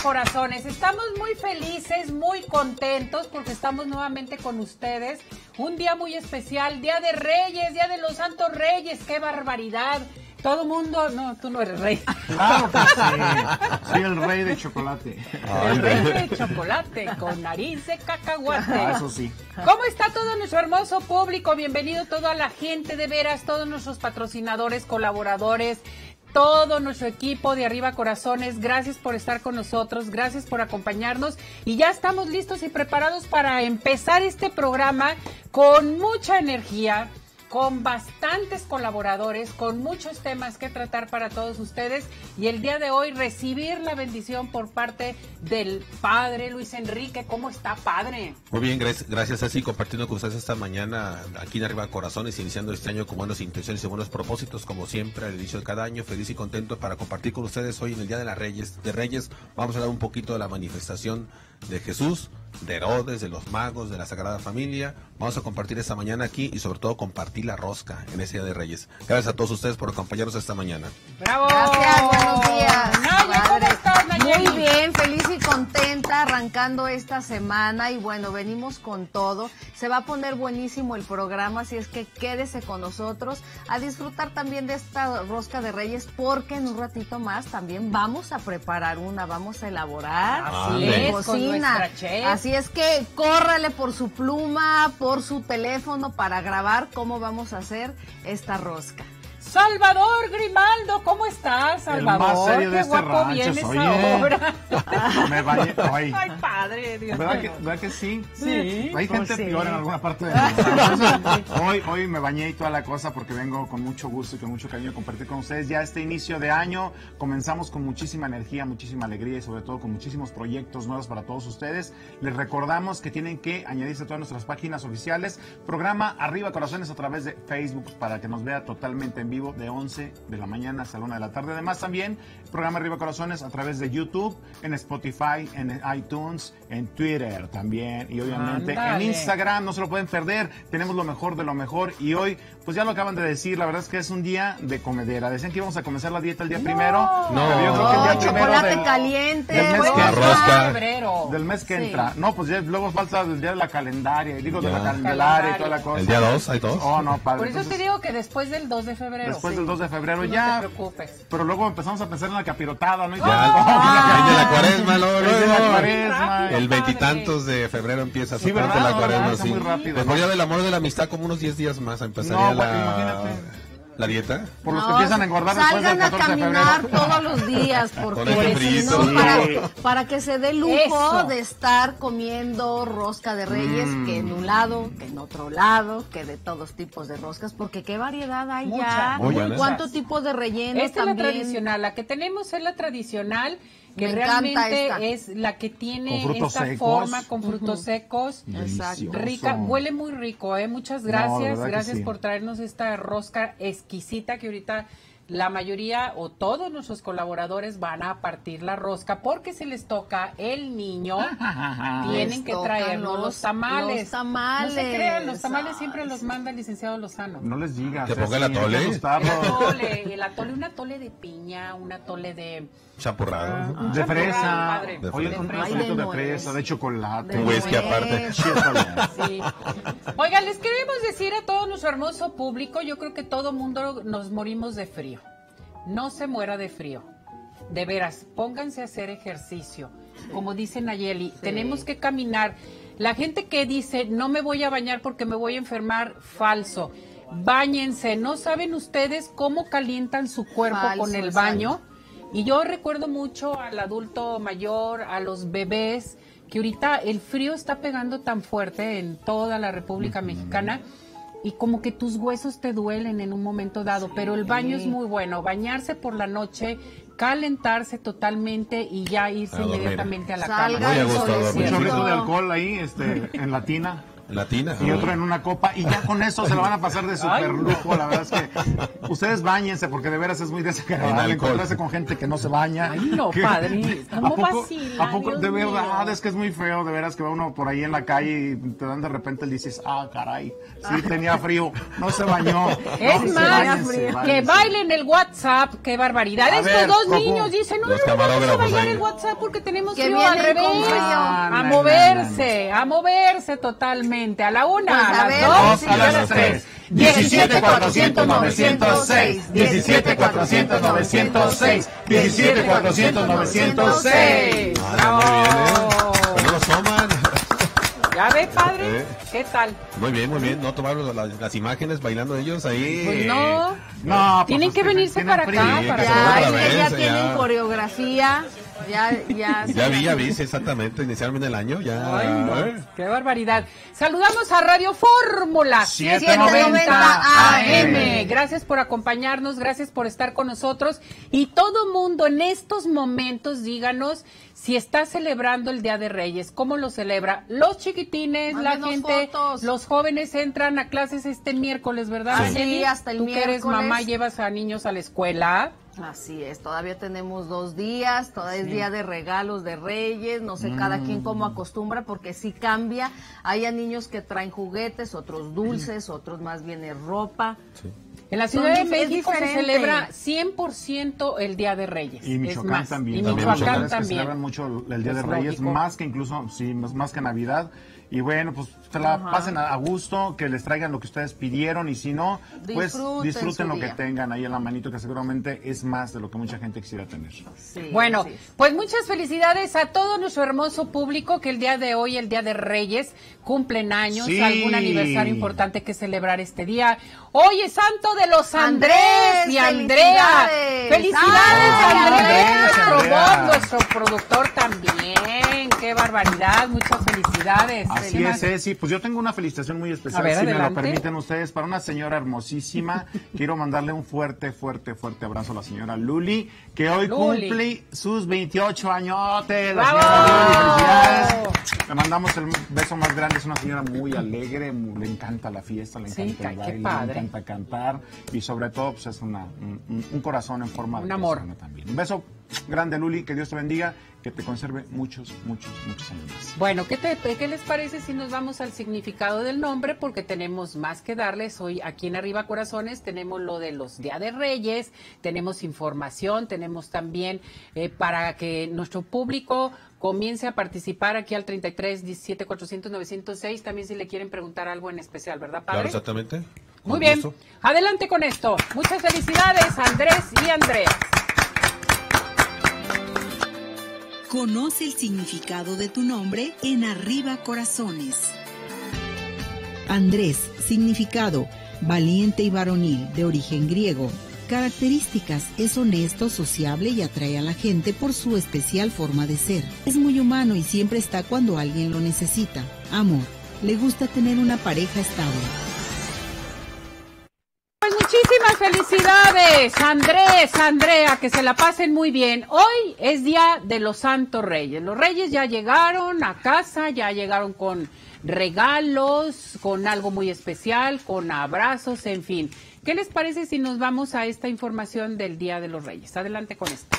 corazones. Estamos muy felices, muy contentos porque estamos nuevamente con ustedes. Un día muy especial, Día de Reyes, Día de los Santos Reyes. ¡Qué barbaridad! Todo mundo... No, tú no eres rey. Claro que sí. Soy el rey de chocolate. El rey de chocolate con nariz de cacahuate. Ah, eso sí. ¿Cómo está todo nuestro hermoso público? Bienvenido toda la gente, de veras, todos nuestros patrocinadores, colaboradores, todo nuestro equipo de Arriba Corazones. Gracias por estar con nosotros, gracias por acompañarnos y ya estamos listos y preparados para empezar este programa con mucha energía, con bastantes colaboradores, con muchos temas que tratar para todos ustedes y el día de hoy recibir la bendición por parte del Padre Luis Enrique. ¿Cómo está, Padre? Muy bien, gracias así, compartiendo con ustedes esta mañana aquí en Arriba Corazones, iniciando este año con buenas intenciones y buenos propósitos, como siempre al inicio de cada año, feliz y contento para compartir con ustedes hoy en el Día de las Reyes. Vamos a hablar un poquito de la manifestación de Jesús, de Herodes, de los magos, de la Sagrada Familia. Vamos a compartir esta mañana aquí y sobre todo compartir la rosca en ese Día de Reyes. Gracias a todos ustedes por acompañarnos esta mañana. ¡Bravo! Gracias, buenos días. Naya, ¿cómo estás, Nayeli? Muy bien, feliz y contenta arrancando esta semana y bueno, venimos con todo. Se va a poner buenísimo el programa, así es que quédese con nosotros a disfrutar también de esta rosca de Reyes porque en un ratito más también vamos a preparar una, vamos a elaborar en cocina. Así es que córrale por su pluma, por su teléfono para grabar cómo vamos a hacer esta rosca. Salvador Grimaldo, ¿cómo estás, Salvador? El más serio de Qué este guapo rancho, vienes oye. ahora. Me bañé hoy. Ay, padre, Dios ¿Verdad mío. que sí? Sí. Hay gente sí. peor en alguna parte del mundo. Hoy me bañé y toda la cosa porque vengo con mucho gusto y con mucho cariño a compartir con ustedes ya este inicio de año. Comenzamos con muchísima energía, muchísima alegría y sobre todo con muchísimos proyectos nuevos para todos ustedes. Les recordamos que tienen que añadirse a todas nuestras páginas oficiales. Programa Arriba Corazones a través de Facebook para que nos vea totalmente en vivo de 11 de la mañana hasta la 1 de la tarde. Además también programa Arriba Corazones a través de YouTube, en Spotify, en iTunes, en Twitter también y obviamente Ándale. en Instagram. No se lo pueden perder, tenemos lo mejor de lo mejor y hoy pues ya lo acaban de decir, la verdad es que es un día de comedera. Decían que íbamos a comenzar la dieta el día primero, pero yo creo que el día primero chocolate caliente, del mes bueno, que rosca. Febrero. del mes que Sí. entra. No, pues ya luego falta el día de la calendaria, digo de Ya. la candelaria y toda la cosa. ¿El día 2? ¿Hay 2? Oh, no, padre. Por eso te Entonces, digo que después del 2 de febrero. después del 2 de febrero No ya. te preocupes. Pero luego empezamos a pensar en la capirotada, ¿no? Y Ya, el de la cuaresma, El de la luego. cuaresma. El veintitantos de febrero empieza Sí, supuestamente ¿verdad? la cuaresma, Está sí. muy rápido, Pues ¿no? por día del amor y de la amistad, como unos 10 días más empezaría No, imagínate. la dieta. Por los que empiezan a engordar después del salgan 14 a de caminar febrero. todos los días porque Con este si frito. no, para que se dé el lujo Eso. de estar comiendo rosca de Reyes, que en un lado, que en otro lado, que de todos tipos de roscas, porque qué variedad hay Mucha, ya, muy buenas. cuánto tipo de relleno Esta es la también. tradicional, la que tenemos es la tradicional, que Me encanta realmente esta. es la que tiene Con frutos esta secos. forma con frutos secos. Exacto. Rica, huele muy rico, muchas No, gracias, de verdad que gracias sí. por traernos esta rosca exquisita que ahorita la mayoría o todos nuestros colaboradores van a partir la rosca porque se les toca el niño, tienen Les que tocan traernos los tamales. los tamales. No se crean, los tamales siempre los manda el licenciado Lozano. No les digas. Que ponga el así, hay atole. que gustarlo. Un atole de piña, un atole de... Champurrado. De champurrado, fresa. padre. Oye, De un fresa. Ay, frito de nuez. fresa, de chocolate. Un whisky aparte. Sí, está bien. Sí. Oigan, les queremos decir a todo nuestro hermoso público, yo creo que todo mundo nos morimos de frío. No se muera de frío. De veras, pónganse a hacer ejercicio. Como dice Nayeli, tenemos que caminar. La gente que dice, no me voy a bañar porque me voy a enfermar, falso. Báñense. ¿No saben ustedes cómo calientan su cuerpo Falso, con el exacto. baño? Y yo recuerdo mucho al adulto mayor, a los bebés, que ahorita el frío está pegando tan fuerte en toda la República Mexicana y como que tus huesos te duelen en un momento dado, pero el baño es muy bueno, bañarse por la noche, calentarse totalmente y ya irse A dormir. inmediatamente a la Salga cama. Muy a el gusto, solecito. Un chorrito de alcohol ahí, en la tina. Latina. Y otro en una copa, y ya con eso se lo van a pasar de súper lujo. La verdad es que ustedes báñense, porque de veras es muy desagradable encontrarse con gente que no se baña. Ay, no, padre. ¿A poco? De verdad, es que es muy feo, de veras, que va uno por ahí en la calle y te dan de repente y dices, caray, sí, tenía frío, no se bañó. Es más, que bailen el WhatsApp, qué barbaridad. Estos dos niños dicen, no vamos a bailar el WhatsApp porque tenemos frío, al revés. A moverse totalmente. A la 1, pues a las 2 y a las 3. 17-400-906. 17-400-906. 17-400-906. No lo toman. ¿Ya ve, padre? ¿Qué tal? Muy bien. No tomaron las imágenes bailando ellos ahí. Pues no. No, tienen que venirse para acá. Ya tienen coreografía. Ya vi, sí, exactamente, inicialmente el año, ya. Ay, no, qué barbaridad. Saludamos a Radio Fórmula 790 AM. Gracias por acompañarnos, gracias por estar con nosotros. Y todo mundo en estos momentos, díganos si está celebrando el Día de Reyes, cómo lo celebra. Los chiquitines, mándenos la gente, fotos. Los jóvenes entran a clases este miércoles, ¿verdad? Sí, hasta el Tú miércoles. que eres mamá, llevas a niños a la escuela. Así es, todavía tenemos 2 días, todavía es día de regalos de Reyes, no sé cada quien cómo acostumbra, porque sí cambia. Hay a niños que traen juguetes, otros dulces, otros más bien es ropa. Sí. En la Ciudad de México se celebra 100% el Día de Reyes. Y Michoacán también. Y Michoacán también. Celebran mucho el Día de Reyes, más que incluso, sí, más que Navidad. Y bueno, pues se la pasen a gusto, que les traigan lo que ustedes pidieron, y si no, pues disfruten lo que tengan ahí en la manito, que seguramente es más de lo que mucha gente quisiera tener. Sí, bueno, pues muchas felicidades a todo nuestro hermoso público que el día de hoy, el Día de Reyes, cumplen años, algún aniversario importante que celebrar este día. Hoy es santo de los Andrés y Andrea. ¡Felicidades, Andrés! Nuestro productor también. ¡Qué barbaridad! Muchas felicidades. Así es, Ceci. Pues yo tengo una felicitación muy especial, si me lo permiten ustedes, para una señora hermosísima. Quiero mandarle un fuerte abrazo a la señora Luli, que hoy cumple sus 28 añotes. La señora Luli, felicidades. Le mandamos el beso más grande. Es una señora muy alegre, le encanta la fiesta, le encanta el baile, le encanta cantar, y sobre todo pues es un corazón en forma de persona también. Un beso grande, Luli, que Dios te bendiga, que te conserve muchos años más. Bueno, ¿qué les parece si nos vamos al significado del nombre? Porque tenemos más que darles. Hoy aquí en Arriba Corazones tenemos lo de los Día de Reyes, tenemos información, tenemos también para que nuestro público comience a participar aquí al 33 17 400 906, también si le quieren preguntar algo en especial, ¿verdad, padre? Claro, exactamente. Muy bien, adelante con esto. Muchas felicidades, Andrés y Andrea. Conoce el significado de tu nombre en Arriba Corazones. Andrés, significado, valiente y varonil, de origen griego. Características, es honesto, sociable y atrae a la gente por su especial forma de ser. Es muy humano y siempre está cuando alguien lo necesita. Amor, le gusta tener una pareja estable. Pues muchísimas felicidades, Andrés, Andrea, que se la pasen muy bien. Hoy es Día de los Santos Reyes. Los Reyes ya llegaron a casa, ya llegaron con regalos, con algo muy especial, con abrazos, en fin. ¿Qué les parece si nos vamos a esta información del Día de los Reyes? Adelante con esto.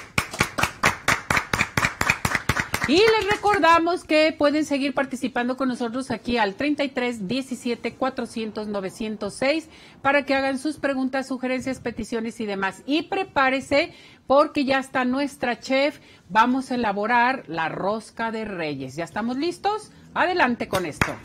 Y les recordamos que pueden seguir participando con nosotros aquí al 33 17 400 906 para que hagan sus preguntas, sugerencias, peticiones y demás. Y prepárese porque ya está nuestra chef. Vamos a elaborar la rosca de Reyes. ¿Ya estamos listos? Adelante con esto.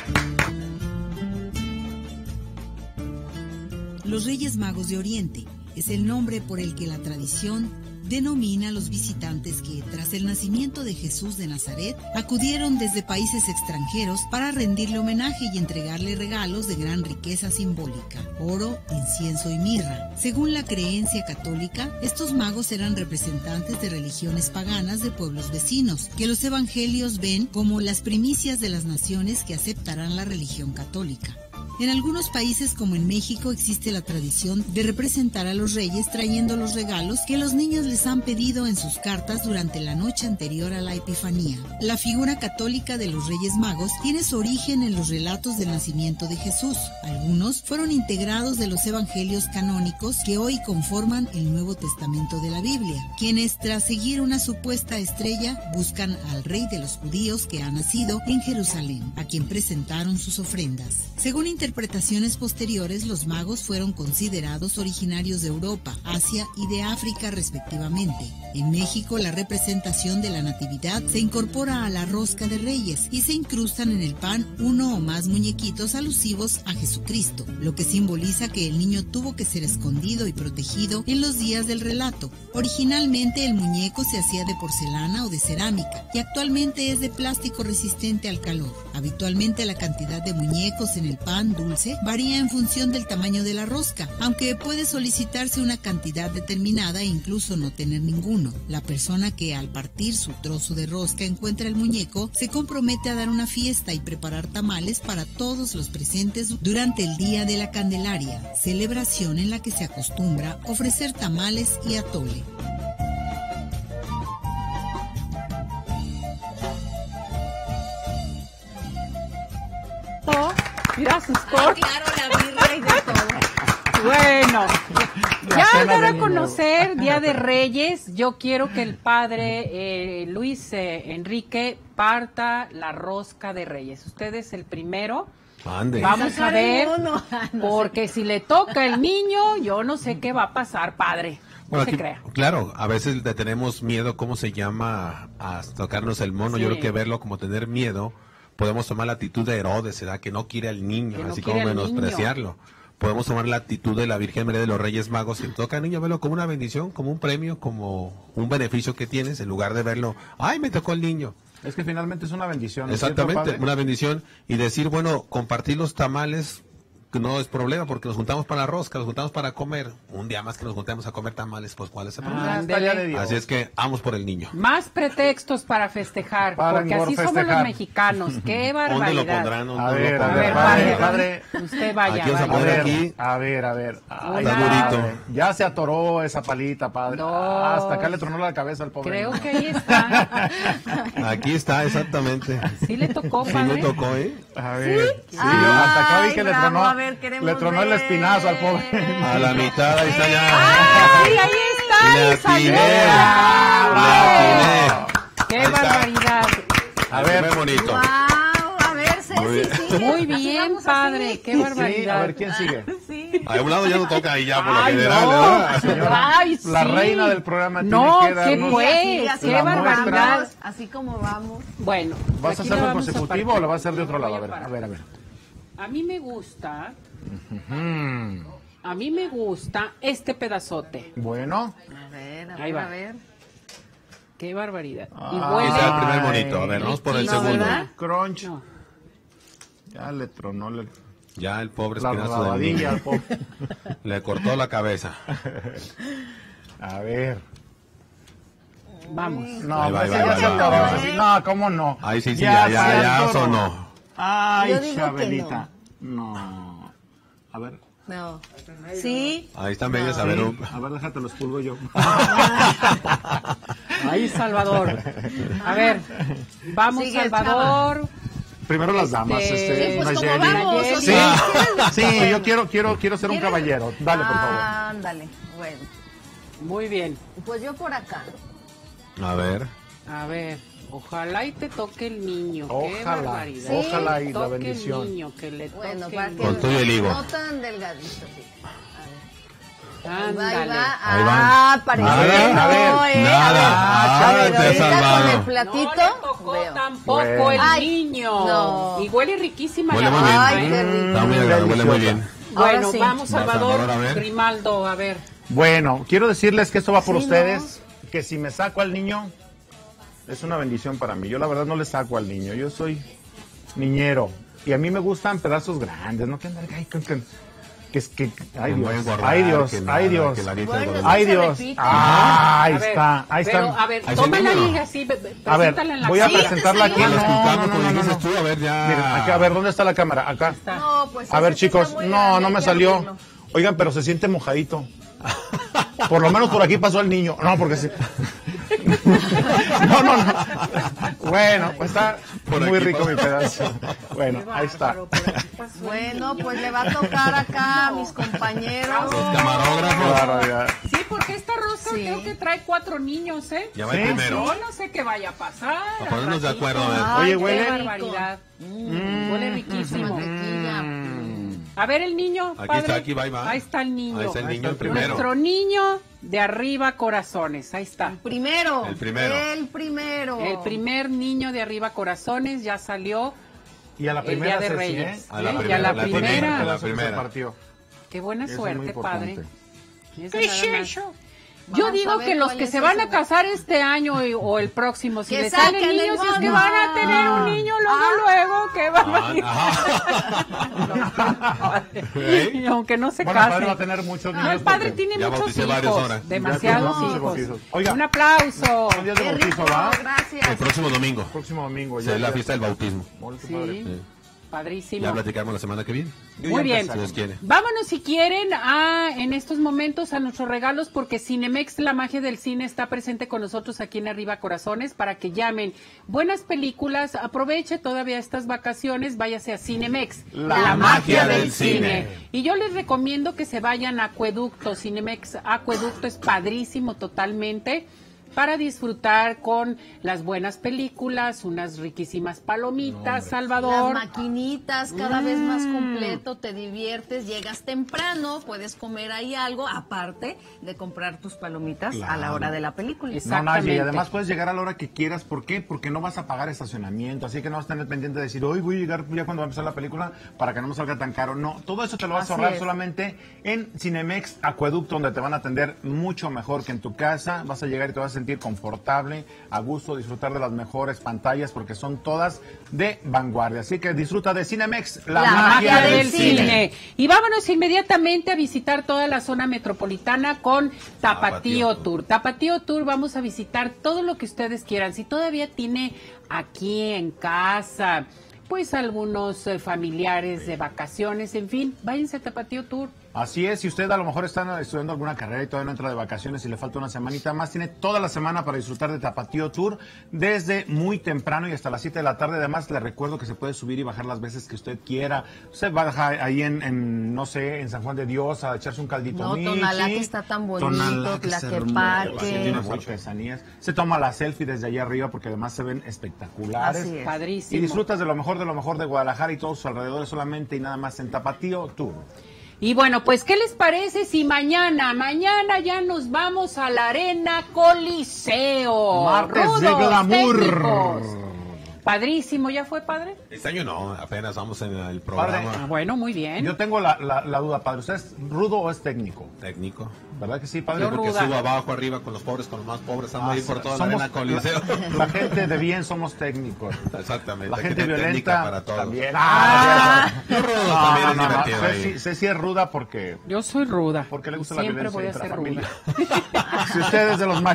Los Reyes Magos de Oriente es el nombre por el que la tradición denomina a los visitantes que, tras el nacimiento de Jesús de Nazaret, acudieron desde países extranjeros para rendirle homenaje y entregarle regalos de gran riqueza simbólica, oro, incienso y mirra. Según la creencia católica, estos magos eran representantes de religiones paganas de pueblos vecinos, que los evangelios ven como las primicias de las naciones que aceptarán la religión católica. En algunos países como en México existe la tradición de representar a los reyes trayendo los regalos que los niños les han pedido en sus cartas durante la noche anterior a la Epifanía. La figura católica de los Reyes Magos tiene su origen en los relatos del nacimiento de Jesús. Algunos fueron integrados de los evangelios canónicos que hoy conforman el Nuevo Testamento de la Biblia, quienes tras seguir una supuesta estrella buscan al rey de los judíos que ha nacido en Jerusalén, a quien presentaron sus ofrendas. Según interpretaciones posteriores, los magos fueron considerados originarios de Europa, Asia y de África respectivamente. En México, la representación de la Natividad se incorpora a la rosca de Reyes y se incrustan en el pan uno o más muñequitos alusivos a Jesucristo, lo que simboliza que el niño tuvo que ser escondido y protegido en los días del relato. Originalmente el muñeco se hacía de porcelana o de cerámica y actualmente es de plástico resistente al calor. Habitualmente la cantidad de muñecos en el pan dulce varía en función del tamaño de la rosca, aunque puede solicitarse una cantidad determinada e incluso no tener ninguno. La persona que al partir su trozo de rosca encuentra el muñeco se compromete a dar una fiesta y preparar tamales para todos los presentes durante el Día de la Candelaria, celebración en la que se acostumbra ofrecer tamales y atole. Mira sus claro, la birra y de todo. Bueno, ya dar a conocer Día de Reyes, yo quiero que el padre Luis Enrique parta la rosca de Reyes. Usted es el primero. Ande. Vamos a ver, porque si le toca el niño, yo no sé qué va a pasar, padre. No Bueno, se aquí, crea. claro, a veces le tenemos miedo, ¿cómo se llama? A tocarnos el mono. Sí. Yo creo que verlo como tener miedo, podemos tomar la actitud de Herodes, ¿verdad? Que no quiere al niño, Que no así quiere como al menospreciarlo. Podemos tomar la actitud de la Virgen María de los Reyes Magos, si toca al niño, verlo como una bendición, como un premio, como un beneficio que tienes, en lugar de verlo, ¡ay, me tocó el niño! Es que finalmente es una bendición. ¿No es cierto, Exactamente, padre? una bendición, y decir, bueno, compartir los tamales que no es problema, porque nos juntamos para la rosca, nos juntamos para comer. Un día más que nos juntemos a comer tamales, pues ¿cuál es el problema? Está ya de Dios. Así es que vamos por el niño. Más pretextos para festejar, Para porque así somos festejar. los mexicanos. ¡Qué barbaridad! ¿Dónde lo pondrán? ¿Dónde A lo ver, pondrán? padre. Usted vaya, Aquí vamos a vaya. poner aquí. A ver. Ay, Está durito. padre. Ya se atoró esa palita, padre. No. Hasta acá le tronó la cabeza al pobre. Creo niño. que ahí está. Aquí está, exactamente. Sí le tocó, Sí padre. me tocó, ¿eh? A ver. Sí, Ay, yo hasta acá vi que bravo, a ver, queremos le tronó el ver. espinazo al pobre. A la mitad, ahí está ya. ¡Ay, ahí está! Le ¡Y salió! atiné. ¡Bravo! ¡Qué Ahí está. barbaridad! A ver. Muy bonito. Wow, a ver, Muy bien. Ceci, sí. Muy bien, Sigamos padre. así. ¡Qué Sí, barbaridad! a ver, ¿quién sigue? Sí. A un lado ya no toca ahí ya, por lo ¡Ay, general, no! ¿verdad? Señora, ¡Ay, la sí! reina del programa tiene No, que ¿qué darnos fue? Así ¡Qué la barbaridad! muestra. Así como vamos. Bueno, ¿Vas a aquí hacerlo le en vamos consecutivo partir. o lo vas a hacer de otro Voy lado? parar. A ver. A mí me gusta, Mm, a mí me gusta este pedazote. Bueno. Ahí va. a ver. ¡Qué barbaridad! Y Ah, huele... Ese es el primer monito. A ver, vamos por el No, segundo. ¿verdad? Crunch. No. Ya le tronó Ya el pobre la espinazo del rabadilla niño. al pobre. Le cortó la cabeza. A ver. Vamos. No, Ahí va, pues ahí va, ya ahí se va, atoró, ahí va. así. No, ¿cómo no? Ahí sí, se ya atoró. sonó. Ay, Yo digo que Chabelita. No. A ver, No. Sí. Ahí están medios, a ver. a ver, déjate los pulgo yo. Ahí, Salvador. A ver, vamos, Sigue el Salvador. Primero las damas, Sí, Pues como Nayeli. vamos, o Nayeli. Sí, sea, sí, yo quiero ser un caballero. Dale, por favor. Ándale. Bueno, Muy bien. pues yo por acá. A ver. A ver, ojalá y te toque el niño. Qué Ojalá, barbaridad. Sí. ojalá y la Toque bendición. el niño, que le toque Bueno, el para que Con todo y el higo. no tan delgadito. Sí. A ver. Ándale. Ahí va. Ahí va. Ah, parece Nada, que no, a ver, nada. A ver, Ay, te he ahorita salvado. con el platito. No le tocó veo. tampoco Bueno. el Ay, niño. no. Y huele riquísima Huele la muy bien. papa, Ay, ¿eh? qué rico. Está muy agradable, huele muy bien. Bueno, Ahora sí. vamos, Salvador. Salvador, a ver. Grimaldo, a ver. Bueno, quiero decirles que esto va por Sí, ustedes, que si me saco al niño, es una bendición para mí. Yo la verdad no le saco al niño, yo soy niñero. Y a mí me gustan pedazos grandes, no que andar ahí ay Un Dios, buen guardar, ay Dios, que nada, ay Dios, que la Virgen Bueno, guarda. ay se Dios, repite. ahí A ver, está, ahí pero, está. a ver, Ahí está el tómala número. ahí así, A ver, preséntala en la voy a cámara. presentarla aquí. salió. Estamos explicando, No, como no, no, dijiste no. tú, a ver, ya. Miren, aquí, a ver, ¿dónde está la cámara? Acá. Está. No, pues A ver, ese sí chicos, está muy no, grande, no me hay que salió. abrirlo. Oigan, pero se siente mojadito. Por lo menos por aquí pasó el niño. No, porque sí. No. Bueno, pues está Por muy aquí rico pasó. mi pedazo. Bueno, Qué ahí está. bárbaro, por aquí pasó el Bueno, niño. pues le va a tocar acá a mis compañeros. Los camarógrafos. Barbaridad. Sí, porque esta rosca Sí. creo que trae 4 niños, ¿eh? Ya va ¿Sí? el primero. Yo no sé qué vaya a pasar. A ponernos de acuerdo, a ver. Ay, Oye, qué huele. Qué rico. barbaridad. Huele riquísimo. Mantequilla. A ver el niño, Aquí padre. está, aquí va. Ahí está el niño. Ahí está el Ahí niño, está el el primero. Nuestro niño de arriba corazones. Ahí está. Primero. El primero. El primero. El primer niño de arriba corazones ya salió. Y a la El primera Día de Ceci, Reyes. A la ¿eh? Y primera, a la la primera. primera. La primera. partió. Qué buena Eso es muy suerte, padre. importante. Eso ¿Qué nada es más. eso? Yo Vamos a digo ver que los cuál que es se van a ese. casar este año o el próximo, si Que les salen saquen el niños, es que bono. van a tener un niño luego, que van a ir. ¿Eh? Y aunque no se Bueno, el padre casen. va a tener muchos No, niños. el padre porque tiene ya muchos bauticé varios hijos, ahora. demasiados Ya tiene hijos. muchos hijos. Oiga. Un aplauso. Son días de Qué bautizo, rico, ¿va? El gracias. próximo domingo. Próximo domingo. Es la fiesta del bautismo. Muy Sí, padre. Sí. padrísimo. Ya platicamos la semana que viene. Muy bien. Si Dios quiere. Vámonos si quieren en estos momentos a nuestros regalos porque Cinemex, la magia del cine, está presente con nosotros aquí en Arriba Corazones para que llamen. Buenas películas, aproveche todavía estas vacaciones, váyase a Cinemex, La magia del cine. Y yo les recomiendo que se vayan a Acueducto. Cinemex Acueducto es padrísimo totalmente para disfrutar con las buenas películas, unas riquísimas palomitas, Salvador. Las maquinitas, cada vez más completo, te diviertes, llegas temprano, puedes comer ahí algo, aparte de comprar tus palomitas a la hora de la película. No, Exactamente. Naye, y además puedes llegar a la hora que quieras. ¿Por qué? Porque no vas a pagar estacionamiento. Así que no vas a tener pendiente de decir, hoy voy a llegar ya cuando va a empezar la película para que no me salga tan caro. No, todo eso te lo vas Así a ahorrar es. solamente en Cinemex Acueducto, donde te van a atender mucho mejor que en tu casa. Vas a llegar y te vas a sentir confortable, a gusto, disfrutar de las mejores pantallas porque son todas de vanguardia. Así que disfruta de Cinemex, la magia del cine. Y vámonos inmediatamente a visitar toda la zona metropolitana con Tapatío Tapatío Tour. Tapatío Tour, vamos a visitar todo lo que ustedes quieran. Si todavía tiene aquí en casa, pues algunos familiares de vacaciones, en fin, váyanse a Tapatío Tour. Así es, si usted a lo mejor está estudiando alguna carrera y todavía no entra de vacaciones y le falta una semanita más, tiene toda la semana para disfrutar de Tapatío Tour desde muy temprano y hasta las 7 de la tarde. Además, le recuerdo que se puede subir y bajar las veces que usted quiera. Usted va a dejar ahí no sé, en San Juan de Dios a echarse un caldito No, Michi. Tonalá que está tan bonito, Tonalá que es Tlaquepaque. hermoso, tiene unas artesanías. Se toma la selfie desde allá arriba porque además se ven espectaculares. Así es. Padrísimo. Y disfrutas de lo mejor de Guadalajara y todos sus alrededores solamente y nada más en Tapatío Tour. Y bueno, pues, ¿qué les parece si mañana ya nos vamos a la Arena Coliseo? Martes de Rudos, glamour. técnicos. Padrísimo, ¿ya fue, padre? Este año no, apenas vamos en el Ah, programa bueno, muy bien. Yo tengo la duda, padre. ¿Usted es rudo o es técnico? técnico. ¿Verdad que sí, padre? Yo Porque ruda. subo abajo, arriba, con los pobres, con los más pobres, ando ahí por toda la somos- arena Coliseo. La gente de bien somos técnicos. Exactamente. La hay que gente tener técnica violenta para todo. también. Yo rudo también es divertido ahí. Ceci es ruda porque Yo soy ruda. porque le gusta Siempre la voy a violencia ser ruda. intrafamiliar. Si usted es de los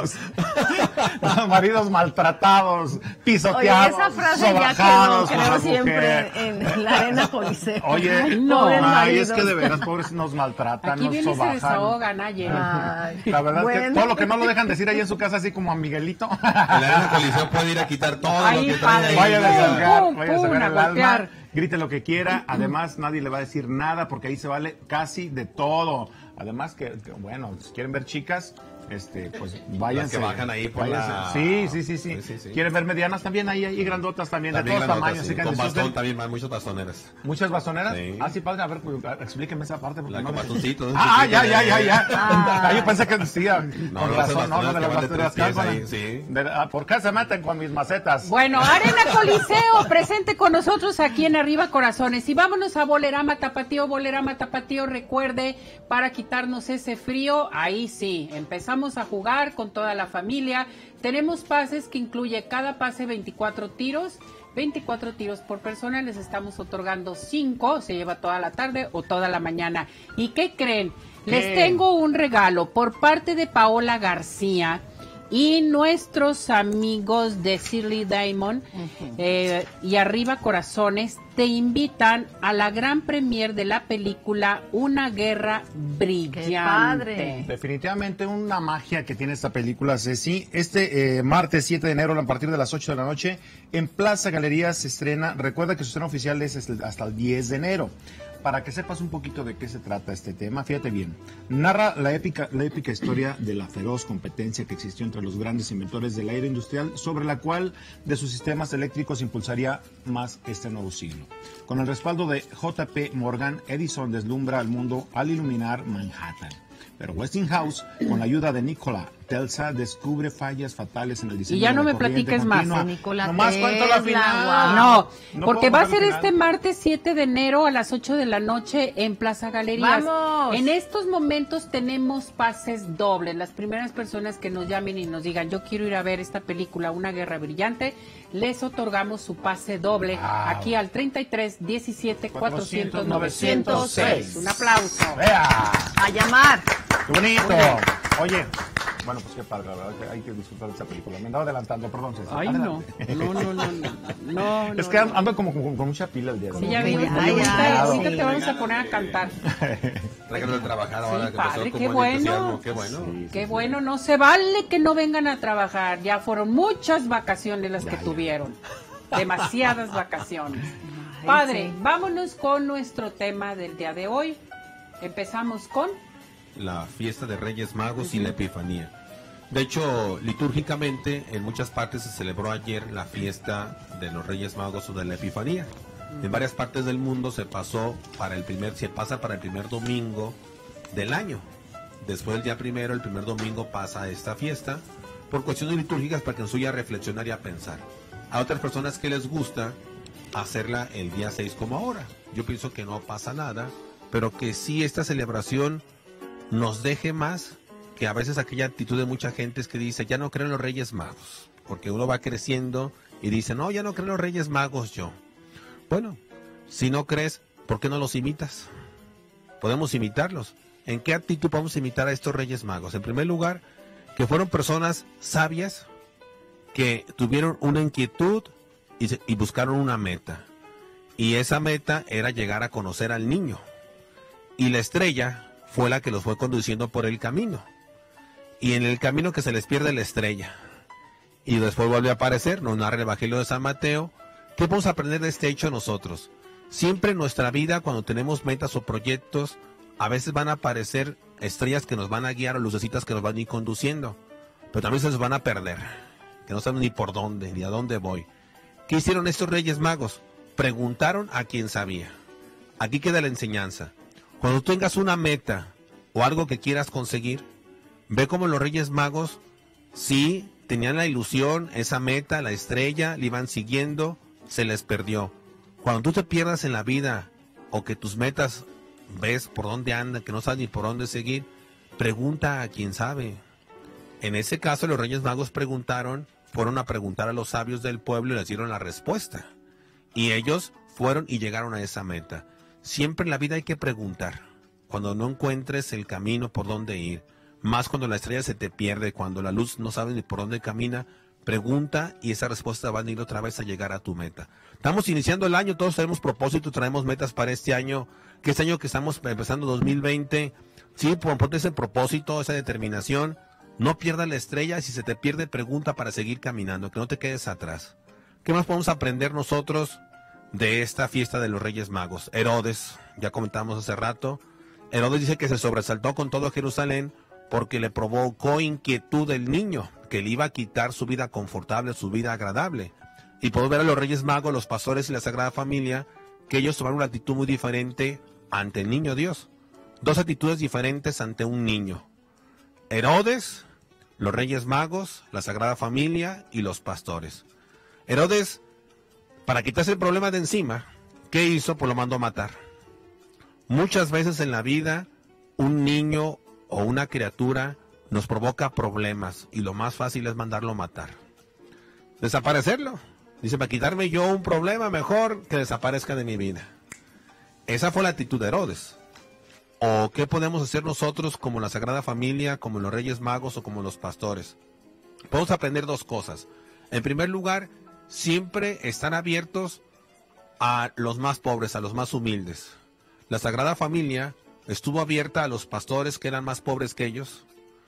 maridos maltratados, pisoteados, Oye, esa frase ya quedó, sobajados por la creo, siempre mujer. en la Arena Coliseo. Oye, No. Pobres ay, es maridos. que de veras, pobres, nos maltratan, Aquí nos viene y se sobajan. desahogan, ayer. Ay, La verdad es que bueno. todo lo que no lo dejan decir ahí en su casa, así como a Miguelito. En la arena Coliseo puede ir a quitar todo Ahí, lo que padre. trae ahí. Vaya a Pum, desahogar, pum, vaya a sacar pum, a el alma, golpear. grite lo que quiera. Además, nadie le va a decir nada porque ahí se vale casi de todo. Además, bueno, si quieren ver chicas, pues váyanse. que bajan ahí por váyanse. la- Sí. ¿Quieren ver medianas también? Ahí hay grandotas también, También de todos granotas, tamaños. sí, así que con disfruten. bastón también, más muchas bastoneras. ¿Muchas bastoneras? Sí. Ah, sí, padre, a ver, pues, explíqueme esa parte. Porque La no con me- bastoncito, ¿no? Ah, Chiquita, ya. Ah. Ah, yo pensé que decía. No, con no, razón, esas no, no, de las bastoneras que bastoneras van de 3 que pies ahí, sí. ¿Por qué se meten con mis macetas? Bueno, Arena Coliseo, presente con nosotros aquí en Arriba Corazones. Y vámonos a Bolerama Tapatío, recuerde, para quitarnos ese frío, ahí sí, empezamos a jugar con toda la familia. Tenemos pases que incluye cada pase 24 tiros, 24 tiros por persona. Les estamos otorgando 5, se lleva toda la tarde o toda la mañana. ¿Y qué creen? Les tengo un regalo por parte de Paola García y nuestros amigos de Shirley Diamond y Arriba Corazones te invitan a la gran premier de la película Una Guerra Brillante. ¡Qué padre! Definitivamente una magia que tiene esta película, Ceci. Este martes 7 de enero a partir de las 8 de la noche en Plaza Galerías se estrena. Recuerda que su estreno oficial es hasta el 10 de enero. Para que sepas un poquito de qué se trata este tema, fíjate bien. Narra la épica historia de la feroz competencia que existió entre los grandes inventores del aire industrial, sobre la cual de sus sistemas eléctricos impulsaría más este nuevo siglo. Con el respaldo de J.P. Morgan, Edison deslumbra al mundo al iluminar Manhattan. Pero Westinghouse, con la ayuda de Nikola Tesla, descubre fallas fatales en el diseño. Y ya no de me la corriente platiques más. continua. Nikola Nomás cuento la Tesla, final. No, No porque puedo va a contar ser la este final. martes 7 de enero a las 8 de la noche en Plaza Galerías. ¡Vamos! En estos momentos tenemos pases dobles. Las primeras personas que nos llamen y nos digan, yo quiero ir a ver esta película, Una Guerra Brillante, les otorgamos su pase doble aquí al 33 17 400 906. Un aplauso. ¡Vea! A llamar. ¡Qué bonito! Oye, bueno, pues qué padre, la verdad que hay que disfrutar de esta película. Me andaba adelantando, perdón, Ceci. Ay, no. No. Es que ando como con mucha pila el día de hoy. Sí, ya vi, vimos. ya, Ahorita sí. te vamos a poner a cantar. Regalo de trabajar ahora Sí, que padre, empezó con qué buen bueno. entusiasmo, qué bueno. Qué bueno, no se vale que no vengan a trabajar. Ya fueron muchas vacaciones las que tuvieron. Demasiadas vacaciones. Padre, vámonos con nuestro tema del día de hoy. Empezamos con... La fiesta de Reyes Magos y la Epifanía. De hecho, litúrgicamente, en muchas partes se celebró ayer la fiesta de los Reyes Magos o de la Epifanía. En varias partes del mundo se pasa para el primer domingo del año. Después del día primero, el primer domingo pasa esta fiesta por cuestiones litúrgicas para que nos ayude a reflexionar y a pensar. A otras personas que les gusta hacerla el día 6 como ahora. Yo pienso que no pasa nada, pero que sí esta celebración nos deje más que a veces aquella actitud de mucha gente es que dice, ya no creo en los Reyes Magos, porque uno va creciendo y dice, no, ya no creo en los Reyes Magos yo. Bueno, si no crees, ¿por qué no los imitas? Podemos imitarlos. ¿En qué actitud podemos imitar a estos Reyes Magos? En primer lugar, que fueron personas sabias que tuvieron una inquietud y buscaron una meta. Y esa meta era llegar a conocer al niño. Y la estrella fue la que los fue conduciendo por el camino. Y en el camino que se les pierde la estrella. Y después vuelve a aparecer, nos narra el Evangelio de San Mateo. ¿Qué podemos aprender de este hecho nosotros? Siempre en nuestra vida, cuando tenemos metas o proyectos, a veces van a aparecer estrellas que nos van a guiar o lucecitas que nos van a ir conduciendo. Pero también se nos van a perder. Que no saben ni por dónde, ni a dónde voy. ¿Qué hicieron estos Reyes Magos? Preguntaron a quien sabía. Aquí queda la enseñanza. Cuando tengas una meta o algo que quieras conseguir, ve como los Reyes Magos sí tenían la ilusión, esa meta, la estrella, le iban siguiendo, se les perdió. Cuando tú te pierdas en la vida o que tus metas ves por dónde andan, que no sabes ni por dónde seguir, pregunta a quien sabe. En ese caso los Reyes Magos fueron a preguntar a los sabios del pueblo y les dieron la respuesta. Y ellos fueron y llegaron a esa meta. Siempre en la vida hay que preguntar. Cuando no encuentres el camino por dónde ir, más cuando la estrella se te pierde, cuando la luz no sabes ni por dónde camina, pregunta y esa respuesta va a ir otra vez a llegar a tu meta. Estamos iniciando el año, todos tenemos propósitos, traemos metas para este año, que este año que estamos empezando 2020, sí, ponte ese propósito, esa determinación, no pierdas la estrella, si se te pierde, pregunta para seguir caminando, que no te quedes atrás. ¿Qué más podemos aprender nosotros de esta fiesta de los Reyes Magos? Herodes, ya comentamos hace rato, Herodes dice que se sobresaltó con todo Jerusalén porque le provocó inquietud el niño, que le iba a quitar su vida confortable, su vida agradable. Y podemos ver a los Reyes Magos, los pastores y la Sagrada Familia, que ellos tomaron una actitud muy diferente ante el niño Dios. Dos actitudes diferentes ante un niño. Herodes, los Reyes Magos, la Sagrada Familia y los pastores. Herodes, para quitarse el problema de encima, ¿qué hizo? Pues lo mandó a matar. Muchas veces en la vida, un niño o una criatura nos provoca problemas y lo más fácil es mandarlo a matar. Desaparecerlo. Dice, para quitarme yo un problema, mejor que desaparezca de mi vida. Esa fue la actitud de Herodes. ¿O qué podemos hacer nosotros como la Sagrada Familia, como los Reyes Magos o como los pastores? Podemos aprender dos cosas. En primer lugar, siempre estar abiertos a los más pobres, a los más humildes. La Sagrada Familia estuvo abierta a los pastores que eran más pobres que ellos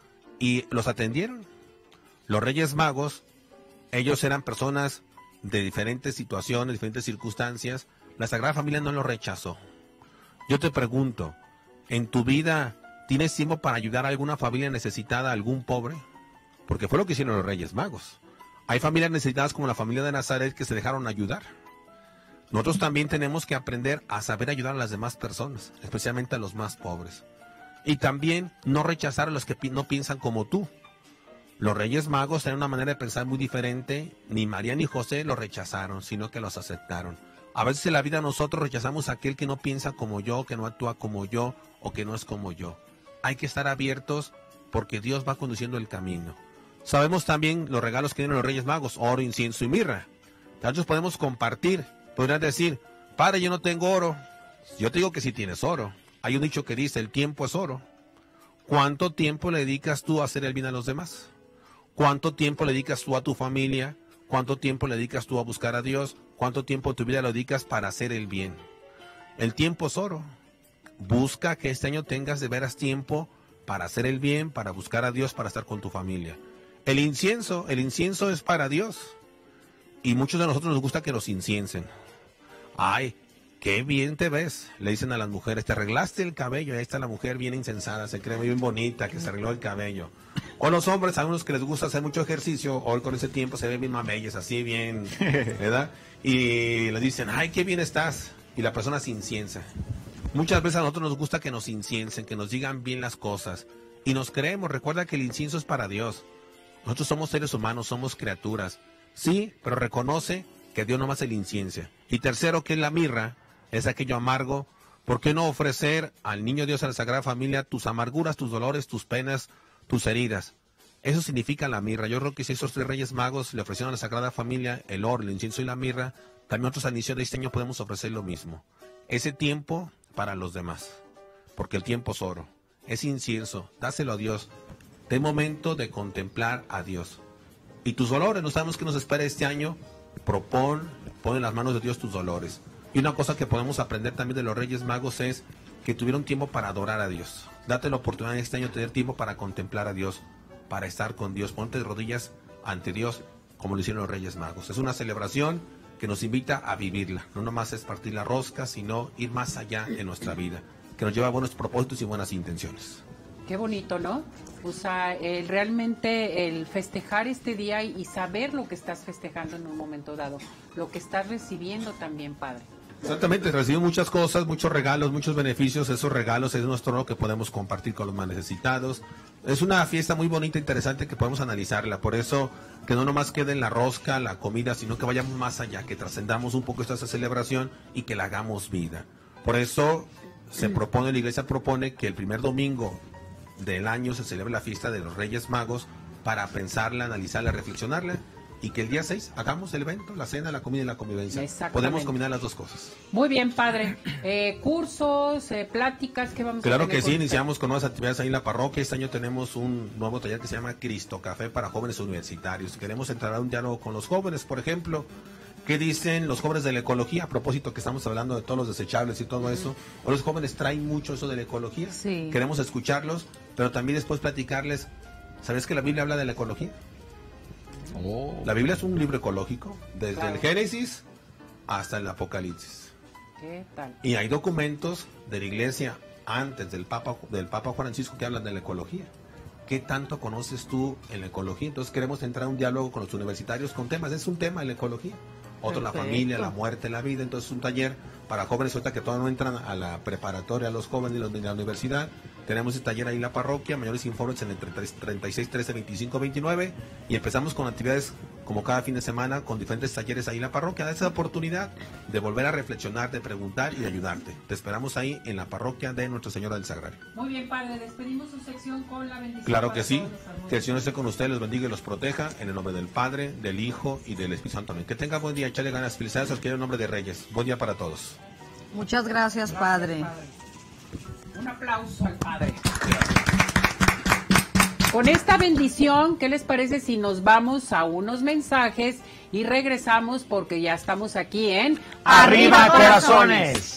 y los atendieron. Los Reyes Magos, ellos eran personas de diferentes situaciones, diferentes circunstancias. La Sagrada Familia no los rechazó. Yo te pregunto, ¿en tu vida tienes tiempo para ayudar a alguna familia necesitada, a algún pobre? Porque fue lo que hicieron los Reyes Magos. Hay familias necesitadas como la familia de Nazaret que se dejaron ayudar. Nosotros también tenemos que aprender a saber ayudar a las demás personas, especialmente a los más pobres. Y también no rechazar a los que no piensan como tú. Los Reyes Magos tenían una manera de pensar muy diferente. Ni María ni José los rechazaron, sino que los aceptaron. A veces en la vida nosotros rechazamos a aquel que no piensa como yo, que no actúa como yo o que no es como yo. Hay que estar abiertos porque Dios va conduciendo el camino. Sabemos también los regalos que tienen los Reyes Magos, oro, incienso y mirra. Nosotros podemos compartir. Podrías decir, padre, yo no tengo oro. Yo te digo que sí tienes oro. Hay un dicho que dice, el tiempo es oro. ¿Cuánto tiempo le dedicas tú a hacer el bien a los demás? ¿Cuánto tiempo le dedicas tú a tu familia? ¿Cuánto tiempo le dedicas tú a buscar a Dios? ¿Cuánto tiempo de tu vida lo dedicas para hacer el bien? El tiempo es oro. Busca que este año tengas de veras tiempo para hacer el bien, para buscar a Dios, para estar con tu familia. El incienso es para Dios. Y muchos de nosotros nos gusta que nos inciencen. Ay, qué bien te ves, le dicen a las mujeres, te arreglaste el cabello. Ahí está la mujer bien incensada, se cree bien bonita, que se arregló el cabello. O los hombres, a unos que les gusta hacer mucho ejercicio, hoy con ese tiempo se ven bien mameyes, así bien, ¿verdad? Y le dicen, ay, qué bien estás. Y la persona se inciensa. Muchas veces a nosotros nos gusta que nos inciencen, que nos digan bien las cosas. Y nos creemos, recuerda que el incienso es para Dios. Nosotros somos seres humanos, somos criaturas. Sí, pero reconoce que Dios nomás el inciencia. Y tercero, que es la mirra, es aquello amargo. ¿Por qué no ofrecer al Niño Dios, a la Sagrada Familia, tus amarguras, tus dolores, tus penas, tus heridas? Eso significa la mirra. Yo creo que si esos tres Reyes Magos le ofrecieron a la Sagrada Familia el oro, el incienso y la mirra, también nosotros al inicio de este año podemos ofrecer lo mismo. Ese tiempo para los demás, porque el tiempo es oro. Ese incienso, dáselo a Dios. De momento de contemplar a Dios. Y tus dolores, no sabemos qué nos espera este año. Pon en las manos de Dios tus dolores. Y una cosa que podemos aprender también de los Reyes Magos es que tuvieron tiempo para adorar a Dios. Date la oportunidad este año de tener tiempo para contemplar a Dios, para estar con Dios. Ponte de rodillas ante Dios, como lo hicieron los Reyes Magos. Es una celebración que nos invita a vivirla. No nomás es partir la rosca, sino ir más allá en nuestra vida, que nos lleva a buenos propósitos y buenas intenciones. Qué bonito, ¿no? O sea, realmente el festejar este día y saber lo que estás festejando en un momento dado, lo que estás recibiendo también, Padre. Exactamente, recibimos muchas cosas, muchos regalos, muchos beneficios. Esos regalos es nuestro oro que podemos compartir con los más necesitados. Es una fiesta muy bonita, interesante, que podemos analizarla. Por eso, que no nomás quede en la rosca, la comida, sino que vayamos más allá, que trascendamos un poco esta celebración y que la hagamos vida. Por eso la iglesia propone que el primer domingo del año se celebre la fiesta de los Reyes Magos para pensarla, analizarla, reflexionarla, y que el día 6 hagamos el evento, la cena, la comida y la convivencia. Podemos combinar las dos cosas. Muy bien, Padre. Cursos, pláticas, ¿qué vamos a hacer? Claro que sí, iniciamos con nuevas actividades ahí en la parroquia. Este año tenemos un nuevo taller que se llama Cristo Café para jóvenes universitarios. Queremos entrar a un diálogo con los jóvenes, por ejemplo. ¿Qué dicen los jóvenes de la ecología? A propósito que estamos hablando de todos los desechables y todo eso. Los jóvenes traen mucho eso de la ecología. Sí. Queremos escucharlos, pero también después platicarles. ¿Sabes que la Biblia habla de la ecología? La Biblia es un libro ecológico, desde el Génesis hasta el Apocalipsis. ¿Qué tal? Y hay documentos de la iglesia antes del Papa Juan Francisco que hablan de la ecología. ¿Qué tanto conoces tú en la ecología? Entonces queremos entrar a un diálogo con los universitarios con temas. Es un tema en la ecología. Otro, la familia, la muerte, la vida. Entonces un taller para jóvenes ahorita que todavía no entran a la preparatoria, a los jóvenes de la universidad. Tenemos el taller ahí en la parroquia, mayores informes en el 36 13 25 29 y empezamos con actividades como cada fin de semana con diferentes talleres ahí en la parroquia. Da esa oportunidad de volver a reflexionar, de preguntar y de ayudarte. Te esperamos ahí en la parroquia de Nuestra Señora del Sagrario. Muy bien, padre, despedimos su sección con la bendición. Claro que sí, que el Señor esté con ustedes, los bendiga y los proteja en el nombre del Padre, del Hijo y del Espíritu Santo. Amén. Que tenga buen día, échale ganas, felicidades, os quiero en nombre de Reyes. Buen día para todos. Muchas gracias, padre. Un aplauso al padre. Con esta bendición, ¿qué les parece si nos vamos a unos mensajes y regresamos porque ya estamos aquí en ¡Arriba Corazones!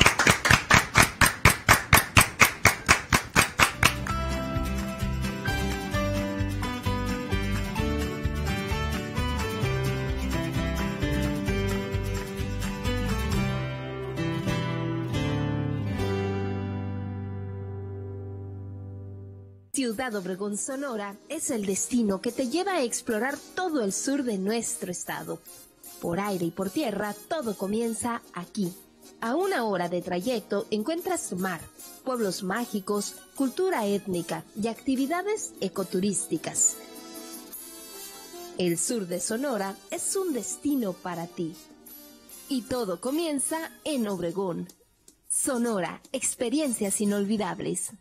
Ciudad Obregón, Sonora, es el destino que te lleva a explorar todo el sur de nuestro estado. Por aire y por tierra, todo comienza aquí. A 1 hora de trayecto encuentras mar, pueblos mágicos, cultura étnica y actividades ecoturísticas. El sur de Sonora es un destino para ti. Y todo comienza en Obregón. Sonora, experiencias inolvidables.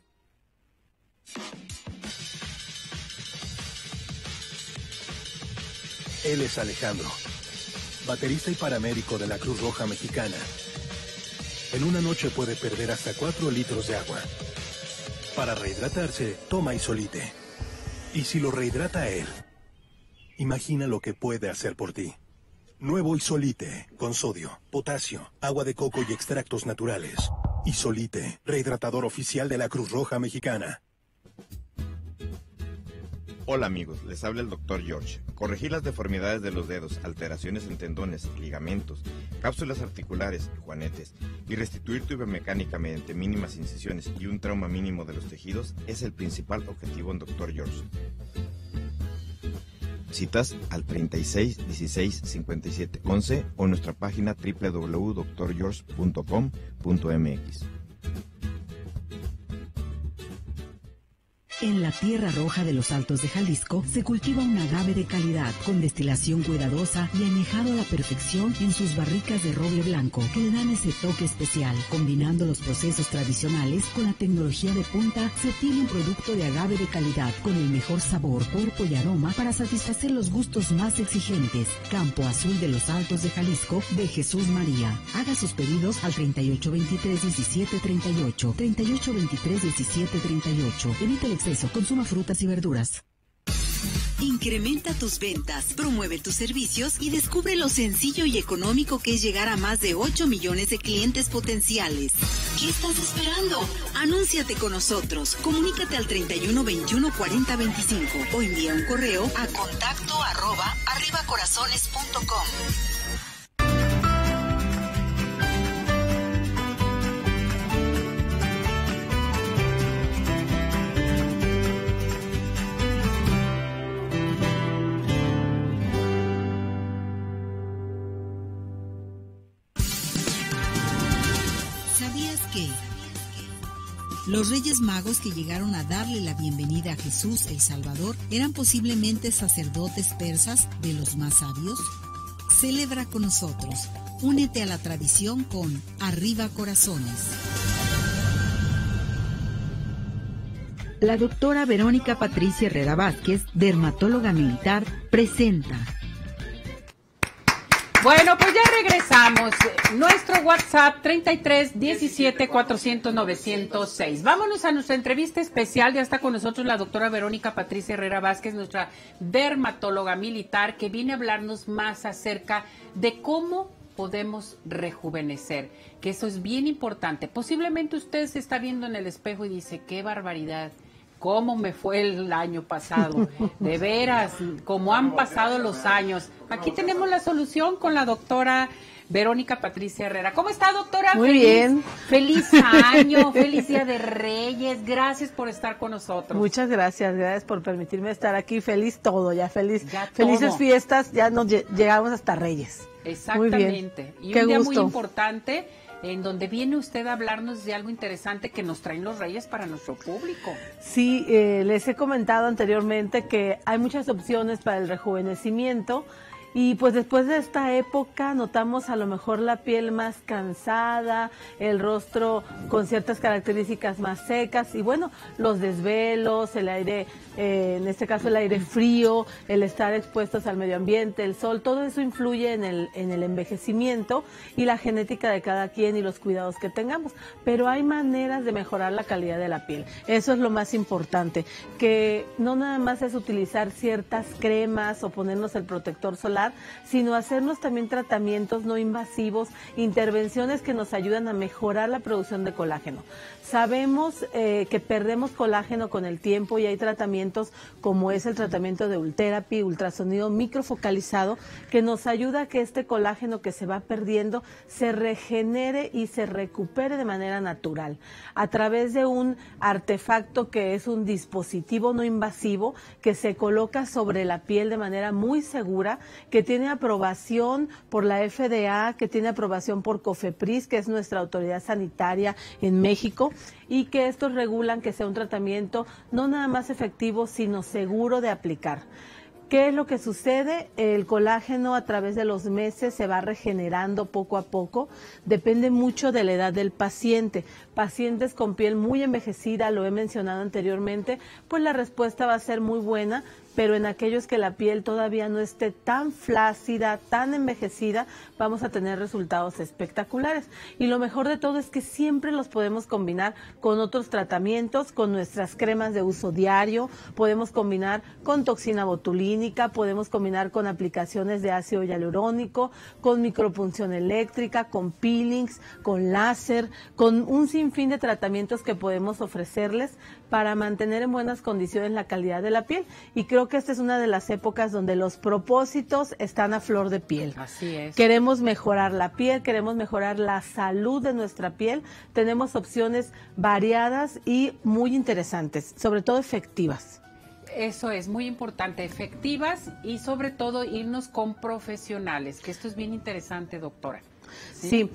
Él es Alejandro, baterista y paramédico de la Cruz Roja Mexicana. En una noche puede perder hasta 4 litros de agua. Para rehidratarse, toma Isolite. Y si lo rehidrata a él, imagina lo que puede hacer por ti. Nuevo Isolite, con sodio, potasio, agua de coco y extractos naturales. Isolite, rehidratador oficial de la Cruz Roja Mexicana. Hola amigos, les habla el Dr. George. Corregir las deformidades de los dedos, alteraciones en tendones, ligamentos, cápsulas articulares, juanetes y restituir tu biomecánica mediante mínimas incisiones y un trauma mínimo de los tejidos es el principal objetivo en Dr. George. Citas al 36 16 57 11 o nuestra página www.drgeorge.com.mx. En la Tierra Roja de los Altos de Jalisco se cultiva un agave de calidad, con destilación cuidadosa y añejado a la perfección en sus barricas de roble blanco, que le dan ese toque especial. Combinando los procesos tradicionales con la tecnología de punta, se obtiene un producto de agave de calidad con el mejor sabor, cuerpo y aroma para satisfacer los gustos más exigentes. Campo Azul de los Altos de Jalisco, de Jesús María. Haga sus pedidos al 3823-1738, 3823-1738. Evite el exceso, consuma frutas y verduras. Incrementa tus ventas, promueve tus servicios y descubre lo sencillo y económico que es llegar a más de 8 millones de clientes potenciales. ¿Qué estás esperando? Anúnciate con nosotros. Comunícate al 31 21 40 25 o envía un correo a contacto@arribacorazones.com. Los Reyes Magos que llegaron a darle la bienvenida a Jesús el Salvador eran posiblemente sacerdotes persas de los más sabios. Celebra con nosotros. Únete a la tradición con Arriba Corazones. La doctora Verónica Patricia Herrera Vázquez, dermatóloga militar, presenta. Bueno, pues ya regresamos. Nuestro WhatsApp 33 17 400 906. Vámonos a nuestra entrevista especial. Ya está con nosotros la doctora Verónica Patricia Herrera Vázquez, nuestra dermatóloga militar, que viene a hablarnos más acerca de cómo podemos rejuvenecer, que eso es bien importante. Posiblemente usted se está viendo en el espejo y dice, qué barbaridad, cómo me fue el año pasado, de veras, cómo han pasado los años. Aquí tenemos la solución con la doctora Verónica Patricia Herrera. ¿Cómo está, doctora? Muy bien. Feliz año, feliz Día de Reyes. Gracias por estar con nosotros. Muchas gracias por permitirme estar aquí. Feliz todo, felices todo. Fiestas, ya nos llegamos hasta Reyes. Exactamente. Muy bien. Y Qué un día gusto. muy importante en donde viene usted a hablarnos de algo interesante que nos traen los Reyes para nuestro público. Sí, les he comentado anteriormente que hay muchas opciones para el rejuvenecimiento. Y pues después de esta época notamos a lo mejor la piel más cansada, el rostro con ciertas características más secas y bueno, los desvelos, el aire, en este caso el aire frío, el estar expuestos al medio ambiente, el sol, todo eso influye en el envejecimiento y la genética de cada quien y los cuidados que tengamos. Pero hay maneras de mejorar la calidad de la piel. Eso es lo más importante, que no nada más es utilizar ciertas cremas o ponernos el protector solar, sino hacernos también tratamientos no invasivos, intervenciones que nos ayudan a mejorar la producción de colágeno. Sabemos que perdemos colágeno con el tiempo y hay tratamientos como es el tratamiento de Ultherapy, ultrasonido microfocalizado, que nos ayuda a que este colágeno que se va perdiendo se regenere y se recupere de manera natural a través de un artefacto que es un dispositivo no invasivo que se coloca sobre la piel de manera muy segura, que tiene aprobación por la FDA, que tiene aprobación por COFEPRIS, que es nuestra autoridad sanitaria en México, y que estos regulan que sea un tratamiento no nada más efectivo, sino seguro de aplicar. ¿Qué es lo que sucede? El colágeno a través de los meses se va regenerando poco a poco, depende mucho de la edad del paciente. Pacientes con piel muy envejecida, lo he mencionado anteriormente, pues la respuesta va a ser muy buena, pero en aquellos que la piel todavía no esté tan flácida, tan envejecida, vamos a tener resultados espectaculares. Y lo mejor de todo es que siempre los podemos combinar con otros tratamientos, con nuestras cremas de uso diario, podemos combinar con toxina botulínica, podemos combinar con aplicaciones de ácido hialurónico, con micropunción eléctrica, con peelings, con láser, con un sinfín de tratamientos que podemos ofrecerles para mantener en buenas condiciones la calidad de la piel. Y creo que esta es una de las épocas donde los propósitos están a flor de piel. Así es. Queremos mejorar la piel, queremos mejorar la salud de nuestra piel. Tenemos opciones variadas y muy interesantes, sobre todo efectivas. Eso es muy importante, efectivas y sobre todo irnos con profesionales, que esto es bien interesante, doctora. Sí,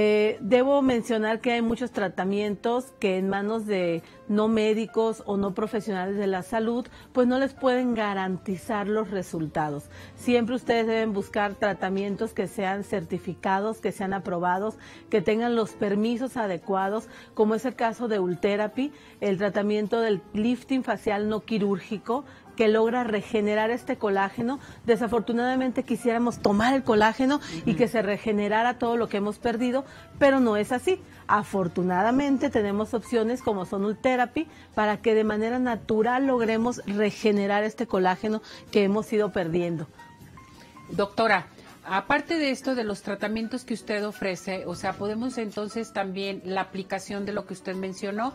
debo mencionar que hay muchos tratamientos que en manos de no médicos o no profesionales de la salud, pues no les pueden garantizar los resultados. Siempre ustedes deben buscar tratamientos que sean certificados, que sean aprobados, que tengan los permisos adecuados, como es el caso de Ultherapy, el tratamiento del lifting facial no quirúrgico, que logra regenerar este colágeno. Desafortunadamente quisiéramos tomar el colágeno y que se regenerara todo lo que hemos perdido, pero no es así. Afortunadamente tenemos opciones como son Ultherapy para que de manera natural logremos regenerar este colágeno que hemos ido perdiendo. Doctora, aparte de esto, de los tratamientos que usted ofrece, o sea, podemos entonces también la aplicación de lo que usted mencionó,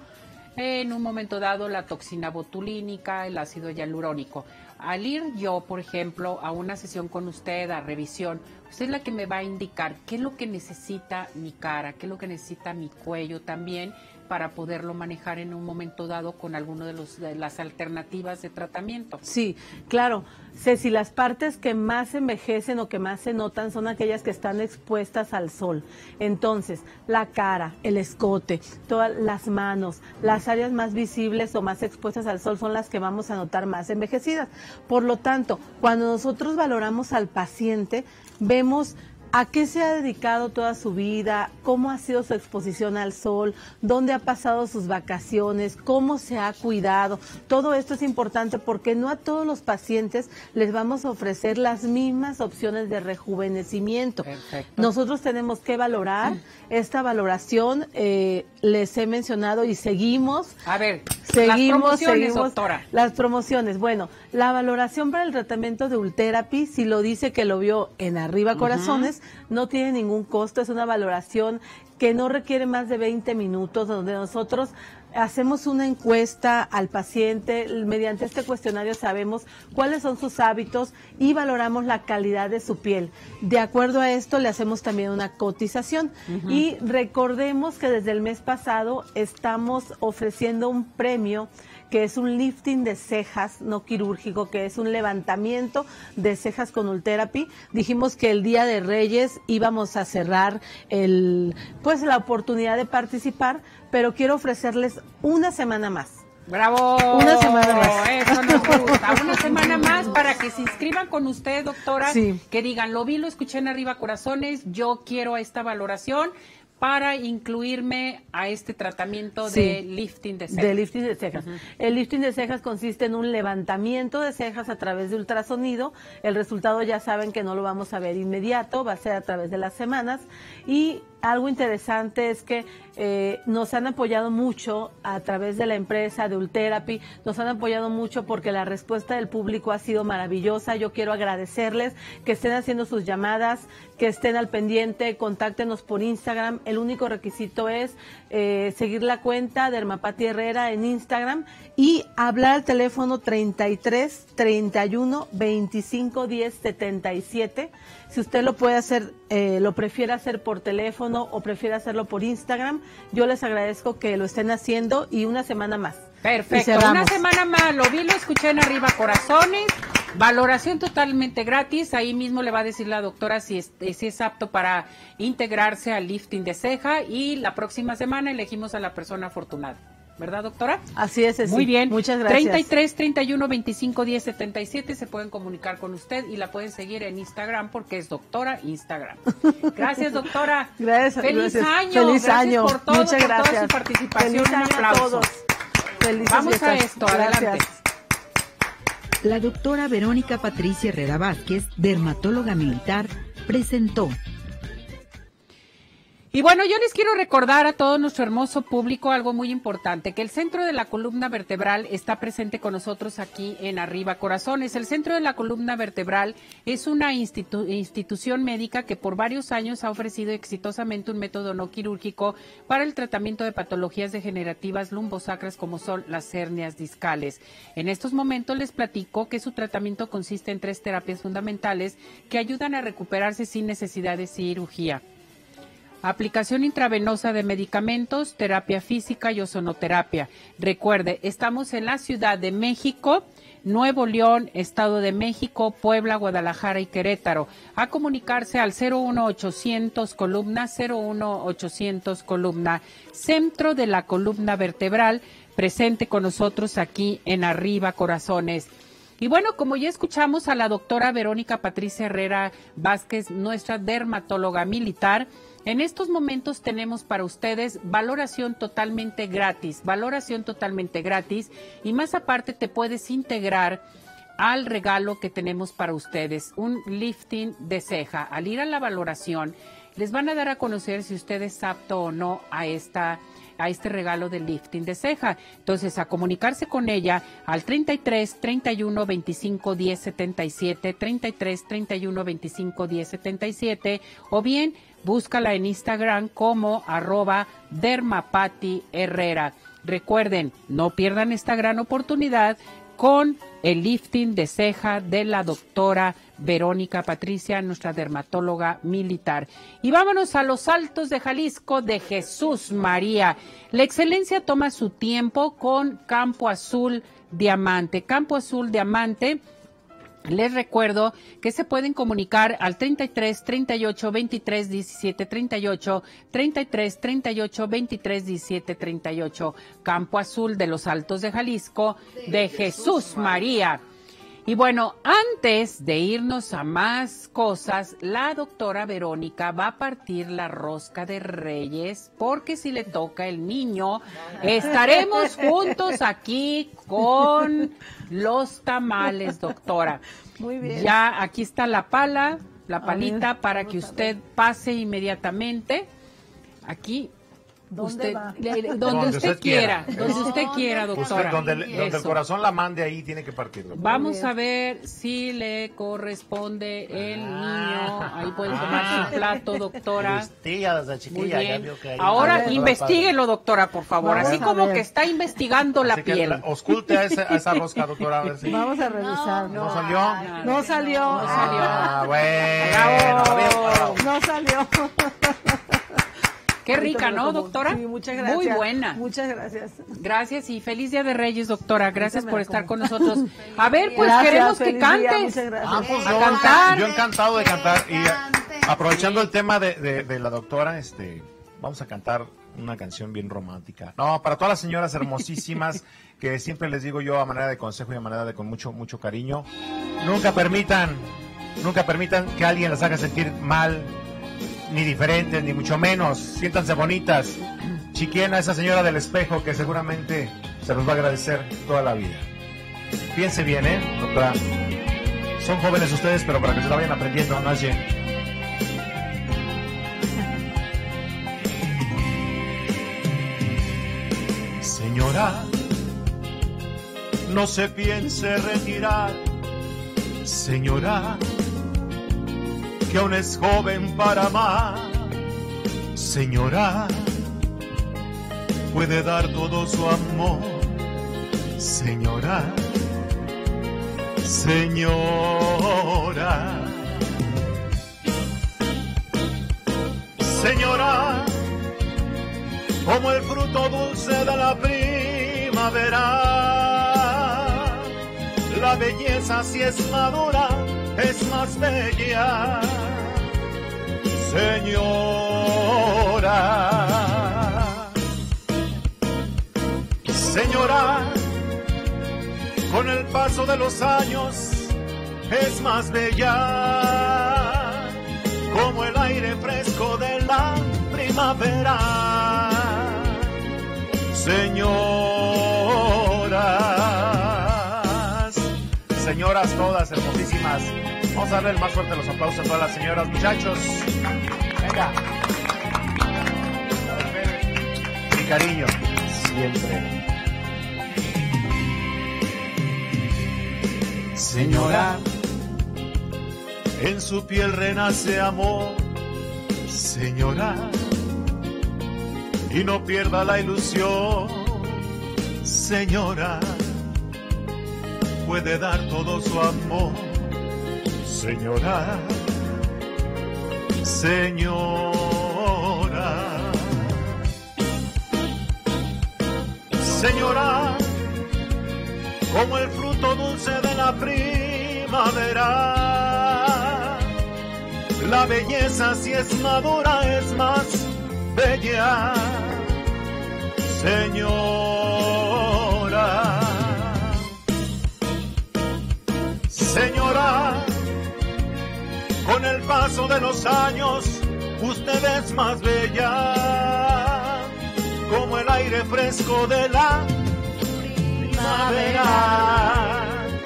en un momento dado la toxina botulínica, el ácido hialurónico. Al ir yo, por ejemplo, a una sesión con usted, a revisión, usted es la que me va a indicar qué es lo que necesita mi cara, qué es lo que necesita mi cuello también, para poderlo manejar en un momento dado con alguno de las alternativas de tratamiento. Sí, claro. Ceci, las partes que más envejecen o que más se notan son aquellas que están expuestas al sol. Entonces, la cara, el escote, todas las manos, las áreas más visibles o más expuestas al sol son las que vamos a notar más envejecidas. Por lo tanto, cuando nosotros valoramos al paciente, vemos a qué se ha dedicado toda su vida, cómo ha sido su exposición al sol, dónde ha pasado sus vacaciones, cómo se ha cuidado. Todo esto es importante porque no a todos los pacientes les vamos a ofrecer las mismas opciones de rejuvenecimiento. Perfecto. Nosotros tenemos que valorar esta valoración, les he mencionado y seguimos. A ver, las promociones, doctora. Las promociones. Bueno, la valoración para el tratamiento de Ultherapy, si lo dice que lo vio en Arriba Corazones, no tiene ningún costo, es una valoración que no requiere más de 20 minutos, donde nosotros hacemos una encuesta al paciente, mediante este cuestionario sabemos cuáles son sus hábitos y valoramos la calidad de su piel. De acuerdo a esto le hacemos también una cotización y recordemos que desde el mes pasado estamos ofreciendo un premio que es un lifting de cejas no quirúrgico, que es un levantamiento de cejas con Ultherapy. Dijimos que el Día de Reyes íbamos a cerrar pues la oportunidad de participar, pero quiero ofrecerles una semana más. ¡Bravo! Una semana más. Eso nos gusta. Una semana más para que se inscriban con usted, doctora. Sí. Que digan, lo vi, lo escuché en Arriba Corazones, yo quiero esta valoración para incluirme a este tratamiento de lifting de cejas. De lifting de cejas. El lifting de cejas consiste en un levantamiento de cejas a través de ultrasonido. El resultado ya saben que no lo vamos a ver inmediato, va a ser a través de las semanas. Y algo interesante es que nos han apoyado mucho a través de la empresa de Ultherapy, nos han apoyado mucho porque la respuesta del público ha sido maravillosa. Yo quiero agradecerles que estén haciendo sus llamadas, que estén al pendiente, contáctenos por Instagram. El único requisito es seguir la cuenta Dermapati Herrera en Instagram y hablar al teléfono 33 31 25 10 77. Si usted lo puede hacer, lo prefiere hacer por teléfono o prefiere hacerlo por Instagram, yo les agradezco que lo estén haciendo y una semana más. Perfecto, una semana más, lo vi, lo escuché en Arriba Corazones, valoración totalmente gratis, ahí mismo le va a decir la doctora si es apto para integrarse al lifting de ceja y la próxima semana elegimos a la persona afortunada. ¿Verdad, doctora? Así es, Muy bien. Muchas gracias. 33 31 25 10 77 se pueden comunicar con usted y la pueden seguir en Instagram porque es doctora Instagram. Gracias, doctora. Gracias. Feliz año. Feliz gracias año. por todo, Muchas gracias. Por toda su participación. Feliz año Un aplauso. a todos. Felices Vamos fiestas. a esto, Gracias. adelante. La doctora Verónica Patricia Herrera Vázquez, dermatóloga militar, presentó. Y bueno, yo les quiero recordar a todo nuestro hermoso público algo muy importante, que el centro de la columna vertebral está presente con nosotros aquí en Arriba Corazones. El centro de la columna vertebral es una institución médica que por varios años ha ofrecido exitosamente un método no quirúrgico para el tratamiento de patologías degenerativas lumbosacras como son las hernias discales. En estos momentos les platico que su tratamiento consiste en 3 terapias fundamentales que ayudan a recuperarse sin necesidad de cirugía. Aplicación intravenosa de medicamentos, terapia física y ozonoterapia. Recuerde, estamos en la Ciudad de México, Nuevo León, Estado de México, Puebla, Guadalajara y Querétaro. A comunicarse al 01800 columna, 01800 columna, centro de la columna vertebral, presente con nosotros aquí en Arriba Corazones. Y bueno, como ya escuchamos a la doctora Verónica Patricia Herrera Vázquez, nuestra dermatóloga militar, en estos momentos tenemos para ustedes valoración totalmente gratis y más aparte te puedes integrar al regalo que tenemos para ustedes, un lifting de ceja. Al ir a la valoración, les van a dar a conocer si usted es apto o no a este regalo del lifting de ceja. Entonces, a comunicarse con ella al 33 31 25 10 77, 33 31 25 10 77, o bien búscala en Instagram como @Dermapati Herrera. Recuerden, no pierdan esta gran oportunidad con el lifting de ceja de la doctora Verónica Patricia, nuestra dermatóloga militar. Y vámonos a los Altos de Jalisco de Jesús María. La excelencia toma su tiempo con Campo Azul Diamante. Campo Azul Diamante. Les recuerdo que se pueden comunicar al 33 38 23 17 38, 33 38 23 17 38, Campo Azul de los Altos de Jalisco, de Jesús María. Y bueno, antes de irnos a más cosas, la doctora Verónica va a partir la rosca de Reyes, porque si le toca el niño, estaremos juntos aquí con los tamales, doctora. Muy bien. Ya aquí está la palita para que usted pase inmediatamente. Aquí. ¿Dónde va? Donde usted quiera, donde usted quiera, doctora. Donde el corazón la mande, ahí tiene que partirlo. Vamos a ver si le corresponde el niño. Ahí puede tomar su plato, doctora. Muy bien. Ahora investíguelo, doctora, por favor. Vamos Así a como ver. que está investigando la piel. Ausculte a esa rosca, doctora, a ver si. Vamos a revisar. ¿No salió? No salió. Ah, Bravo. No salió. Qué rica, ¿no, doctora? Sí, muchas gracias. Muy buena. Muchas gracias. Gracias y feliz Día de Reyes, doctora. Gracias por estar con nosotros. A ver, pues Gracias, queremos que feliz día, cantes. muchas gracias. Pues A cantar. yo encantado de cantar. Y aprovechando el tema de la doctora, vamos a cantar una canción bien romántica. No, para todas las señoras hermosísimas que siempre les digo yo a manera de consejo y a manera de con mucho cariño, nunca permitan que alguien las haga sentir mal, ni diferentes, ni mucho menos. Siéntanse bonitas. Chiquen a esa señora del espejo que seguramente se los va a agradecer toda la vida. Piense bien, doctora. Son jóvenes ustedes, pero para que se la vayan aprendiendo, no es Señora, no se piense retirar. Señora, que aún es joven para amar. Señora, puede dar todo su amor. Señora, señora, señora, como el fruto dulce de la primavera, la belleza si es madura es más bella. Señora, señora, con el paso de los años es más bella, como el aire fresco de la primavera. Señoras todas hermosísimas, vamos a darle el más fuerte de los aplausos a todas las señoras, muchachos. Venga. Mi cariño, siempre. Señora, en su piel renace amor. Señora, y no pierda la ilusión. Señora, puede dar todo su amor. Señora, señora, señora, como el fruto dulce de la primavera, la belleza si es madura es más bella. Señora, señora, con el paso de los años usted es más bella, como el aire fresco de la primavera.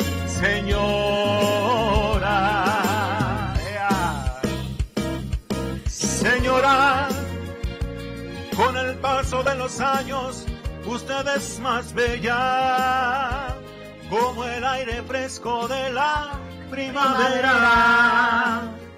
Señora, señora, con el paso de los años usted es más bella, como el aire fresco de la primavera.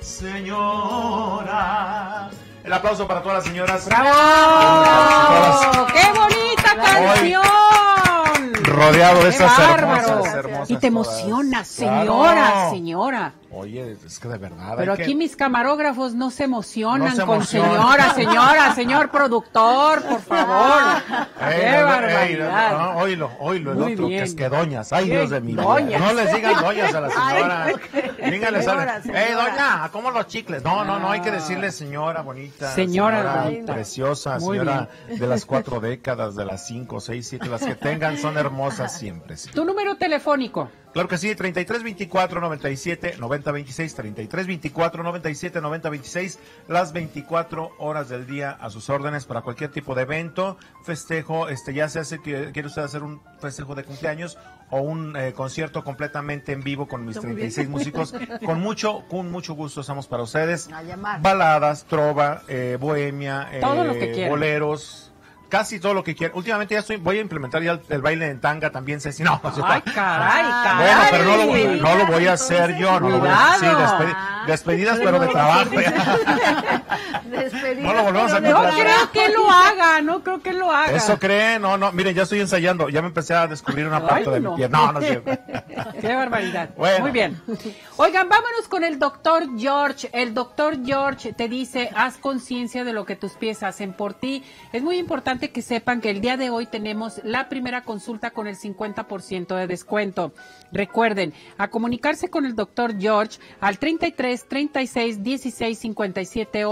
Señora. El aplauso para todas las señoras. ¡Bravo! ¡Qué bonita canción! Rodeado de esas hermosas. Y te emocionas, señora, claro. Señora. Oye, es que de verdad. Pero aquí mis camarógrafos no se emocionan con emocionan. señora, señor productor, por favor. ¡Qué barbaridad! Oílo, el Muy otro, bien. que es que doñas. Ay, Dios de mi vida. Doñas. No les digan doñas a la señora. Ay, Díganle, señora. doña, ¿cómo los chicles? No, hay que decirle señora bonita. Señora bonita. Preciosa, Muy señora de las 4 décadas, de las 5, 6, 7, las que tengan, son hermosas siempre. Sí. Tu número telefónico. Claro que sí, 3324-97-9026, 3324-97-9026, las 24 horas del día a sus órdenes para cualquier tipo de evento, festejo, ya se hace, quiere usted hacer un festejo de cumpleaños o un concierto completamente en vivo con mis 36 músicos, con mucho gusto estamos para ustedes. A llamar. Baladas, trova, bohemia, Todo lo que quieran. boleros. Casi todo lo que quieran. Últimamente voy a implementar ya el baile en tanga también. No, Ay, caray. bueno, pero no lo voy a hacer yo. No lo voy a hacer. Sí, despedidas, pero de trabajo. Despedida. No lo volvemos a No hacer. creo que lo haga. ¿Eso cree? No, miren, ya estoy ensayando. Ya me empecé a descubrir una parte de mi piel. No es cierto. Qué barbaridad. Bueno. Muy bien. Oigan, vámonos con el doctor George. El doctor George te dice, haz conciencia de lo que tus pies hacen por ti. Es muy importante que sepan que el día de hoy tenemos la primera consulta con el 50% de descuento. Recuerden, a comunicarse con el doctor George al 33 36 16 57 11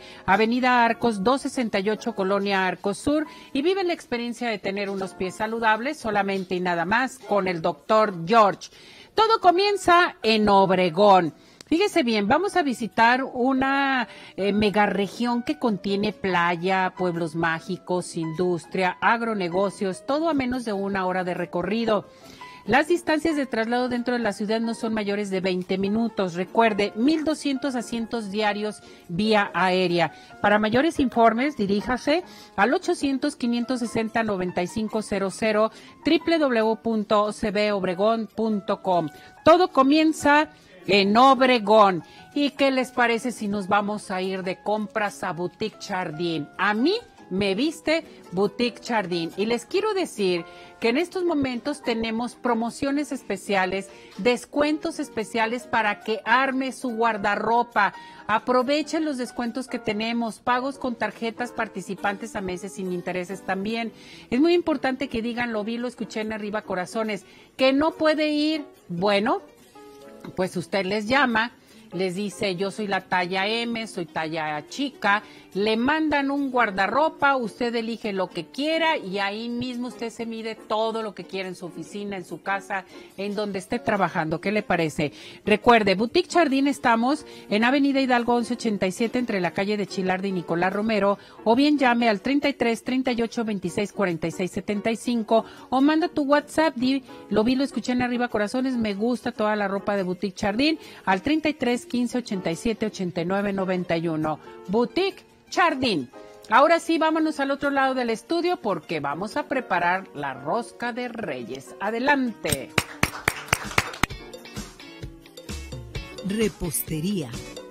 Avenida Arcos 268, Colonia Arcos Sur, y vive la experiencia de tener unos pies saludables solamente y nada más con el Dr. George. Todo comienza en Obregón. Fíjese bien, vamos a visitar una megaregión que contiene playa, pueblos mágicos, industria, agronegocios, todo a menos de 1 hora de recorrido. Las distancias de traslado dentro de la ciudad no son mayores de 20 minutos. Recuerde, 1,200 asientos diarios vía aérea. Para mayores informes, diríjase al 800-560-9500, www.cbobregón.com. Todo comienza en Obregón. ¿Y qué les parece si nos vamos a ir de compras a Boutique Jardín? A mí me viste Boutique Jardín. Y les quiero decir que en estos momentos tenemos promociones especiales, descuentos especiales para que arme su guardarropa. Aprovechen los descuentos que tenemos, pagos con tarjetas participantes a meses sin intereses también. Es muy importante que digan, lo vi, lo escuché en Arriba Corazones, que no puede ir. Bueno, pues usted les llama, les dice, yo soy la talla M, soy talla chica, le mandan un guardarropa, usted elige lo que quiera y ahí mismo usted se mide todo lo que quiera en su oficina, en su casa, en donde esté trabajando. ¿Qué le parece? Recuerde, Boutique Jardín estamos en Avenida Hidalgo 1187 entre la calle de Chilardi y Nicolás Romero, o bien llame al 33 38 26 46 75 o manda tu WhatsApp, di, lo vi, lo escuché en Arriba Corazones, me gusta toda la ropa de Boutique Jardín, al 33 15 87 89 91. Boutique Jardín. Ahora sí, vámonos al otro lado del estudio porque vamos a preparar la rosca de Reyes. Adelante. Repostería.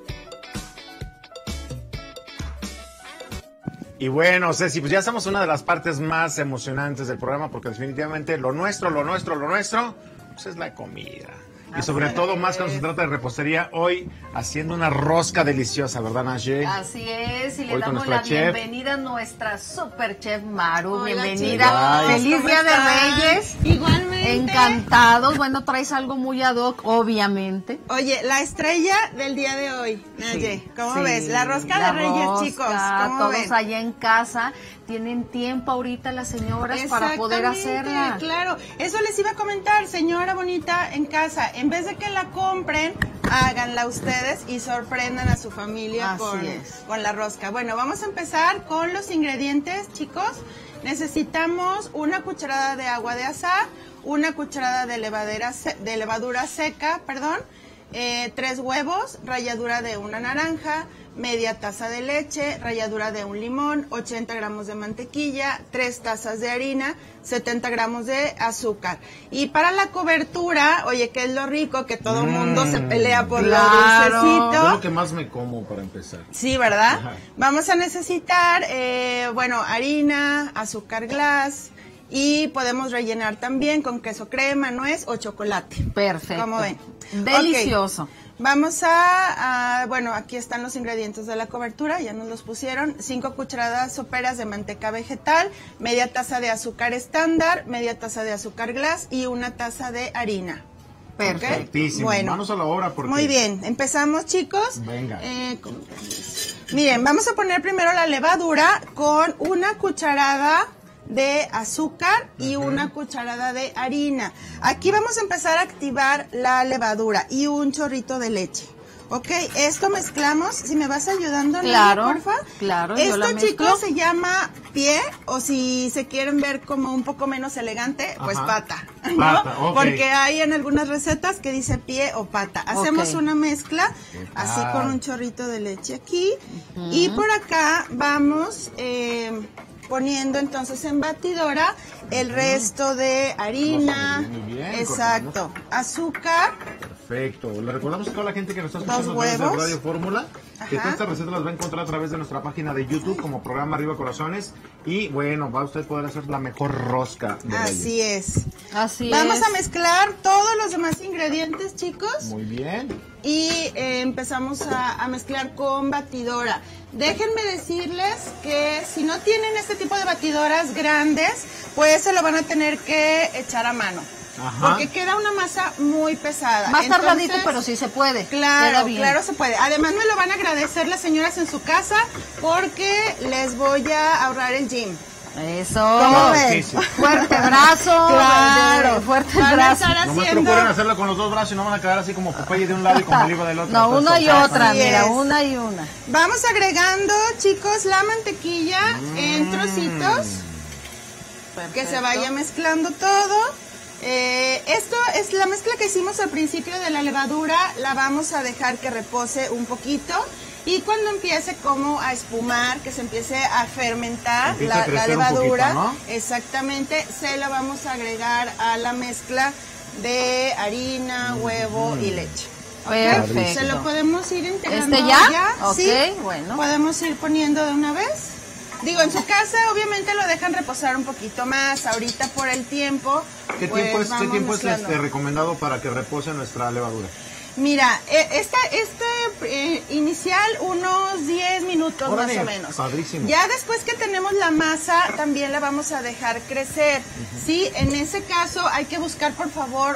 Y bueno, Ceci, pues ya estamos en una de las partes más emocionantes del programa porque definitivamente lo nuestro, pues es la comida. Y sobre todo más cuando se trata de repostería, hoy haciendo una rosca deliciosa, ¿verdad, Naye? Así es, y le Hoy damos la bienvenida a nuestra super chef Maru. Hola, Bienvenida. chicos. Feliz Día de Reyes. Igualmente. Encantados. Bueno, traes algo muy ad hoc, obviamente. Oye, la estrella del día de hoy, Naye, ¿cómo Sí, ves? La rosca la de Reyes, rosca, chicos, ¿cómo todos ven? allá en casa tienen tiempo ahorita las señoras para poder Exactamente, hacerla. claro. Eso les iba a comentar, señora bonita en casa. En vez de que la compren, háganla ustedes y sorprendan a su familia Así es. con la rosca. Bueno, vamos a empezar con los ingredientes, chicos. Necesitamos 1 cucharada de agua de azahar, 1 cucharada de levadura seca, 3 huevos, ralladura de una naranja, media taza de leche, ralladura de un limón, 80 gramos de mantequilla, 3 tazas de harina, 70 gramos de azúcar. Y para la cobertura, oye, que es lo rico, que todo mundo se pelea por lo dulcecito. Es lo que más me como para empezar. Sí, ¿verdad? Ajá. Vamos a necesitar, harina, azúcar glass, y podemos rellenar también con queso crema, nuez o chocolate. Perfecto. ¿Cómo ven? Delicioso. Ok. Vamos aquí están los ingredientes de la cobertura, ya nos los pusieron. 5 cucharadas soperas de manteca vegetal, media taza de azúcar estándar, media taza de azúcar glass y 1 taza de harina. Perfectísimo. Bueno, vamos a la obra porque... Muy bien, empezamos, chicos. Venga. Miren, vamos a poner primero la levadura con 1 cucharada de azúcar y 1 cucharada de harina. Aquí vamos a empezar a activar la levadura y un chorrito de leche. Ok, esto mezclamos. Si me vas ayudando, Claro, Nelly, porfa. claro, yo la Esto, mezclo. chicos, se llama pie, o si se quieren ver como un poco menos elegante, pues Ajá. pata, ¿no? Pata, ok. Porque hay en algunas recetas que dice pie o pata. Hacemos Ok. una mezcla, así con un chorrito de leche aquí. Y por acá vamos poniendo entonces en batidora el resto de harina, Muy bien, exacto, azúcar. Perfecto. Le recordamos a toda la gente que nos está 2 escuchando a través de huevos. Radio Fórmula que Ajá. todas estas recetas las va a encontrar a través de nuestra página de YouTube como programa Arriba Corazones. Y bueno, va a usted poder hacer la mejor rosca de Reyes. Así es. Así Vamos es. a mezclar todos los demás ingredientes, chicos. Muy bien. Y empezamos a mezclar con batidora. Déjenme decirles que si no tienen este tipo de batidoras grandes, pues se lo van a tener que echar a mano. porque queda una masa muy pesada. Más tardadito, pero sí se puede. Claro, claro se puede. Además me lo van a agradecer las señoras en su casa porque les voy a ahorrar el gym. Eso. ¿Cómo ven? Fuerte brazo. Claro. Fuerte brazo. No me procuren hacerlo con los dos brazos y no van a quedar así como Popeye de un lado y como Oliva del otro. No, una y otra, mira, una y una. Vamos agregando, chicos, la mantequilla en trocitos. Que se vaya mezclando todo. Esto es la mezcla que hicimos al principio de la levadura. La vamos a dejar que repose un poquito. Y cuando empiece como a espumar, que se empiece a fermentar la levadura, poquito, ¿no? Exactamente, se la vamos a agregar a la mezcla de harina, huevo y leche. Perfecto. Se lo podemos ir integrando. ¿Ya? Ok, sí, bueno. Podemos ir poniendo de una vez. Digo, en su casa obviamente lo dejan reposar un poquito más, ahorita por el tiempo. ¿Qué tiempo es recomendado para que repose nuestra levadura? Mira, inicial unos 10 minutos más o menos. Padrísimo. Ya después que tenemos la masa, también la vamos a dejar crecer. Sí, en ese caso hay que buscar por favor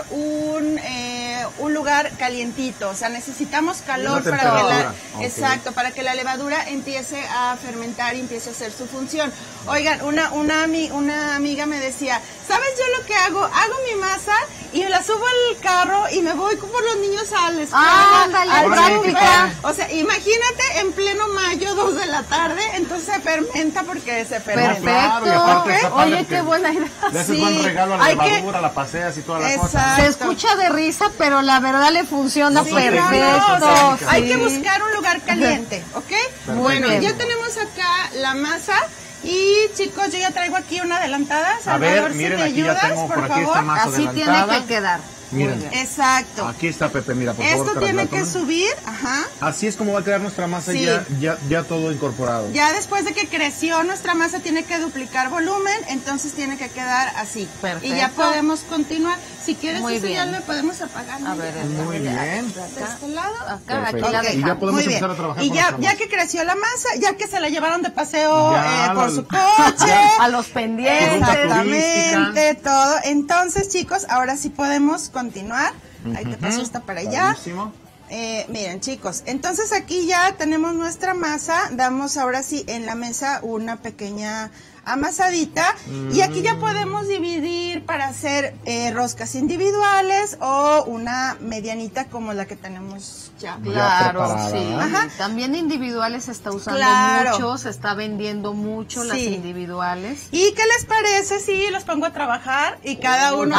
un lugar calientito. O sea, necesitamos calor para que exacto, para que la levadura empiece a fermentar y empiece a hacer su función. Oigan, una amiga me decía, ¿sabes yo lo que hago? Hago mi masa y me la subo al carro y me voy por los niños a la escuela, práctica. O sea, imagínate en pleno mayo, 2 de la tarde, entonces se fermenta porque se fermenta. Perfecto. Oye, qué buena idea. Le haces buen regalo a la levadura, la paseas y toda la cosa. Se escucha de risa, pero la verdad le funciona perfecto. O sea, hay que buscar un lugar caliente, ¿ok? Bueno, ya tenemos acá la masa. Y chicos, yo ya traigo aquí una adelantada. Salvador, a ver, miren, aquí ya tengo por aquí esta masa así adelantada. Tiene que quedar. Miren. Exacto. Aquí está, Pepe, mira, por favor. Esto tiene que subir, Así es como va a quedar nuestra masa ya todo incorporado. Ya después de que creció nuestra masa tiene que duplicar volumen, entonces tiene que quedar así. Perfecto. Y ya podemos continuar. Si quieres, muy bien. Ya lo podemos apagar. A ver, muy bien. De este lado. Acá, aquí la dejamos. Y ya podemos empezar a trabajar. Y ya que creció la masa, ya que se la llevaron de paseo por su coche. A los pendientes. Exactamente, todo. Entonces, chicos, ahora sí podemos continuar. Ahí te paso esta para allá. Miren, chicos, entonces aquí ya tenemos nuestra masa. Damos ahora sí en la mesa una pequeña amasadita y aquí ya podemos dividir para hacer roscas individuales o una medianita como la que tenemos ya. Claro, sí. También individuales se está usando mucho, se está vendiendo mucho las individuales. ¿Y qué les parece si los pongo a trabajar y cada uno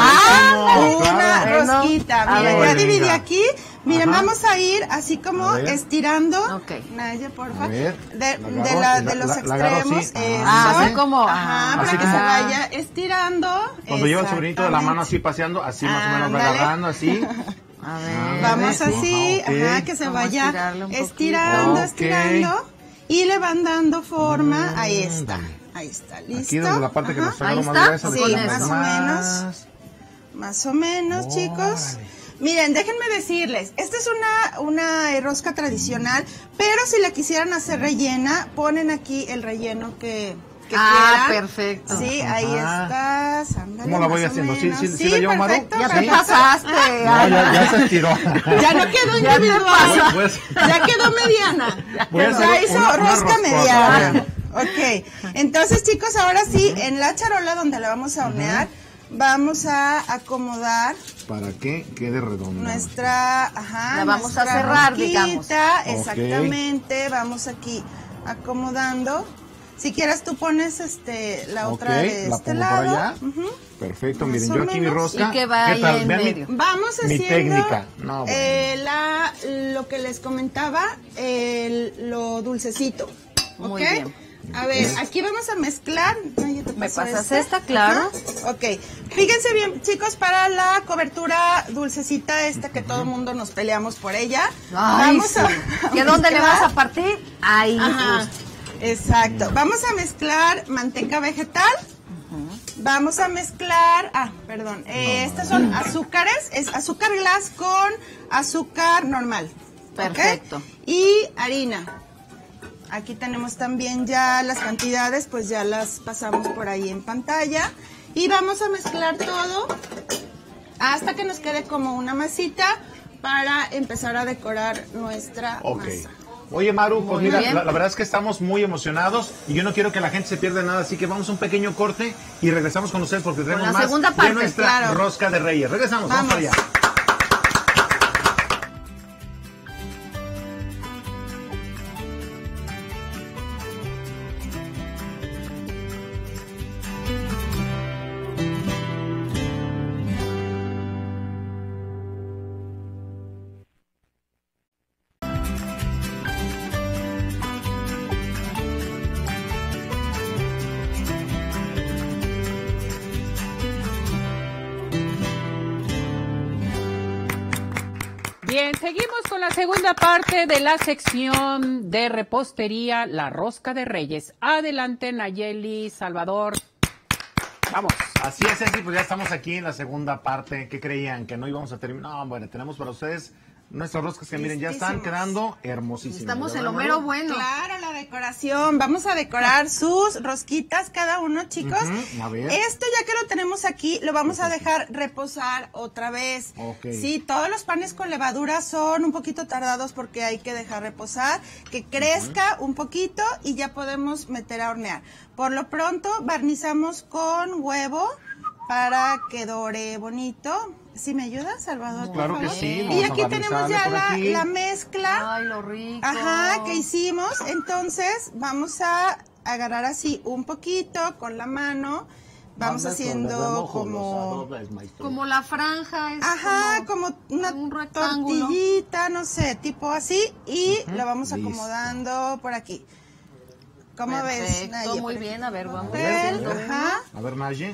una rosquita? Miren, ya dividí aquí. Miren, vamos a ir así como estirando. Naya, porfa. De los extremos. Así como. Para que se vaya estirando. Cuando lleva el sobrinito de la mano así paseando, así más o menos va agarrando, así. A ver. Vamos así, que se vaya estirando. Y le van dando forma. Ahí está, listo. Aquí desde la parte que nos ahí más gruesa. Sí, más o menos, chicos. Miren, déjenme decirles, esta es una rosca tradicional, pero si la quisieran hacer rellena, ponen aquí el relleno que quieran. Perfecto. Sí, ahí estás. Ándale, ¿cómo la voy haciendo? ¿Sí la llevo, Maru? Ya te pasaste. Ya se estiró. Ya no quedó individual. Ya quedó mediana. Ya hizo rosca mediana. Ok, entonces chicos, ahora sí, en la charola donde la vamos a hornear, vamos a acomodar para que quede redonda. La vamos a cerrar, digamos. Exactamente, vamos aquí acomodando. Si quieres tú pones la otra de este lado. Para allá. Perfecto, miren, yo aquí mi rosca. Y que vaya en medio. Vamos haciendo mi técnica. Lo que les comentaba, lo dulcecito. Muy bien. A ver, aquí vamos a mezclar. ¿Me pasas esta? Claro. Ok. Fíjense bien, chicos, para la cobertura dulcecita esta que todo el mundo nos peleamos por ella. Vamos a ¿Y dónde le vas a partir? Ahí. Exacto. Vamos a mezclar manteca vegetal. Vamos a mezclar, estas son azúcares, es azúcar glass con azúcar normal. Perfecto. Y harina. Aquí tenemos también ya las cantidades, pues ya las pasamos por ahí en pantalla. Y vamos a mezclar todo hasta que nos quede como una masita para empezar a decorar nuestra masa. Oye, Maru, pues mira, la verdad es que estamos muy emocionados y yo no quiero que la gente se pierda nada, así que vamos a un pequeño corte y regresamos con ustedes porque tenemos más de nuestra rosca de Reyes. Regresamos, vamos para allá. Bien, seguimos con la segunda parte de la sección de repostería, la rosca de Reyes. Adelante, Nayeli, Salvador. Vamos. Así es, pues ya estamos aquí en la segunda parte. ¿Qué creían? ¿Que no íbamos a terminar? No, bueno, tenemos para ustedes nuestras roscas que miren, ya están quedando hermosísimas. Estamos en lo mero bueno. Claro, la decoración. Vamos a decorar sus rosquitas cada uno, chicos. A ver. Esto ya que lo tenemos aquí, lo vamos a dejar reposar otra vez. Sí, todos los panes con levadura son un poquito tardados porque hay que dejar reposar, que crezca un poquito y ya podemos meter a hornear. Por lo pronto, barnizamos con huevo para que dore bonito. ¿Sí me ayudas, Salvador? Claro que sí. Y aquí tenemos ya la mezcla. Ay, lo rico. Ajá, que hicimos. Entonces, vamos a agarrar así un poquito con la mano. Vamos haciendo como la franja. Ajá, como una tortillita, no sé, tipo así. Y lo vamos acomodando por aquí. ¿Cómo ves, Naye? Muy bien, a ver, vamos. A ver, Naye,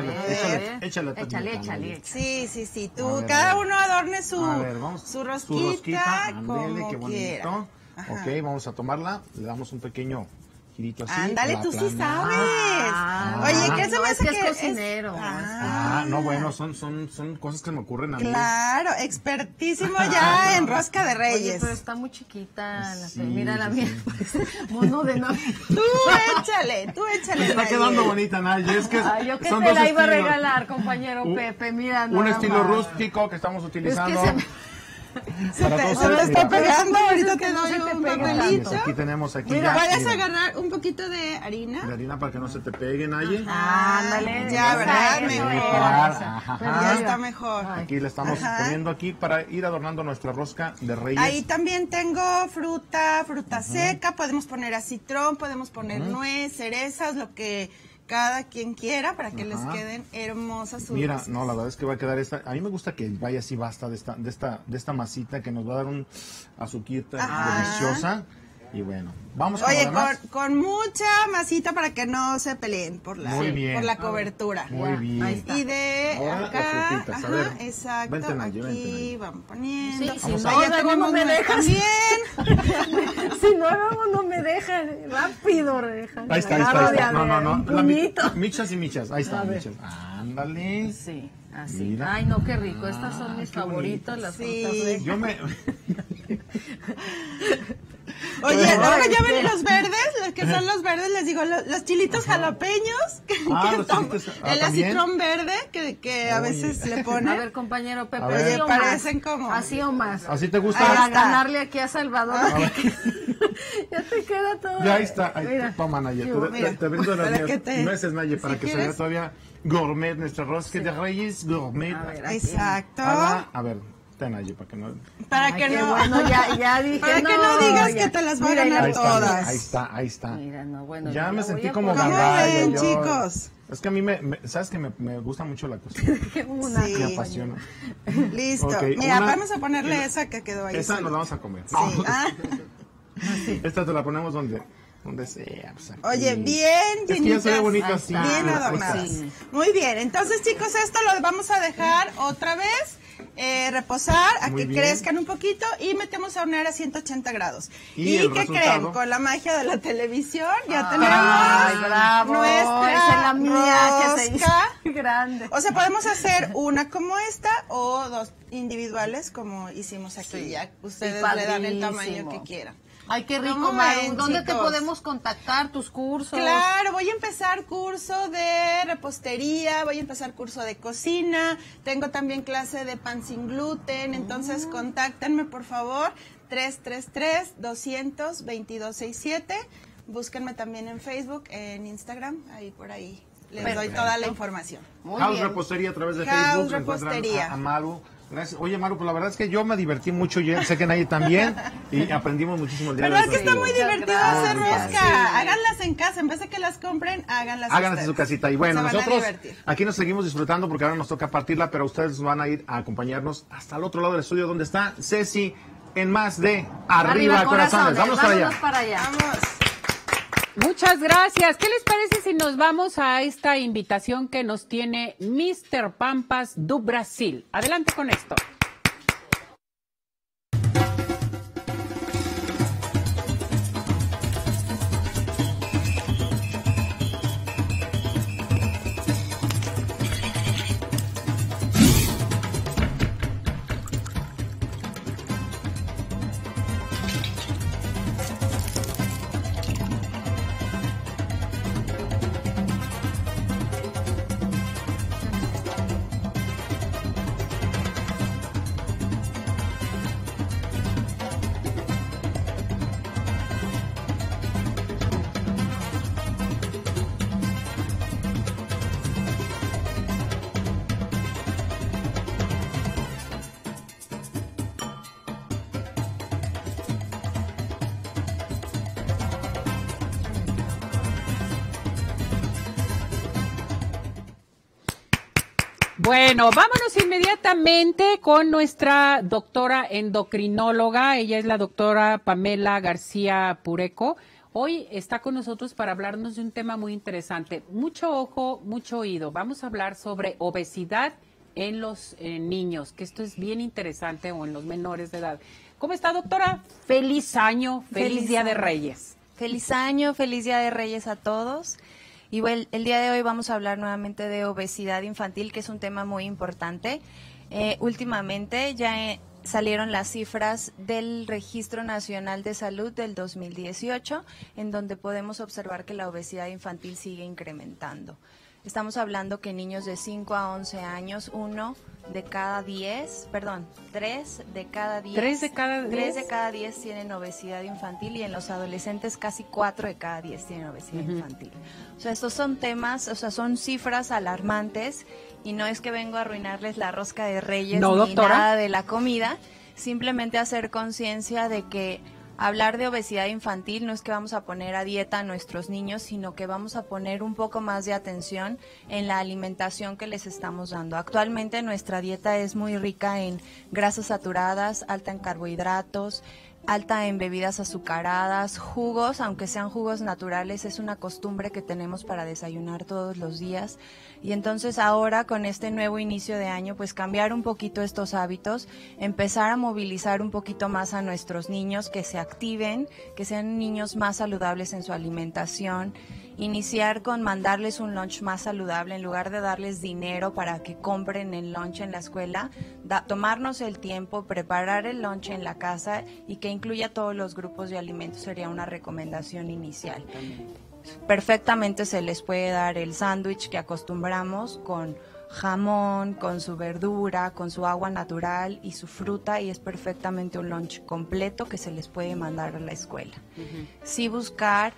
échale. Sí, tú, cada uno adorne su rosquita como quiera. Ok, vamos a tomarla, le damos un pequeño girito así. Ándale, tú sí sabes. Oye, ¿qué se me hace que es cocinero? No, bueno, son cosas que me ocurren a mí. Claro, expertísimo ya en rosca de Reyes. Oye, pero está muy chiquita. Mira la mía, mono de Navidad. Tú échale. Está quedando bonita, Naye. Es que yo que te la iba a regalar, compañero Pepe. Mira, un estilo rústico que estamos utilizando. Se te está pegando, ahorita te doy un papelito. Aquí tenemos Mira, vayas a agarrar un poquito de harina. De harina para que no se te pegue, Naye. Ándale, ya, ¿verdad? Mejor. Ya está mejor. Aquí le estamos poniendo aquí para ir adornando nuestra rosca de Reyes. Ahí también tengo fruta seca, podemos poner acitrón, podemos poner nuez, cerezas, lo que cada quien quiera para que les queden hermosas sus Mira, no, la verdad es que va a quedar esta. A mí me gusta que vaya así basta de esta masita que nos va a dar un azuquita deliciosa. Y bueno, vamos con con mucha masita para que no se peleen por la cobertura. Muy bien. Y de acá, exacto, vente, Naye, aquí vamos poniendo. Sí, no me dejas. Si no me dejan, rápido dejan. Ahí está. No. Michas y michas, ahí está, michas. Ándale. Sí, así. Mira. Ay, no, qué rico. Estas son mis favoritas, las frutas de... Oye, ahora ya ven los verdes, los que son los verdes, les digo, los chilitos jalapeños, el acitrón verde que a veces le ponen. A ver, compañero Pepe, oye, parecen como... Así o más. ¿Así te gusta? Para ganarle aquí a Salvador. Ya te queda todo. Ya está. Toma, Naye, te brindo las nueces, Naye, para que se vea todavía gourmet nuestra rosca de Reyes, gourmet. Exacto. A ver, Naye, para que no... Bueno, ya dije. Para que no digas que te las voy a ganar todas. Ahí está. Mira, bueno, ya me sentí como gandalla. Chicos. Es que a mí ¿sabes que me gusta mucho la cocina? Me apasiona. Listo. Mira, vamos a ponerle esa que quedó ahí. Esa nos vamos a comer. Sí. Esta te la ponemos donde sea. Pues oye, bien llenitas. Es que ya se ve bonito así. Bien adornadas. Muy bien. Entonces, chicos, esto lo vamos a dejar otra vez reposar a que crezcan un poquito y metemos a hornear a 180 grados. ¿Y qué creen? Con la magia de la televisión ya tenemos nuestra rosca grande. O sea, podemos hacer una como esta o dos individuales como hicimos aquí. Ya ustedes le dan el tamaño que quieran. Ay, qué rico, ¿Cómo Maru. ven, ¿Dónde te chicos? podemos contactar, tus cursos? Claro, voy a empezar curso de repostería, voy a empezar curso de cocina, tengo también clase de pan sin gluten, entonces contáctenme por favor, 333-200-2267, búsquenme también en Facebook, en Instagram, ahí por ahí les doy toda la información. House Repostería a través de House Facebook. Repostería. A Maru. Gracias. Oye, Maru, pues la verdad es que yo me divertí mucho, yo sé que nadie también, y aprendimos muchísimo el día de hoy. ¿Verdad que está muy divertido hacer rosca? Sí. Háganlas en casa, en vez de que las compren, háganlas en su casita. Y bueno, Se van a nosotros divertir. aquí nos seguimos disfrutando porque ahora nos toca partirla, pero ustedes van a ir a acompañarnos hasta el otro lado del estudio donde está Ceci en más de Arriba Corazones. Vamos para allá. Vamos. Muchas gracias. ¿Qué les parece si nos vamos a esta invitación que nos tiene Mr. Pampas do Brasil? Adelante con esto. Bueno, vámonos inmediatamente con nuestra doctora endocrinóloga. Ella es la doctora Pamela García Pureco. Hoy está con nosotros para hablarnos de un tema muy interesante. Mucho ojo, mucho oído. Vamos a hablar sobre obesidad en los niños, que esto es bien interesante, o en los menores de edad. ¿Cómo está, doctora? Feliz año, feliz Día de Reyes. Feliz año, feliz Día de Reyes a todos. Y bueno, el día de hoy vamos a hablar nuevamente de obesidad infantil, que es un tema muy importante. Últimamente ya salieron las cifras del Registro Nacional de Salud del 2018, en donde podemos observar que la obesidad infantil sigue incrementando. Estamos hablando que niños de 5 a 11 años, 3 de cada 10. 3 de cada 10. 3 de cada 10 tienen obesidad infantil, y en los adolescentes casi 4 de cada 10 tienen obesidad infantil. O sea, estos son temas, o sea, son cifras alarmantes, y no es que vengo a arruinarles la rosca de Reyes ni nada de la comida, simplemente hacer conciencia de que hablar de obesidad infantil no es que vamos a poner a dieta a nuestros niños, sino que vamos a poner un poco más de atención en la alimentación que les estamos dando. Actualmente nuestra dieta es muy rica en grasas saturadas, alta en carbohidratos, alta en bebidas azucaradas, jugos, aunque sean jugos naturales, es una costumbre que tenemos para desayunar todos los días. Y entonces ahora, con este nuevo inicio de año, pues cambiar un poquito estos hábitos, empezar a movilizar un poquito más a nuestros niños, que se activen, que sean niños más saludables en su alimentación, iniciar con mandarles un lunch más saludable en lugar de darles dinero para que compren el lunch en la escuela, tomarnos el tiempo, preparar el lunch en la casa y que incluya todos los grupos de alimentos sería una recomendación inicial. Perfectamente se les puede dar el sándwich que acostumbramos con jamón, con su verdura, con su agua natural y su fruta, y es perfectamente un lunch completo que se les puede mandar a la escuela. Sí buscar,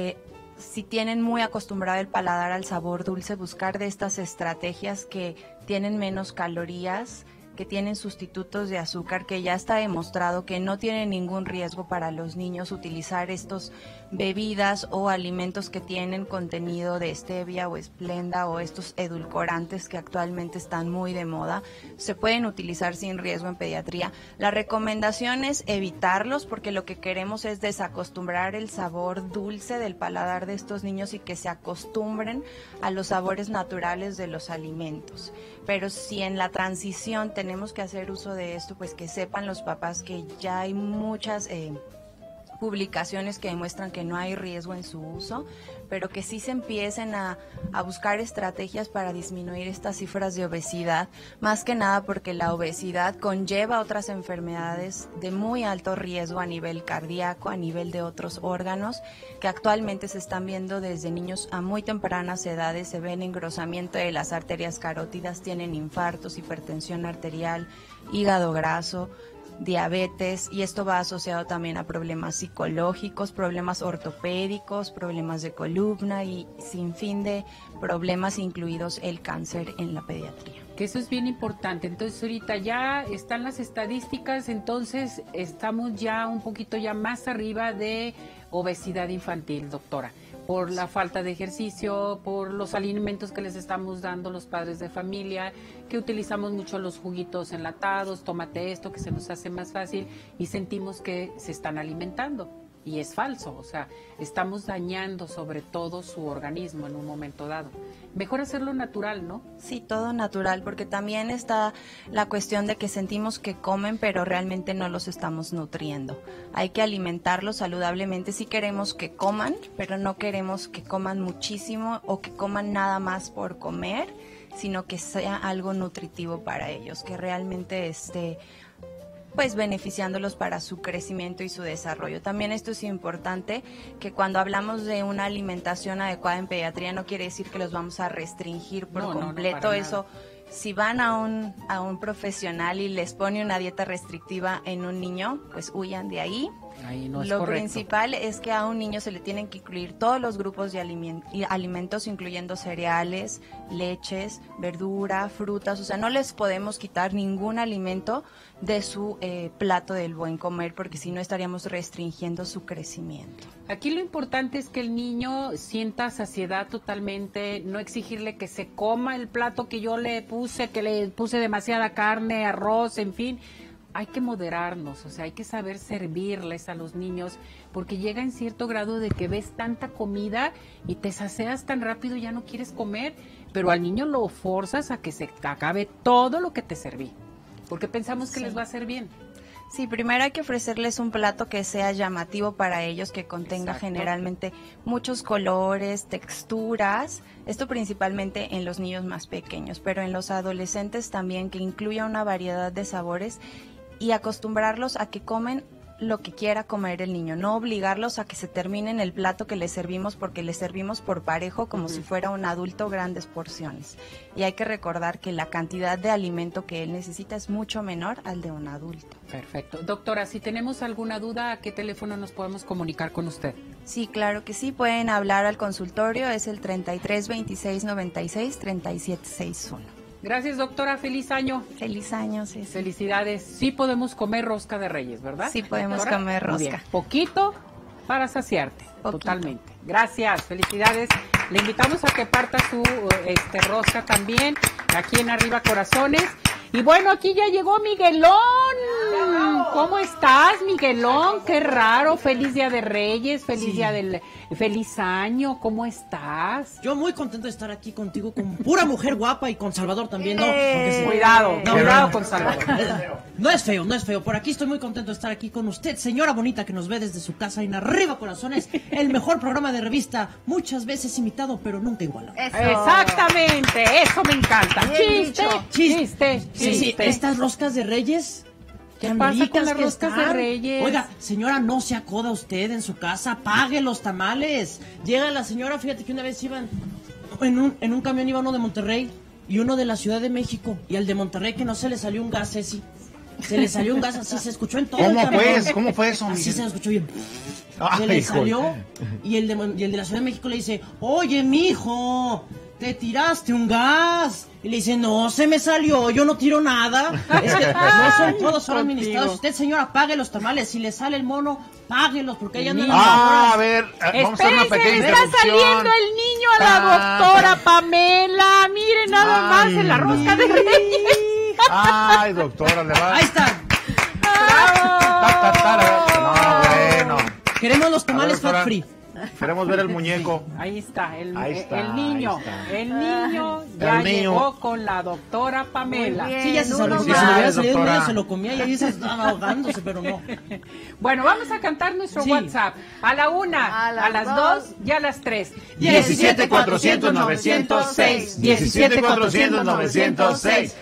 si tienen muy acostumbrado el paladar al sabor dulce, buscar de estas estrategias que tienen menos calorías, que tienen sustitutos de azúcar, que ya está demostrado que no tienen ningún riesgo para los niños utilizar estos bebidas o alimentos que tienen contenido de stevia o esplenda o estos edulcorantes que actualmente están muy de moda. Se pueden utilizar sin riesgo en pediatría. La recomendación es evitarlos, porque lo que queremos es desacostumbrar el sabor dulce del paladar de estos niños y que se acostumbren a los sabores naturales de los alimentos. Pero si en la transición tenemos que hacer uso de esto, pues que sepan los papás que ya hay muchas publicaciones que demuestran que no hay riesgo en su uso, pero que sí se empiecen a buscar estrategias para disminuir estas cifras de obesidad, más que nada porque la obesidad conlleva otras enfermedades de muy alto riesgo a nivel cardíaco, a nivel de otros órganos, que actualmente se están viendo desde niños a muy tempranas edades, se ven engrosamiento de las arterias carótidas, tienen infartos, hipertensión arterial, hígado graso, diabetes, y esto va asociado también a problemas psicológicos, problemas ortopédicos, problemas de columna y sin fin de problemas, incluidos el cáncer en la pediatría. Que eso es bien importante. Entonces ahorita ya están las estadísticas, entonces estamos ya un poquito ya más arriba de obesidad infantil, doctora, por la falta de ejercicio, por los alimentos que les estamos dando los padres de familia, que utilizamos mucho los juguitos enlatados, tómate esto, que se nos hace más fácil y sentimos que se están alimentando. Y es falso, o sea, estamos dañando sobre todo su organismo en un momento dado. Mejor hacerlo natural, ¿no? Sí, todo natural, porque también está la cuestión de que sentimos que comen, pero realmente no los estamos nutriendo. Hay que alimentarlos saludablemente. Sí queremos que coman, pero no queremos que coman muchísimo o que coman nada más por comer, sino que sea algo nutritivo para ellos, que realmente esté pues beneficiándolos para su crecimiento y su desarrollo. También esto es importante, que cuando hablamos de una alimentación adecuada en pediatría no quiere decir que los vamos a restringir por completo. No, eso, si van a un profesional y les pone una dieta restrictiva en un niño, pues huyan de ahí. No Lo principal es que a un niño se le tienen que incluir todos los grupos de alimentos, incluyendo cereales, leches, verdura, frutas. O sea, no les podemos quitar ningún alimento de su plato del buen comer, porque si no estaríamos restringiendo su crecimiento. Aquí lo importante es que el niño sienta saciedad totalmente, no exigirle que se coma el plato que yo le puse, que le puse demasiada carne, arroz, en fin. Hay que moderarnos, o sea, hay que saber servirles a los niños, porque llega en cierto grado de que ves tanta comida y te sacias tan rápido y ya no quieres comer, pero al niño lo forzas a que se acabe todo lo que te serví, porque pensamos que les va a hacer bien. Sí, primero hay que ofrecerles un plato que sea llamativo para ellos, que contenga generalmente muchos colores, texturas, esto principalmente en los niños más pequeños, pero en los adolescentes también, que incluya una variedad de sabores y acostumbrarlos a que comen lo que quiera comer el niño, no obligarlos a que se terminen el plato que les servimos, porque les servimos por parejo como si fuera un adulto, grandes porciones. Y hay que recordar que la cantidad de alimento que él necesita es mucho menor al de un adulto. Perfecto. Doctora, si tenemos alguna duda, ¿a qué teléfono nos podemos comunicar con usted? Sí, claro que sí, pueden hablar al consultorio, es el 33 26 96 37 61. Gracias, doctora. Feliz año. Feliz año, sí. Felicidades. Sí podemos comer rosca de Reyes, ¿verdad? Sí podemos comer rosca. Bien. Poquito para saciarte. Poquito. Totalmente. Gracias. Felicidades. Le invitamos a que parta su rosca también aquí en Arriba Corazones. Y bueno, aquí ya llegó Miguelón. ¿Cómo estás, Miguelón? Qué raro. Feliz Día de Reyes, feliz día del feliz año. ¿Cómo estás? Yo muy contento de estar aquí contigo, con pura mujer guapa, y con Salvador también, ¿no? Cuidado con Salvador. No es feo. Por aquí estoy muy contento de estar aquí con usted, señora bonita, que nos ve desde su casa en Arriba Corazones, el mejor programa de revista, muchas veces imitado, pero nunca igualado. Exactamente, eso me encanta. Chiste. Sí, estas roscas de Reyes. ¿Qué pasa con las roscas de Reyes? Oiga, señora, no se acoda usted en su casa, pague los tamales. Llega la señora, fíjate que una vez iban en un camión, iba uno de Monterrey y uno de la Ciudad de México, y al de Monterrey que no se le salió un gas, Ceci. Se le salió un gas, así se escuchó en todo el camión. ¿Cómo fue eso, Así se escuchó bien. Se le salió, y el de la Ciudad de México le dice: oye, mijo, te tiraste un gas. Y le dice: no, se me salió, yo no tiro nada. Es que no son todos, son administrados. Usted, señora, pague los tamales. Si le sale el mono, páguelos, porque ella no... a ver, vamos a hacer una pequeña introducción. Está saliendo el niño a la doctora Pamela. Mire nada más en la rosca de Reyes. Ay, doctora, le va. Ahí está. No, bueno. Queremos los tamales fat free. Queremos ver el muñeco. Ahí está, el niño. Ahí está. El niño ya llegó con la doctora Pamela. Muy bien. Sí, ya se salió. Si se lo hubiera salido, ya se lo comía y ahí se estaba ahogándose, pero no. Bueno, vamos a cantar nuestro WhatsApp. A la 1, a las 2 y a las 3. 17-400-906. 17-400-906.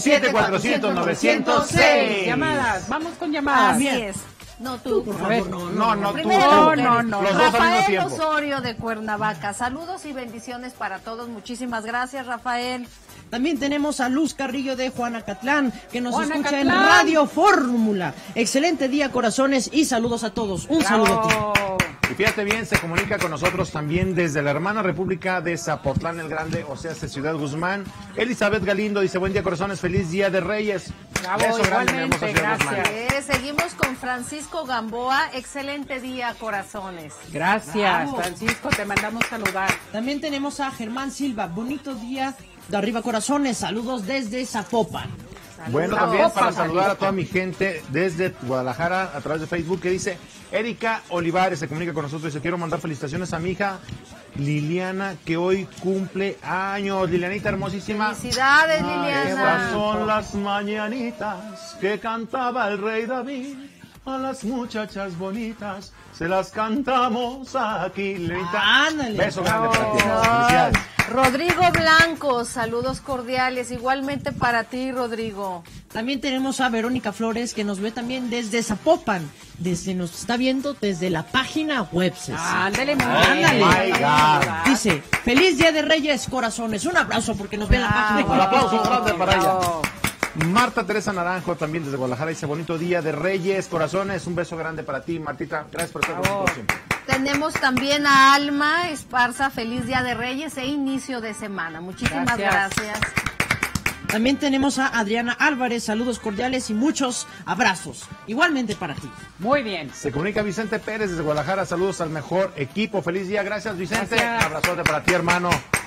17-400-906. Llamadas, vamos con llamadas. Así es. No tú, por favor. No, Primero, no. Los dos al mismo Rafael tiempo. Osorio de Cuernavaca. Saludos y bendiciones para todos. Muchísimas gracias, Rafael. También tenemos a Luz Carrillo de Juanacatlán, que nos escucha Juanacatlán. en Radio Fórmula. Excelente día, corazones, y saludos a todos. Un saludo a ti. Y fíjate bien, se comunica con nosotros también desde la hermana República de Zapotlán el Grande, o sea, Ciudad Guzmán. Elizabeth Galindo dice, buen día, corazones, feliz Día de Reyes. Bravo, Beso grande, mi hermosa igualmente, Ciudad Guzmán. Seguimos con Francisco Gamboa. Excelente día, corazones. Gracias, Bravo. Francisco, te mandamos saludar. También tenemos a Germán Silva. Bonito día de arriba, corazones. Saludos desde Zapopan. Bueno, también para saludar a toda mi gente desde Guadalajara a través de Facebook, que dice, Erika Olivares se comunica con nosotros y dice, quiero mandar felicitaciones a mi hija Liliana, que hoy cumple años. Lilianita hermosísima. Felicidades, Liliana. Estas son las mañanitas que cantaba el rey David. A las muchachas bonitas se las cantamos aquí. Lilianita, Ándale. beso grande para ti. Felicidades. Rodrigo Blanco, saludos cordiales. Igualmente para ti, Rodrigo. También tenemos a Verónica Flores, que nos ve también desde Zapopan. Nos está viendo desde la página web. Ándale, Ándale. My God. Dice, feliz Día de Reyes, corazones. Un aplauso porque nos ve en la página web. Un aplauso grande para ella. Marta Teresa Naranjo también desde Guadalajara dice, bonito día de Reyes, corazones, un beso grande para ti, Martita, gracias por estar con nosotros siempre. Tenemos también a Alma Esparza, feliz Día de Reyes e inicio de semana. Muchísimas gracias. También tenemos a Adriana Álvarez, saludos cordiales y muchos abrazos. Igualmente para ti. Muy bien. Se comunica Vicente Pérez desde Guadalajara, saludos al mejor equipo, feliz día, gracias Vicente, Gracias. un abrazote para ti, hermano.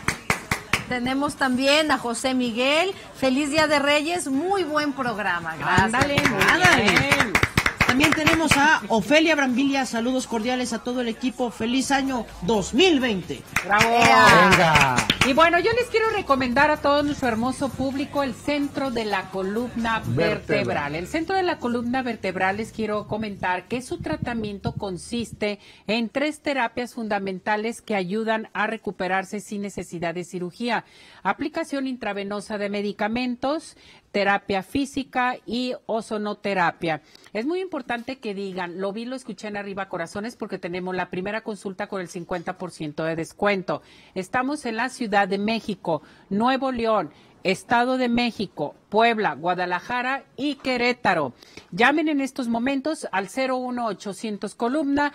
Tenemos también a José Miguel, feliz Día de Reyes, muy buen programa. Gracias. Ándale, muy Ándale. bien. También tenemos a Ofelia Brambilia, saludos cordiales a todo el equipo, feliz año 2020. Bravo. Venga. Y bueno, yo les quiero recomendar a todo nuestro hermoso público el Centro de la Columna Vertebral. El Centro de la Columna Vertebral, les quiero comentar que su tratamiento consiste en 3 terapias fundamentales que ayudan a recuperarse sin necesidad de cirugía. Aplicación intravenosa de medicamentos, terapia física y ozonoterapia. Es muy importante que digan, lo escuché en Arriba Corazones, porque tenemos la primera consulta con el 50% de descuento. Estamos en la Ciudad de México, Nuevo León, Estado de México, Puebla, Guadalajara y Querétaro. Llamen en estos momentos al 01800 columna,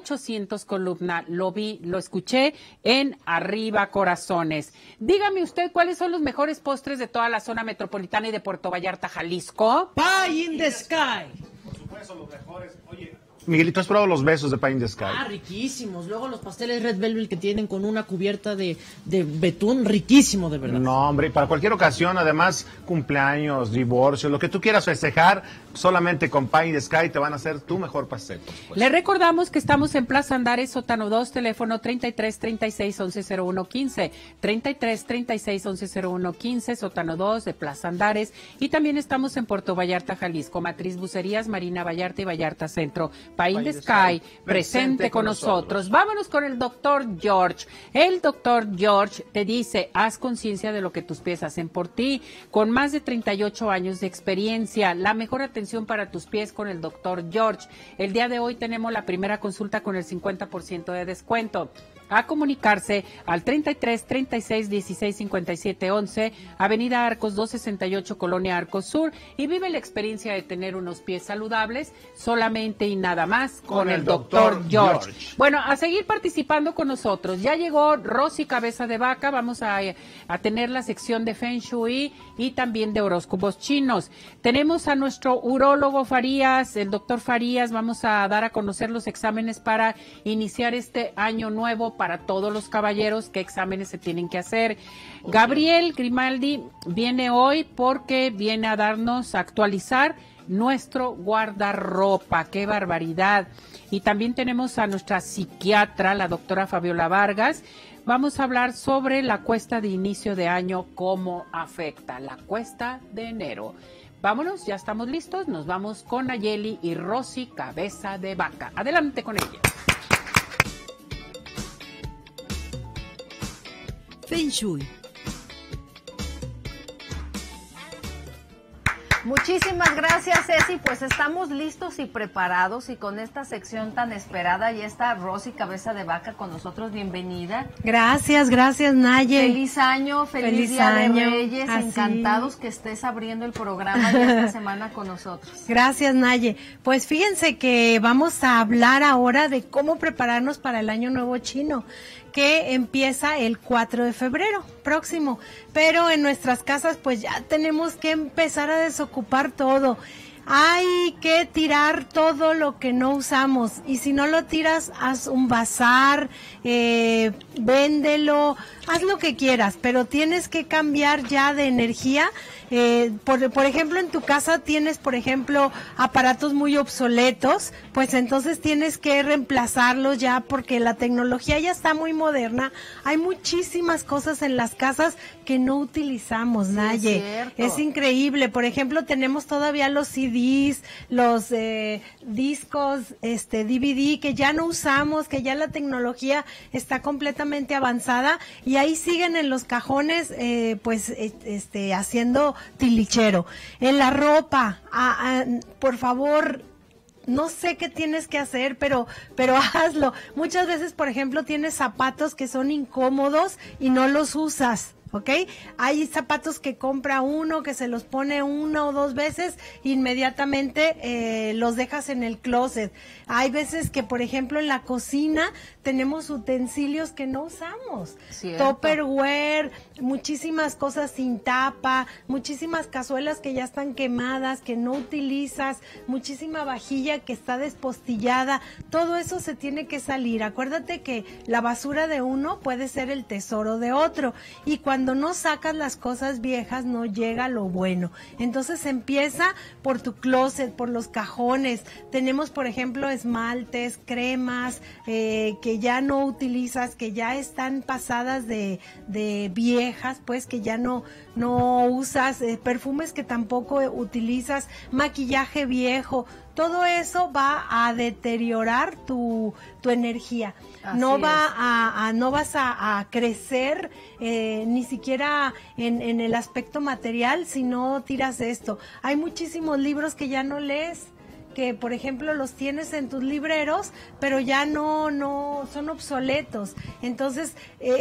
800 columna. Lo escuché en Arriba Corazones. Dígame usted cuáles son los mejores postres de toda la zona metropolitana y de Puerto Vallarta, Jalisco. Pie in the Sky. Por supuesto, los mejores. Oye, Miguelito, ¿has probado los besos de Pie in the Sky? Ah, riquísimos. Luego los pasteles Red Velvet que tienen con una cubierta de betún, riquísimo, de verdad. No, hombre, y para cualquier ocasión, además, cumpleaños, divorcio, lo que tú quieras festejar, solamente con Pie in the Sky te van a hacer tu mejor pastel. Le recordamos que estamos en Plaza Andares, Sótano 2, teléfono 33 36 11 01 15, 33 36 11 01 15, Sótano 2 de Plaza Andares, y también estamos en Puerto Vallarta, Jalisco, Matriz Bucerías, Marina Vallarta y Vallarta Centro. Pie in the Sky, presente con nosotros. Vámonos con el doctor George. El doctor George te dice, haz conciencia de lo que tus pies hacen por ti. Con más de 38 años de experiencia, la mejor atención para tus pies con el doctor George. El día de hoy tenemos la primera consulta con el 50% de descuento. A comunicarse al 33 36 16 57 11, Avenida Arcos 268, Colonia Arcos Sur, y vive la experiencia de tener unos pies saludables solamente y nada más con el doctor George. Bueno, a seguir participando con nosotros. Ya llegó Rosy Cabeza de Vaca, vamos a tener la sección de Feng Shui y también de horóscopos chinos. Tenemos a nuestro urólogo Farías, el doctor Farías, vamos a dar a conocer los exámenes para iniciar este año nuevo para todos los caballeros, qué exámenes se tienen que hacer. Gabriel Grimaldi viene hoy porque viene a actualizar nuestro guardarropa. ¡Qué barbaridad! Y también tenemos a nuestra psiquiatra, la doctora Fabiola Vargas. Vamos a hablar sobre la cuesta de inicio de año, cómo afecta la cuesta de enero. Vámonos, ya estamos listos. Nos vamos con Nayeli y Rosy Cabeza de Vaca. Adelante con ella. Feng Shui. Muchísimas gracias, Ceci. Pues estamos listos y preparados y con esta sección tan esperada. Y está Rosy Cabeza de Vaca con nosotros. Bienvenida. Gracias, Naye. Feliz año, feliz Día de Reyes. Así. Encantados que estés abriendo el programa ya esta semana con nosotros. Gracias, Naye. Pues fíjense que vamos a hablar ahora de cómo prepararnos para el Año Nuevo Chino, que empieza el 4 de febrero próximo, pero en nuestras casas pues ya tenemos que empezar a desocupar todo. Hay que tirar todo lo que no usamos y si no lo tiras, haz un bazar, véndelo, haz lo que quieras, pero tienes que cambiar ya de energía. Por ejemplo, en tu casa tienes, por ejemplo, aparatos muy obsoletos, pues entonces tienes que reemplazarlos ya porque la tecnología ya está muy moderna. Hay muchísimas cosas en las casas que no utilizamos, Naye. Es increíble. Por ejemplo, tenemos todavía los CDs, los discos, DVD que ya no usamos, que ya la tecnología está completamente avanzada y ahí siguen en los cajones, haciendo tilichero. En la ropa, por favor, no sé qué tienes que hacer, pero hazlo. Muchas veces, por ejemplo, tienes zapatos que son incómodos y no los usas. ¿Ok? Hay zapatos que compra uno, que se los pone 1 o 2 veces, inmediatamente los dejas en el closet. Hay veces que, por ejemplo, en la cocina tenemos utensilios que no usamos. Tupperware, muchísimas cosas sin tapa, muchísimas cazuelas que ya están quemadas, que no utilizas, muchísima vajilla que está despostillada. Todo eso se tiene que salir. Acuérdate que la basura de uno puede ser el tesoro de otro. Y cuando no sacas las cosas viejas, no llega lo bueno. Entonces empieza por tu closet, por los cajones. Tenemos, por ejemplo, esmaltes, cremas que ya no utilizas, que ya están pasadas de viejas, pues que ya no usas, perfumes que tampoco utilizas, maquillaje viejo. Todo eso va a deteriorar tu energía. No vas a crecer ni siquiera en el aspecto material si no tiras esto. Hay muchísimos libros que ya no lees, que por ejemplo los tienes en tus libreros, pero ya no son obsoletos. Entonces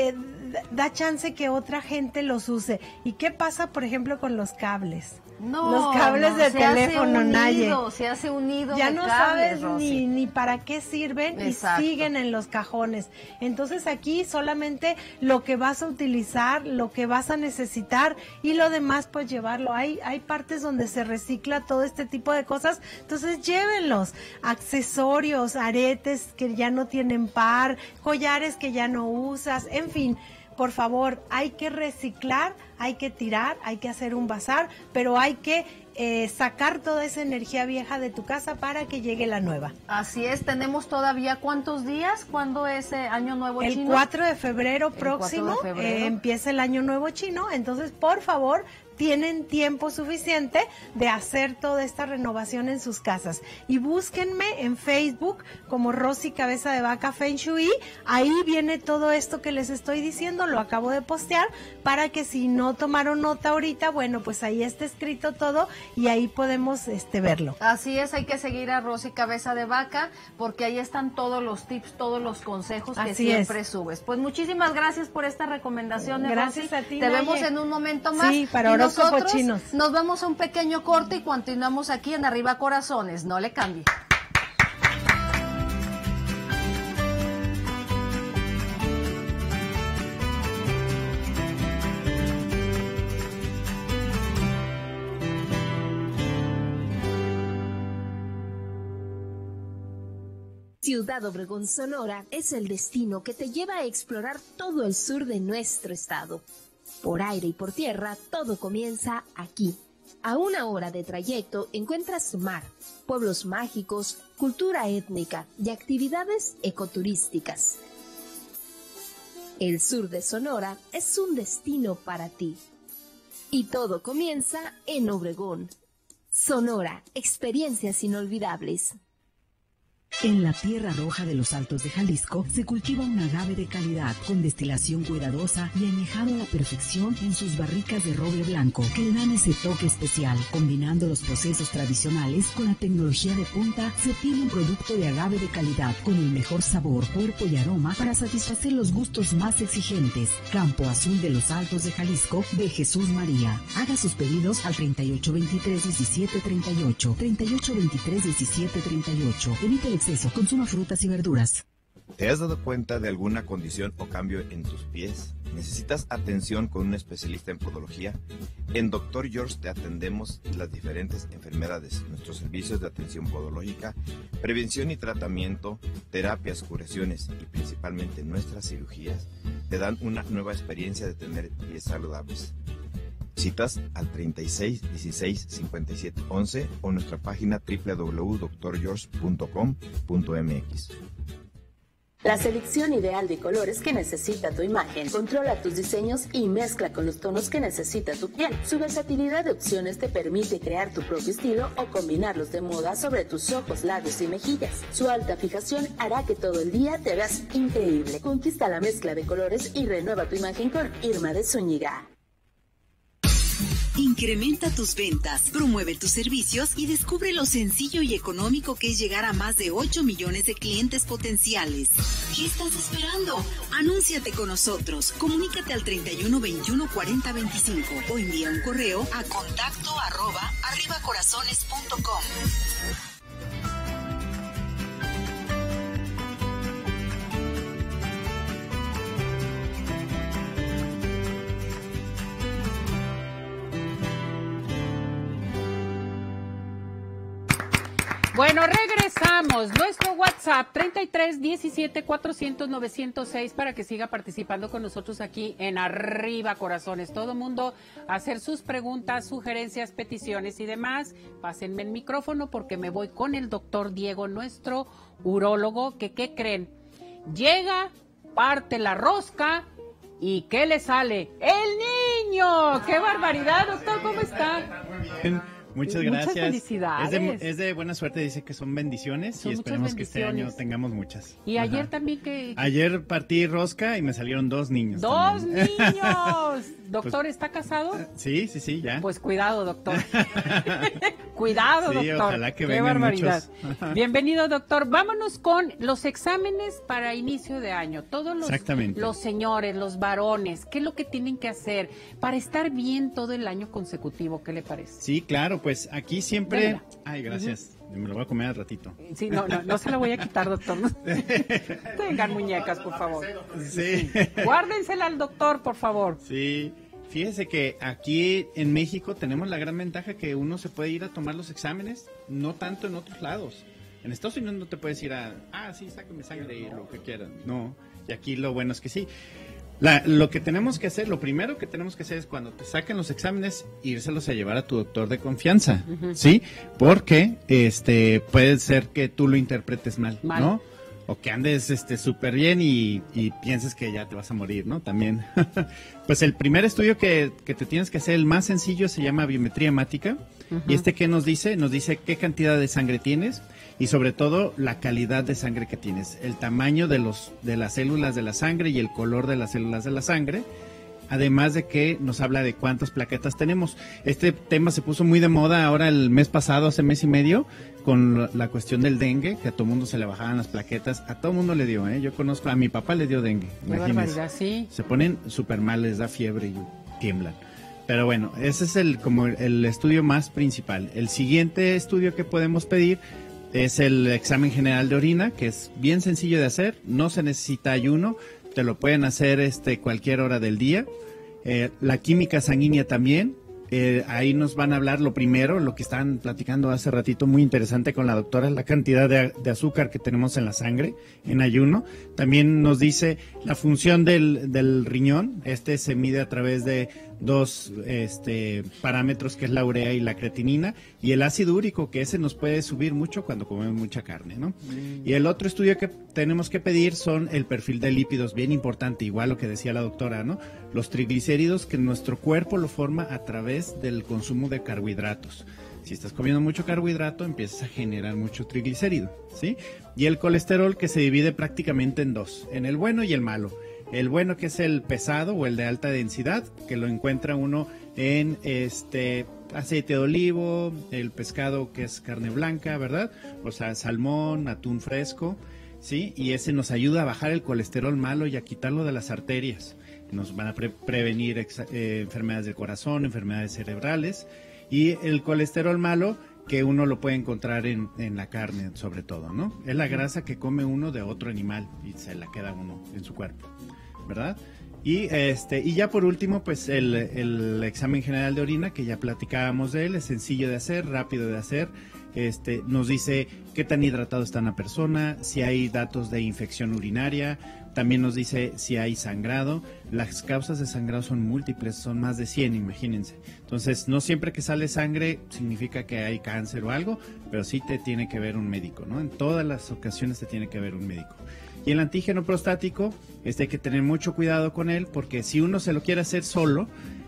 da chance que otra gente los use. ¿Y qué pasa, por ejemplo, con los cables? Los cables de teléfono, Naye. Se hace unido. Ya no cables, sabes ni para qué sirven. Exacto. Y siguen en los cajones. Entonces aquí solamente lo que vas a utilizar, lo que vas a necesitar y lo demás pues llevarlo. Hay partes donde se recicla todo este tipo de cosas, entonces llévenlos. Accesorios, aretes que ya no tienen par, collares que ya no usas, en fin. Por favor, hay que reciclar, hay que tirar, hay que hacer un bazar, pero hay que sacar toda esa energía vieja de tu casa para que llegue la nueva. Así es, tenemos todavía ¿cuántos días? ¿Cuándo es Año Nuevo Chino? El 4 de febrero próximo empieza el Año Nuevo Chino, entonces por favor, tienen tiempo suficiente de hacer toda esta renovación en sus casas. Y búsquenme en Facebook como Rosy Cabeza de Vaca Feng Shui. Ahí viene todo esto que les estoy diciendo, lo acabo de postear, para que si no tomaron nota ahorita, bueno, pues ahí está escrito todo y ahí podemos verlo. Así es, hay que seguir a Rosy Cabeza de Vaca, porque ahí están todos los tips, todos los consejos que siempre subes. Pues muchísimas gracias por esta recomendación, gracias Rosy. a ti, Te vemos en un momento más. Sí, para nosotros chinos. Nos vamos a un pequeño corte y continuamos aquí en Arriba Corazones. No le cambie. Ciudad Obregón, Sonora, es el destino que te lleva a explorar todo el sur de nuestro estado. Por aire y por tierra, todo comienza aquí. A una hora de trayecto encuentras mar, pueblos mágicos, cultura étnica y actividades ecoturísticas. El sur de Sonora es un destino para ti. Y todo comienza en Obregón. Sonora, experiencias inolvidables. En la Tierra Roja de los Altos de Jalisco se cultiva un agave de calidad con destilación cuidadosa y añejado a la perfección en sus barricas de roble blanco que le dan ese toque especial. Combinando los procesos tradicionales con la tecnología de punta, se obtiene un producto de agave de calidad con el mejor sabor, cuerpo y aroma para satisfacer los gustos más exigentes. Campo Azul de los Altos de Jalisco de Jesús María. Haga sus pedidos al 3823-1738, 3823-1738. Evite el exceso, consuma frutas y verduras. ¿Te has dado cuenta de alguna condición o cambio en tus pies? ¿Necesitas atención con un especialista en podología? En Dr. George te atendemos las diferentes enfermedades, nuestros servicios de atención podológica, prevención y tratamiento, terapias, curaciones y principalmente nuestras cirugías te dan una nueva experiencia de tener pies saludables. Citas al 36 16 57 11 o nuestra página www.drgeorge.com.mx. La selección ideal de colores que necesita tu imagen. Controla tus diseños y mezcla con los tonos que necesita tu piel. Su versatilidad de opciones te permite crear tu propio estilo o combinarlos de moda sobre tus ojos, labios y mejillas. Su alta fijación hará que todo el día te veas increíble. Conquista la mezcla de colores y renueva tu imagen con Irma de Zúñiga. Incrementa tus ventas, promueve tus servicios y descubre lo sencillo y económico que es llegar a más de 8 millones de clientes potenciales. ¿Qué estás esperando? Anúnciate con nosotros. Comunícate al 31 21 40 25 o envía un correo a contacto@arribacorazones.com. Bueno, regresamos. Nuestro WhatsApp 33 17 400 906 para que siga participando con nosotros aquí en Arriba Corazones. Todo mundo a hacer sus preguntas, sugerencias, peticiones y demás. Pásenme el micrófono porque me voy con el doctor Diego, nuestro urólogo, que ¿qué creen? Llega, parte la rosca y ¿qué le sale? ¡El niño! ¡Qué barbaridad, doctor! ¿Cómo está? Muchas gracias. Muchas felicidades. Es de buena suerte, dice que son bendiciones y esperemos que este año tengamos muchas. Y ayer también que... Ayer partí rosca y me salieron 2 niños. ¡2 niños! Doctor, pues, ¿está casado? Sí, ya. Pues cuidado, doctor. Cuidado, sí, doctor. Ojalá que Qué vengan barbaridad. muchos. Bienvenido, doctor. Vámonos con los exámenes para inicio de año. Todos los señores, los varones, ¿qué es lo que tienen que hacer para estar bien todo el año consecutivo? ¿Qué le parece? Sí, claro, pues aquí siempre... Ay, gracias. Me lo voy a comer al ratito. Sí, no se la voy a quitar, doctor. Tengan muñecas, por favor. Sí. Guárdensela al doctor, por favor. Sí. Fíjese que aquí en México tenemos la gran ventaja que uno se puede ir a tomar los exámenes, no tanto en otros lados. En Estados Unidos no te puedes ir sí, sácame sangre y lo que quieras. No, y aquí lo bueno es que sí. Lo que tenemos que hacer, lo primero que tenemos que hacer es cuando te saquen los exámenes, írselos a llevar a tu doctor de confianza, ¿sí? Porque puede ser que tú lo interpretes mal, ¿no? O que andes súper bien y pienses que ya te vas a morir, ¿no? También. Pues el primer estudio que te tienes que hacer, el más sencillo, se llama biometría hemática. ¿Y qué nos dice? Nos dice qué cantidad de sangre tienes y sobre todo la calidad de sangre que tienes, el tamaño de las células de la sangre y el color de las células de la sangre. Además de que nos habla de cuántas plaquetas tenemos. Este tema se puso muy de moda ahora el mes pasado, hace mes y medio, con la cuestión del dengue, que a todo mundo se le bajaban las plaquetas. A todo mundo le dio, Yo conozco, a mi papá le dio dengue. Imagínense. Sí. Se ponen súper mal, les da fiebre y tiemblan. Pero bueno, ese es el estudio más principal. El siguiente estudio que podemos pedir es el examen general de orina, que es bien sencillo de hacer, no se necesita ayuno. Te lo pueden hacer cualquier hora del día. La química sanguínea también. Ahí nos van a hablar lo primero, lo que estaban platicando hace ratito, muy interesante con la doctora, la cantidad de azúcar que tenemos en la sangre en ayuno. También nos dice la función del riñón. Se mide a través de dos parámetros, que es la urea y la creatinina, y el ácido úrico, que ese nos puede subir mucho cuando comemos mucha carne, ¿no? Y el otro estudio que tenemos que pedir son el perfil de lípidos, bien importante, igual lo que decía la doctora, ¿no? Los triglicéridos, que nuestro cuerpo lo forma a través del consumo de carbohidratos. Si estás comiendo mucho carbohidrato, empiezas a generar mucho triglicérido, ¿sí? Y el colesterol, que se divide prácticamente en dos, en el bueno y el malo. El bueno, que es el pesado o el de alta densidad, que lo encuentra uno en aceite de olivo, el pescado que es carne blanca, ¿verdad? O sea, salmón, atún fresco, ¿sí? Y ese nos ayuda a bajar el colesterol malo y a quitarlo de las arterias. Nos van a prevenir enfermedades del corazón, enfermedades cerebrales. Y el colesterol malo, que uno lo puede encontrar en la carne, sobre todo, ¿no? Es la grasa que come uno de otro animal y se la queda uno en su cuerpo, ¿verdad? Y ya por último, pues el examen general de orina, que ya platicábamos de él, es sencillo de hacer, rápido de hacer. Nos dice qué tan hidratado está una persona, si hay datos de infección urinaria, también nos dice si hay sangrado. Las causas de sangrado son múltiples, son más de 100, imagínense. Entonces, no siempre que sale sangre significa que hay cáncer o algo, pero sí te tiene que ver un médico, ¿no? En todas las ocasiones te tiene que ver un médico. Y el antígeno prostático, hay que tener mucho cuidado con él, porque si uno se lo quiere hacer solo,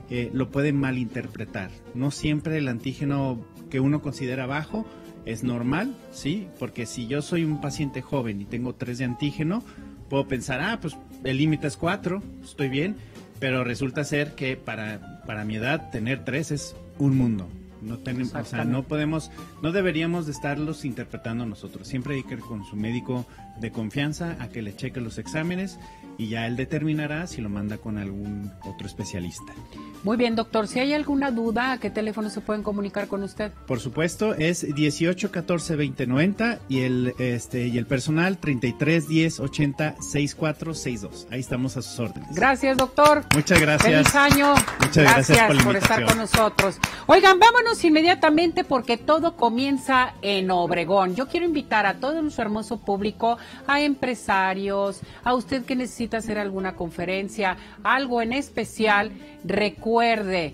lo puede malinterpretar. No siempre el antígeno que uno considera bajo es normal, ¿sí? Porque si yo soy un paciente joven y tengo 3 de antígeno, puedo pensar, pues el límite es 4, estoy bien, pero resulta ser que para mi edad tener 3 es un mundo. No tenemos, o sea, no deberíamos de estarlos interpretando nosotros. Siempre hay que ir con su médico de confianza a que le cheque los exámenes y ya él determinará si lo manda con algún otro especialista. Muy bien, doctor. Si hay alguna duda, ¿a qué teléfono se pueden comunicar con usted? Por supuesto, es 18 14 20 90 y el personal 33 10 80 64 62. Ahí estamos a sus órdenes. Gracias, doctor. Muchas gracias. Feliz año. Muchas gracias por estar con nosotros. Oigan, vámonos inmediatamente porque todo comienza en Obregón. Yo quiero invitar a todo nuestro hermoso público, a empresarios, a usted que necesita hacer alguna conferencia, algo en especial. Recuerde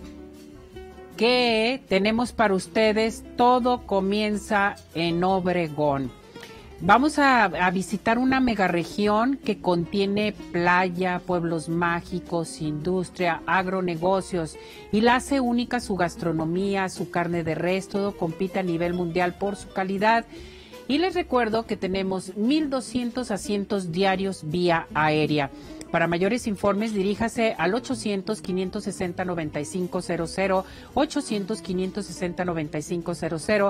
que tenemos para ustedes Todo Comienza en Obregón. Vamos a visitar una megaregión que contiene playa, pueblos mágicos, industria, agronegocios y la hace única su gastronomía, su carne de res, todo compite a nivel mundial por su calidad. Y les recuerdo que tenemos 1,200 asientos diarios vía aérea. Para mayores informes, diríjase al 800-560-9500, 800-560-9500,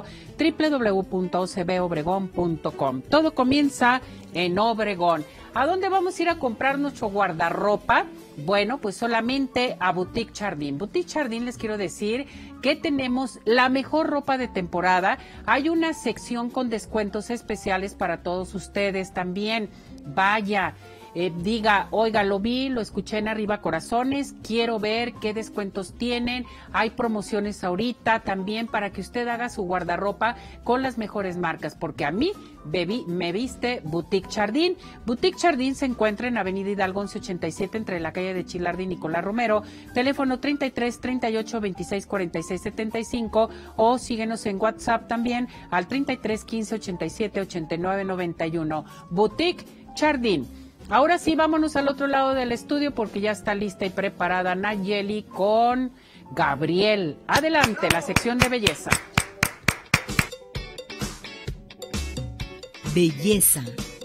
www.ocbobregón.com. Todo comienza en Obregón. ¿A dónde vamos a ir a comprar nuestro guardarropa? Bueno, pues solamente a Boutique Jardín. Boutique Jardín, les quiero decir que tenemos la mejor ropa de temporada. Hay una sección con descuentos especiales para todos ustedes también. Vaya. Diga, oiga, lo vi, lo escuché en Arriba Corazones, quiero ver qué descuentos tienen, hay promociones ahorita también para que usted haga su guardarropa con las mejores marcas, porque a mí me viste Boutique Jardín. Boutique Jardín se encuentra en Avenida Hidalgo 1187 entre la calle de Chilardi y Nicolás Romero, teléfono 33 38 26 46 75 o síguenos en WhatsApp también al 33 15 87 89 91. Boutique Jardín. Ahora sí, vámonos al otro lado del estudio porque ya está lista y preparada Nayeli con Gabriel. Adelante, la sección de belleza. Belleza.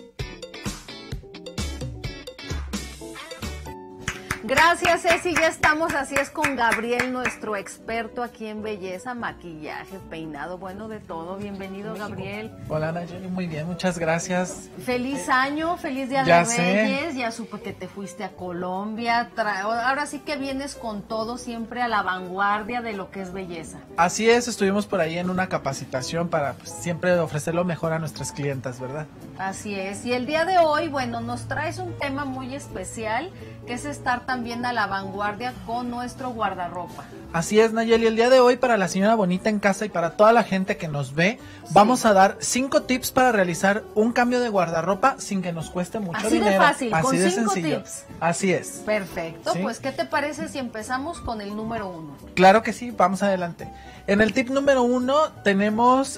Gracias, Ceci. Ya estamos, así es, con Gabriel, nuestro experto aquí en belleza, maquillaje, peinado, bueno, de todo. Bienvenido, Gabriel. Hola, Nayeli, muy bien, muchas gracias. Feliz año, feliz Día de Reyes. Ya supe que te fuiste a Colombia. Ahora sí que vienes con todo, siempre a la vanguardia de lo que es belleza. Así es, estuvimos por ahí en una capacitación para siempre ofrecer lo mejor a nuestras clientas, ¿verdad? Así es. Y el día de hoy, bueno, nos traes un tema muy especial, que es estar también a la vanguardia con nuestro guardarropa. Así es, Nayeli, el día de hoy para la señora bonita en casa y para toda la gente que nos ve, vamos a dar 5 tips para realizar un cambio de guardarropa sin que nos cueste mucho dinero. Así de fácil, así con de 5 sencillo. tips. Así es. Perfecto, ¿Sí? pues ¿qué te parece si empezamos con el número 1? Claro que sí, vamos adelante. En el tip número 1 tenemos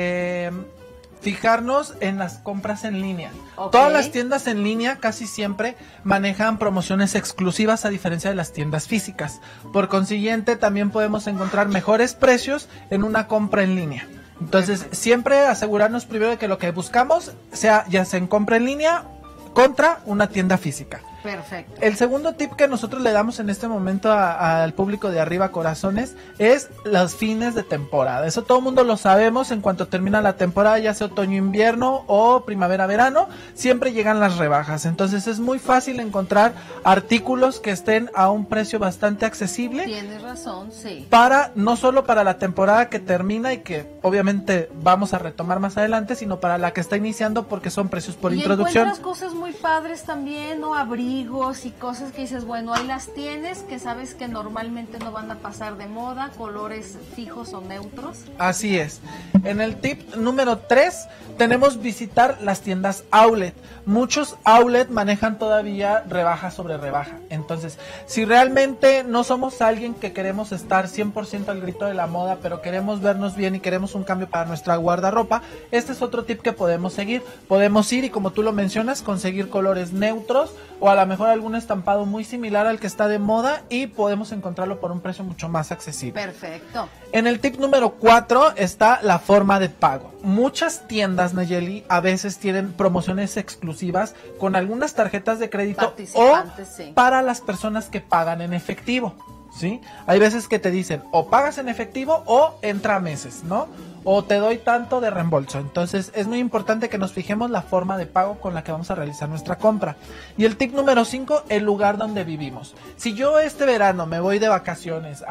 fijarnos en las compras en línea. Ok. Todas las tiendas en línea casi siempre manejan promociones exclusivas a diferencia de las tiendas físicas. Por consiguiente, también podemos encontrar mejores precios en una compra en línea. Entonces, siempre asegurarnos primero de que lo que buscamos sea ya sea en compra en línea contra una tienda física. Perfecto. El segundo tip que nosotros le damos en este momento al público de Arriba Corazones es los fines de temporada. Eso todo el mundo lo sabemos. En cuanto termina la temporada, ya sea otoño-invierno o primavera-verano, siempre llegan las rebajas. Entonces es muy fácil encontrar artículos que estén a un precio bastante accesible. Tienes razón, sí. No solo para la temporada que termina y que obviamente vamos a retomar más adelante, sino para la que está iniciando porque son precios por introducción. Y encuentras cosas muy padres también, ¿no? Abrigos y cosas que dices, bueno, ahí las tienes, que sabes que normalmente no van a pasar de moda, colores fijos o neutros. Así es. En el tip número 3 tenemos visitar las tiendas outlet. Muchos outlet manejan todavía rebaja sobre rebaja. Entonces, si realmente no somos alguien que queremos estar 100% al grito de la moda, pero queremos vernos bien y queremos un cambio para nuestra guardarropa, este es otro tip que podemos seguir. Podemos ir y, como tú lo mencionas, conseguir colores neutros o a lo mejor algún estampado muy similar al que está de moda y podemos encontrarlo por un precio mucho más accesible. Perfecto. En el tip número 4 está la forma de pago. Muchas tiendas, Nayeli, a veces tienen promociones exclusivas con algunas tarjetas de crédito o sí, para las personas que pagan en efectivo, ¿sí? Hay veces que te dicen o pagas en efectivo o entra a meses, ¿no? O te doy tanto de reembolso. Entonces es muy importante que nos fijemos la forma de pago con la que vamos a realizar nuestra compra. Y el tip número 5, el lugar donde vivimos. Si yo este verano me voy de vacaciones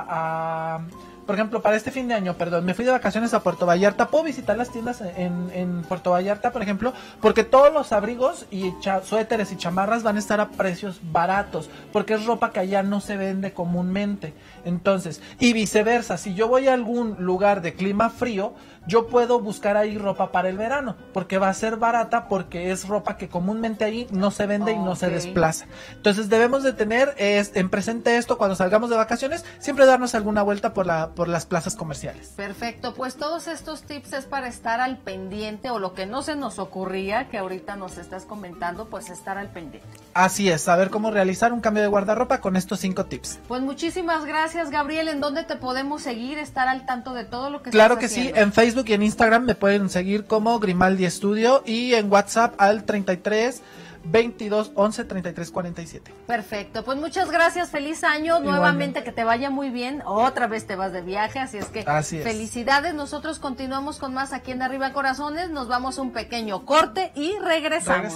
por ejemplo, para este fin de año, me fui de vacaciones a Puerto Vallarta, puedo visitar las tiendas en Puerto Vallarta, por ejemplo, porque todos los abrigos y suéteres y chamarras van a estar a precios baratos, porque es ropa que allá no se vende comúnmente. Entonces, y viceversa, si yo voy a algún lugar de clima frío, yo puedo buscar ahí ropa para el verano, porque va a ser barata, porque es ropa que comúnmente ahí no se vende y no se desplaza. Entonces debemos de tener en presente esto cuando salgamos de vacaciones, siempre darnos alguna vuelta por las plazas comerciales. Perfecto, pues todos estos tips es para estar al pendiente, o lo que no se nos ocurría, que ahorita nos estás comentando, pues estar al pendiente. Así es, saber cómo realizar un cambio de guardarropa con estos 5 tips. Pues muchísimas gracias, Gabriel. ¿En dónde te podemos seguir, estar al tanto de todo lo que Claro estás que haciendo? sí, en Facebook y en Instagram me pueden seguir como Grimaldi Studio y en WhatsApp al 33 22 11 33 47. Perfecto, pues muchas gracias, feliz año, nuevamente que te vaya muy bien, otra vez te vas de viaje, así es que felicidades. Nosotros continuamos con más aquí en Arriba Corazones, nos vamos a un pequeño corte y regresamos.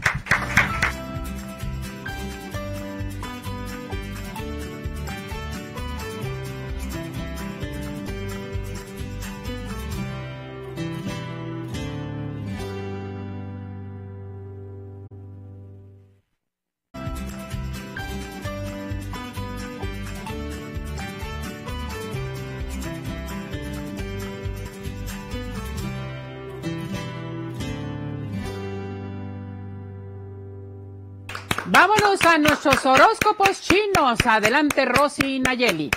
Vámonos a nuestros horóscopos chinos. Adelante, Rosy y Nayeli.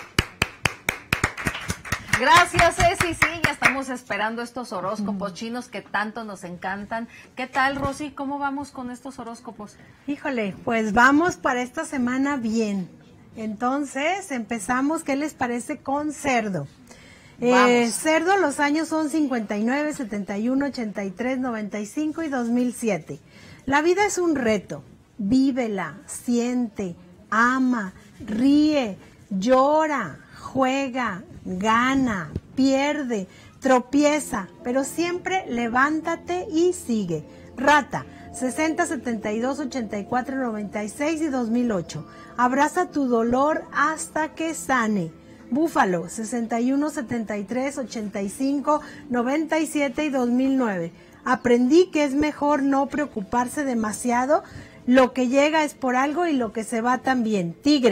Gracias, Ceci. Sí, ya estamos esperando estos horóscopos chinos que tanto nos encantan. ¿Qué tal, Rosy? ¿Cómo vamos con estos horóscopos? Híjole, pues vamos para esta semana bien. Entonces, empezamos, ¿qué les parece con Cerdo? Cerdo, los años son 59, 71, 83, 95 y 2007. La vida es un reto. Vívela, siente, ama, ríe, llora, juega, gana, pierde, tropieza, pero siempre levántate y sigue. Rata, 60, 72, 84, 96 y 2008. Abraza tu dolor hasta que sane. Búfalo, 61, 73, 85, 97 y 2009. Aprendí que es mejor no preocuparse demasiado. Lo que llega es por algo y lo que se va también. Tigre,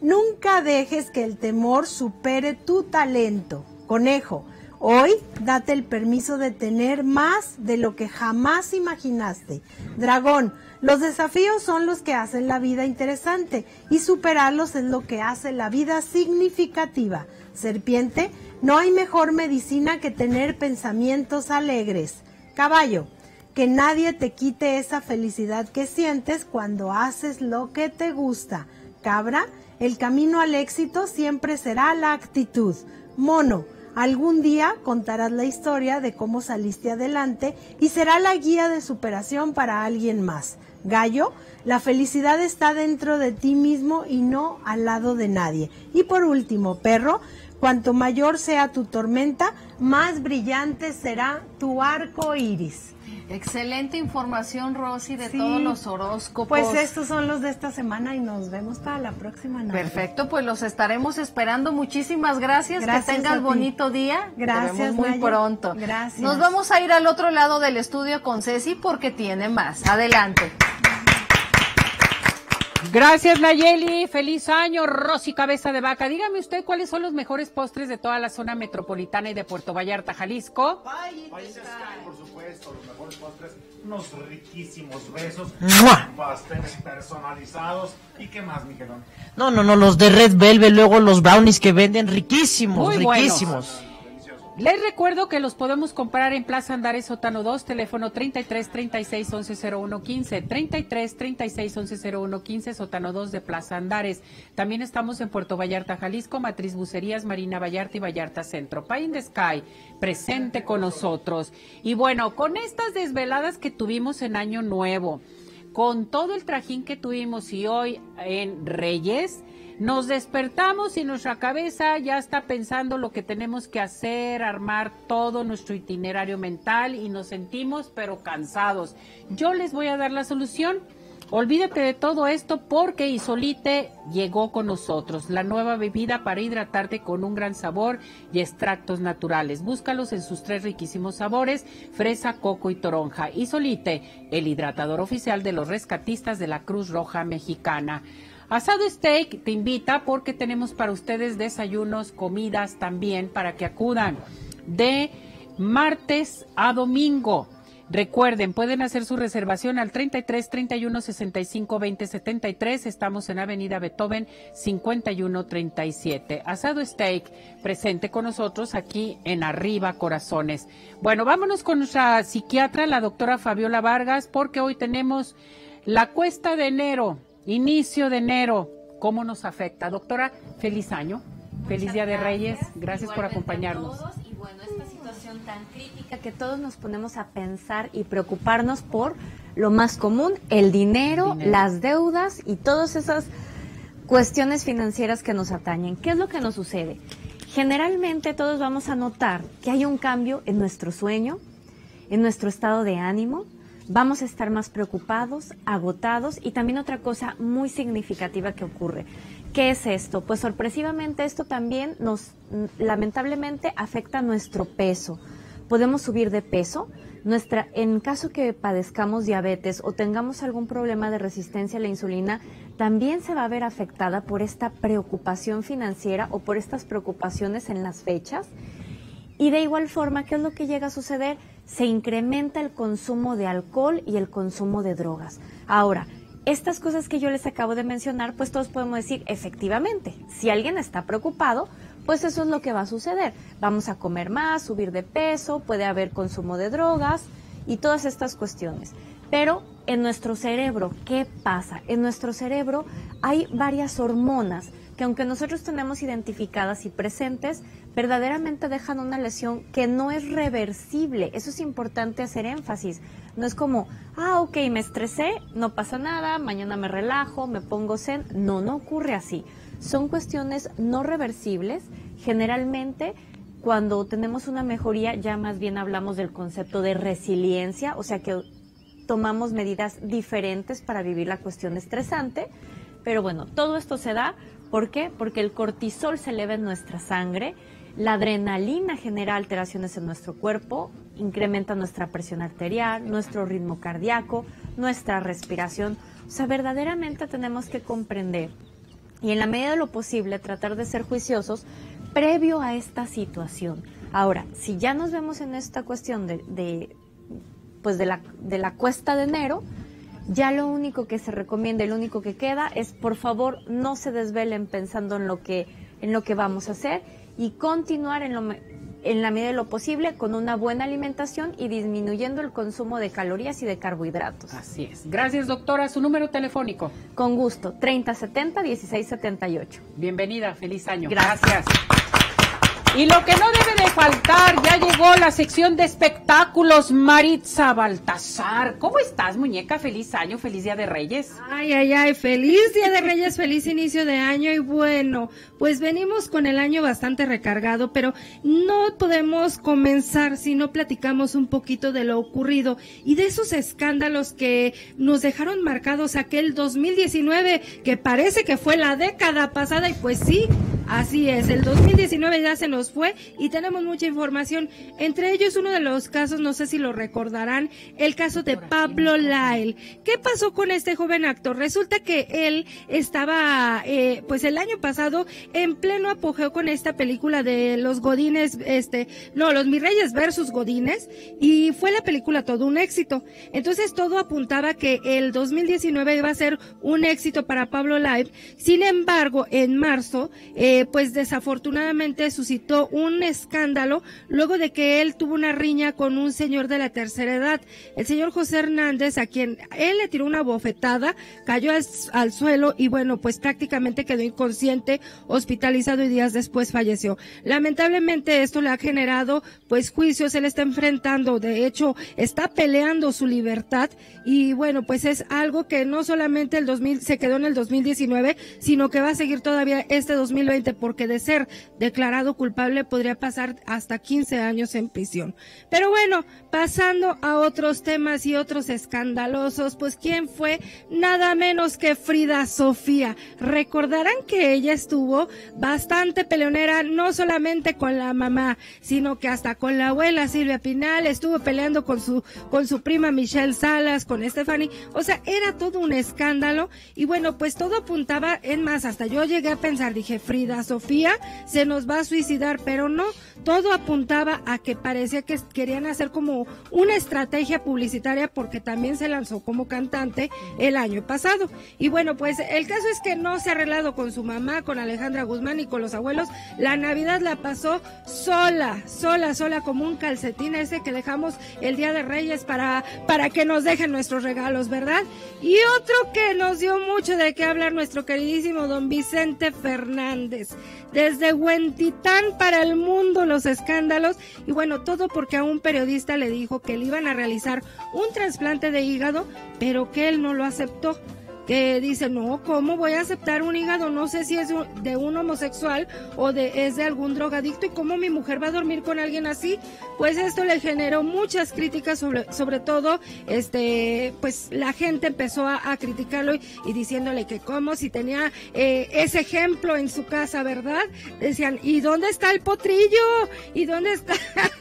Nunca dejes que el temor supere tu talento. Conejo, hoy date el permiso de tener más de lo que jamás imaginaste. Dragón, los desafíos son los que hacen la vida interesante y superarlos es lo que hace la vida significativa. Serpiente, no hay mejor medicina que tener pensamientos alegres. Caballo, que nadie te quite esa felicidad que sientes cuando haces lo que te gusta. Cabra, el camino al éxito siempre será la actitud. Mono, algún día contarás la historia de cómo saliste adelante y será la guía de superación para alguien más. Gallo, la felicidad está dentro de ti mismo y no al lado de nadie. Y por último, perro, cuanto mayor sea tu tormenta, más brillante será tu arco iris. Excelente información, Rosy, de Sí. todos los horóscopos. Pues estos son los de esta semana y nos vemos para la próxima noche. Perfecto, pues los estaremos esperando. Muchísimas gracias. Gracias que a tengas ti. bonito día. Gracias, Nos vemos muy Naya. pronto. Gracias. Nos vamos a ir al otro lado del estudio con Ceci porque tiene más. Adelante. Gracias, Nayeli. Feliz año, Rosy Cabeza de Vaca. Dígame usted cuáles son los mejores postres de toda la zona metropolitana y de Puerto Vallarta, Jalisco. Por supuesto, los mejores postres, unos riquísimos besos, ¡Mua! pasteles personalizados. ¿Y qué más, Miguelón? No, los de Red Velvet, luego los brownies que venden, riquísimos, Muy riquísimos. Les recuerdo que los podemos comprar en Plaza Andares Sótano 2, teléfono 33 36 11 01 15, 33 36 11 01 15, Sótano 2 de Plaza Andares. También estamos en Puerto Vallarta, Jalisco, Matriz Bucerías, Marina Vallarta y Vallarta Centro. Pie in the Sky, presente con nosotros. Y bueno, con estas desveladas que tuvimos en Año Nuevo, con todo el trajín que tuvimos y hoy en Reyes, nos despertamos y nuestra cabeza ya está pensando lo que tenemos que hacer, armar todo nuestro itinerario mental y nos sentimos pero cansados. Yo les voy a dar la solución. Olvídate de todo esto porque Isolite llegó con nosotros, la nueva bebida para hidratarte con un gran sabor y extractos naturales. Búscalos en sus 3 riquísimos sabores, fresa, coco y toronja. Isolite, el hidratador oficial de los rescatistas de la Cruz Roja Mexicana. Asado Steak te invita porque tenemos para ustedes desayunos, comidas también para que acudan de martes a domingo. Recuerden, pueden hacer su reservación al 33 31 65 20 73. Estamos en Avenida Beethoven 51 37. Asado Steak presente con nosotros aquí en Arriba Corazones. Bueno, vámonos con nuestra psiquiatra, la doctora Fabiola Vargas, porque hoy tenemos la cuesta de enero. Inicio de enero, ¿cómo nos afecta? Doctora, feliz año, feliz Día de Reyes, gracias por acompañarnos. Y bueno, esta situación tan crítica que todos nos ponemos a pensar y preocuparnos por lo más común, el dinero, las deudas y todas esas cuestiones financieras que nos atañen. ¿Qué es lo que nos sucede? Generalmente todos vamos a notar que hay un cambio en nuestro sueño, en nuestro estado de ánimo. Vamos a estar más preocupados, agotados y también otra cosa muy significativa que ocurre. ¿Qué es esto? Pues sorpresivamente esto también lamentablemente afecta nuestro peso. Podemos subir de peso. En caso que padezcamos diabetes o tengamos algún problema de resistencia a la insulina, también se va a ver afectada por esta preocupación financiera o por estas preocupaciones en las fechas. Y de igual forma, ¿qué es lo que llega a suceder? Se incrementa el consumo de alcohol y el consumo de drogas. Ahora, estas cosas que yo les acabo de mencionar, pues todos podemos decir, efectivamente, si alguien está preocupado, pues eso es lo que va a suceder. Vamos a comer más, subir de peso, puede haber consumo de drogas y todas estas cuestiones. Pero en nuestro cerebro, ¿qué pasa? En nuestro cerebro hay varias hormonas que aunque nosotros tenemos identificadas y presentes, verdaderamente dejan una lesión que no es reversible. Eso es importante hacer énfasis. No es como, ok, me estresé, no pasa nada, mañana me relajo, me pongo zen. No ocurre así. Son cuestiones no reversibles. Generalmente, cuando tenemos una mejoría, ya más bien hablamos del concepto de resiliencia, o sea que tomamos medidas diferentes para vivir la cuestión estresante. Pero bueno, todo esto se da, ¿por qué? Porque el cortisol se eleva en nuestra sangre, la adrenalina genera alteraciones en nuestro cuerpo, incrementa nuestra presión arterial, nuestro ritmo cardíaco, nuestra respiración. O sea, verdaderamente tenemos que comprender y en la medida de lo posible tratar de ser juiciosos previo a esta situación. Ahora, si ya nos vemos en esta cuestión de la cuesta de enero, ya lo único que se recomienda y lo único que queda es, por favor, no se desvelen pensando en lo que vamos a hacer y continuar en la medida de lo posible con una buena alimentación y disminuyendo el consumo de calorías y de carbohidratos. Así es. Gracias, doctora. ¿Su número telefónico? Con gusto, 3070-1678. Bienvenida, feliz año. Gracias. Y lo que no debe de faltar, ya llegó la sección de espectáculos, Maritza Baltasar. ¿Cómo estás, muñeca? Feliz año, feliz Día de Reyes. Ay, feliz Día de Reyes, feliz inicio de año. Y bueno, pues venimos con el año bastante recargado, pero no podemos comenzar si no platicamos un poquito de lo ocurrido y de esos escándalos que nos dejaron marcados aquel 2019, que parece que fue la década pasada, y pues sí, así es, el 2019 ya se nos fue y tenemos mucha información. Entre ellos, uno de los casos, no sé si lo recordarán, el caso de Pablo Lyle. ¿Qué pasó con este joven actor? Resulta que él estaba, pues el año pasado, en pleno apogeo con esta película de los Godines, los Mis Reyes versus Godines, y fue la película todo un éxito. Entonces todo apuntaba que el 2019 iba a ser un éxito para Pablo Lyle. Sin embargo, en marzo, pues desafortunadamente suscitó un escándalo luego de que él tuvo una riña con un señor de la tercera edad, el señor José Hernández, a quien él le tiró una bofetada, cayó al suelo y bueno, pues prácticamente quedó inconsciente, hospitalizado y días después falleció. Lamentablemente esto le ha generado pues juicios, él está enfrentando, de hecho está peleando su libertad y bueno, pues es algo que no solamente se quedó en el 2019, sino que va a seguir todavía este 2020, porque de ser declarado culpable podría pasar hasta 15 años en prisión. Pero bueno, pasando a otros temas y otros escandalosos, pues ¿quién fue? Nada menos que Frida Sofía. Recordarán que ella estuvo bastante peleonera, no solamente con la mamá, sino que hasta con la abuela Silvia Pinal, estuvo peleando con su prima Michelle Salas, con Stephanie, o sea, era todo un escándalo y bueno, pues todo apuntaba, en más, hasta yo llegué a pensar, dije, Frida Sofía se nos va a suicidar, pero no, todo apuntaba a que parecía que querían hacer como una estrategia publicitaria, porque también se lanzó como cantante el año pasado. Y bueno, pues el caso es que no se ha arreglado con su mamá, con Alejandra Guzmán y con los abuelos. La Navidad la pasó sola, como un calcetín ese que dejamos el Día de Reyes para que nos dejen nuestros regalos, ¿verdad? Y otro que nos dio mucho de qué hablar, nuestro queridísimo don Vicente Fernández. Desde Huentitán para el mundo los escándalos, y bueno, todo porque a un periodista le dijo que le iban a realizar un trasplante de hígado, pero que él no lo aceptó. Que dice, no, ¿cómo voy a aceptar un hígado? No sé si es de un homosexual o es de algún drogadicto, y cómo mi mujer va a dormir con alguien así. Pues esto le generó muchas críticas, sobre todo, pues la gente empezó a criticarlo y diciéndole que cómo, si tenía ese ejemplo en su casa, ¿verdad? Decían, ¿y dónde está el potrillo? ¿Y dónde está?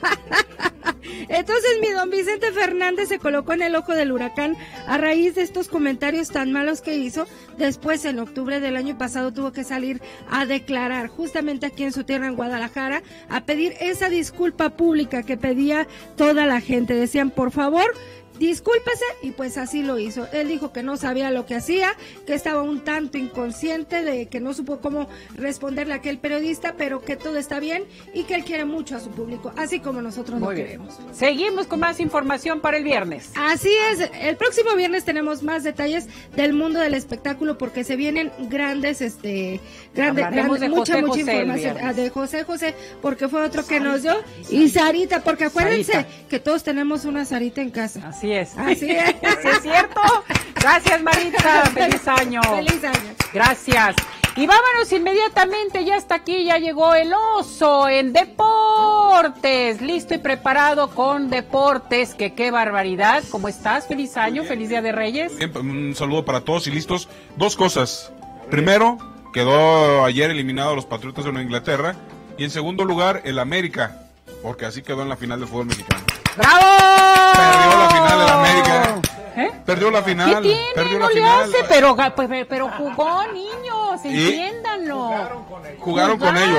Entonces mi don Vicente Fernández se colocó en el ojo del huracán a raíz de estos comentarios tan malos que hizo. Después, en octubre del año pasado, tuvo que salir a declarar justamente aquí en su tierra, en Guadalajara, a pedir esa disculpa pública que pedía toda la gente. Decían, por favor, discúlpese, y pues así lo hizo. Él dijo que no sabía lo que hacía, que estaba un tanto inconsciente, de que no supo cómo responderle a aquel periodista, pero que todo está bien y que él quiere mucho a su público, así como nosotros lo queremos. Seguimos con más información para el viernes. Así es, el próximo viernes tenemos más detalles del mundo del espectáculo, porque se vienen grandes, mucha información de José José, porque fue otro que nos dio, y Sarita, porque acuérdense que todos tenemos una Sarita en casa. Así es. Así es. Sí, es cierto. Gracias, Maritza. Feliz año. Feliz año. Gracias. Y vámonos inmediatamente, ya está aquí, ya llegó el oso en deportes, listo y preparado con deportes, que qué barbaridad. ¿Cómo estás? Feliz año, feliz Día de Reyes. Bien, un saludo para todos y listos. Dos cosas. Primero, quedó ayer eliminado los Patriotas de Nueva Inglaterra, y en segundo lugar, el América, porque así quedó en la final de fútbol mexicano. ¡Bravo! Perdió la final el América. Perdió la final. ¿Qué tiene? Perdió no la le final. hace, pero jugó, niño. entiéndanlo. Jugaron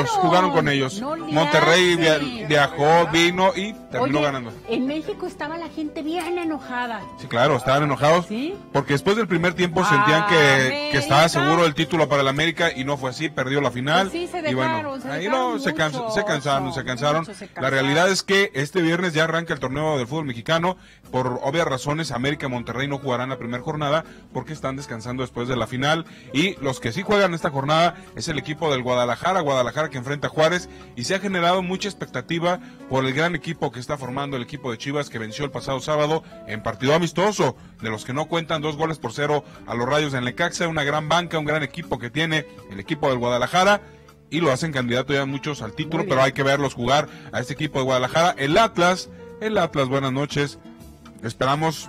con ellos. No le Monterrey hacen. viajó, vino y terminó Oye, ganando. En México estaba la gente bien enojada. Sí, claro, estaban enojados. ¿Sí? Porque después del primer tiempo sentían que estaba seguro el título para el América y no fue así, perdió la final. Pues sí, se y bueno, dejaron, ahí no, se cansaron. La realidad es que este viernes ya arranca el torneo del fútbol mexicano. Por obvias razones, América y Monterrey no jugarán la primera jornada porque están descansando después de la final. Y los que sí juegan esta jornada es el equipo del Guadalajara que enfrenta a Juárez. Y se ha generado mucha expectativa por el gran equipo que está formando el equipo de Chivas, que venció el pasado sábado en partido amistoso, de los que no cuentan 2-0 a los Rayos del Necaxa. Una gran banca, un gran equipo que tiene el equipo del Guadalajara, y lo hacen candidato ya muchos al título, pero hay que verlos jugar a este equipo de Guadalajara. El Atlas, buenas noches. Esperamos.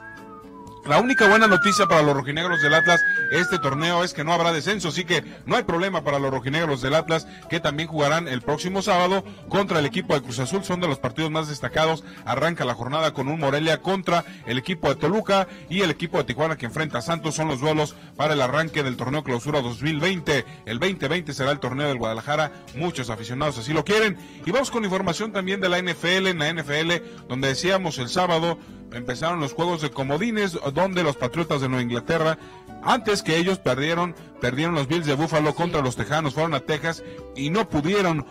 La única buena noticia para los rojinegros del Atlas este torneo es que no habrá descenso, así que no hay problema para los rojinegros del Atlas, que también jugarán el próximo sábado contra el equipo de Cruz Azul. Son de los partidos más destacados. Arranca la jornada con un Morelia contra el equipo de Toluca y el equipo de Tijuana que enfrenta a Santos. Son los duelos para el arranque del torneo Clausura 2020. El 2020 será el torneo del Guadalajara, muchos aficionados así lo quieren. Y vamos con información también de la NFL. En la NFL, donde decíamos el sábado, empezaron los juegos de comodines, donde los Patriotas de Nueva Inglaterra, antes que ellos perdieron los Bills de Buffalo contra los Tejanos, fueron a Texas y no pudieron,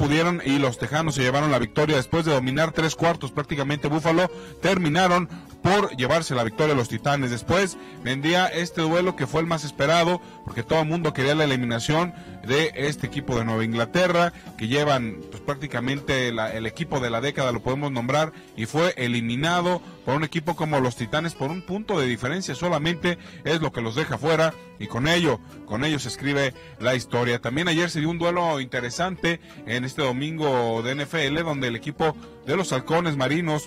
y los Tejanos se llevaron la victoria después de dominar 3/4 prácticamente Buffalo. Terminaron por llevarse la victoria los Titanes. Después vendría este duelo que fue el más esperado, porque todo el mundo quería la eliminación de este equipo de Nueva Inglaterra, que llevan pues prácticamente el equipo de la década, lo podemos nombrar, y fue eliminado por un equipo como los Titanes por un punto de diferencia solamente, es lo que los deja fuera, y con ello se escribe la historia. También ayer se dio un duelo interesante en este domingo de NFL, donde el equipo de los halcones marinos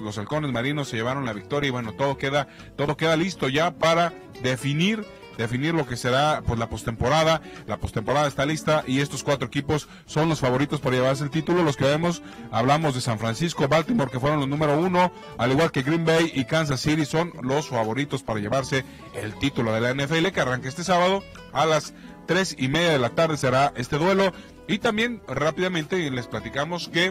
se llevaron la victoria, y bueno, todo queda listo ya para definir lo que será pues la postemporada. La postemporada está lista y estos 4 equipos son los favoritos para llevarse el título. Los que hablamos de San Francisco, Baltimore, que fueron los número 1, al igual que Green Bay y Kansas City, son los favoritos para llevarse el título de la NFL, que arranca este sábado a las 3:30 de la tarde será este duelo. Y también rápidamente les platicamos que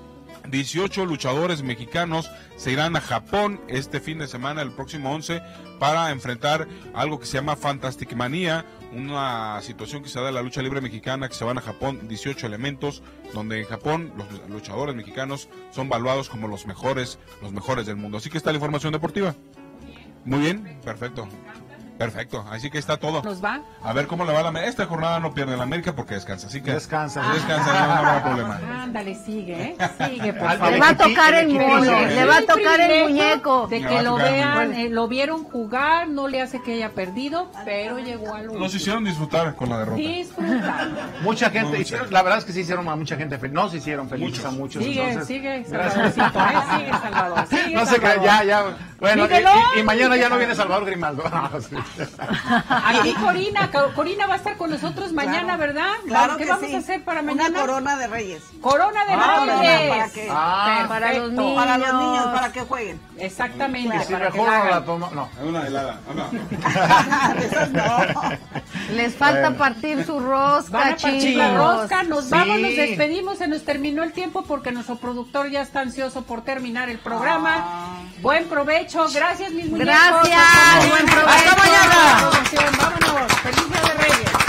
18 luchadores mexicanos se irán a Japón este fin de semana, el próximo 11, para enfrentar algo que se llama Fantastic Manía, una situación que se da en la lucha libre mexicana, que se van a Japón 18 elementos, donde en Japón los luchadores mexicanos son valuados como los mejores del mundo. Así que está la información deportiva. Muy bien, perfecto, así que está todo. ¿Nos va? A ver cómo le va esta jornada. No pierde la América porque descansa, así que descansa, no habrá problema. Ándale, sigue, por favor. Le va a tocar el mono, le va a tocar el muñeco. De que lo vean, lo vieron jugar, no le hace que haya perdido, pero llegó al último. Nos hicieron disfrutar con la derrota. Disfrutar. Mucha gente, la verdad es que sí hicieron a mucha gente feliz, nos hicieron felices a muchos. Sigue, Salvadorcito, sigue, Salvador. No sé, ya. Bueno, y mañana ya no viene Salvador Grimaldo. Aquí Corina va a estar con nosotros mañana, ¿verdad? Claro. ¿Qué que vamos sí. a hacer para mañana? Una corona de reyes. Corona de reyes. ¿Para qué? Para los niños. Para los niños, para que jueguen. Exactamente. Y si para mejor que la no la hagan. toma, no. Una helada. Esas no. Les falta partir su rosca, Van a partir chicos. la rosca, nos vamos, Sí. nos despedimos, se nos terminó el tiempo porque nuestro productor ya está ansioso por terminar el programa. Buen provecho, gracias mis muñecos. Gracias, buen provecho. Hasta mañana. Vámonos, feliz Día de Reyes.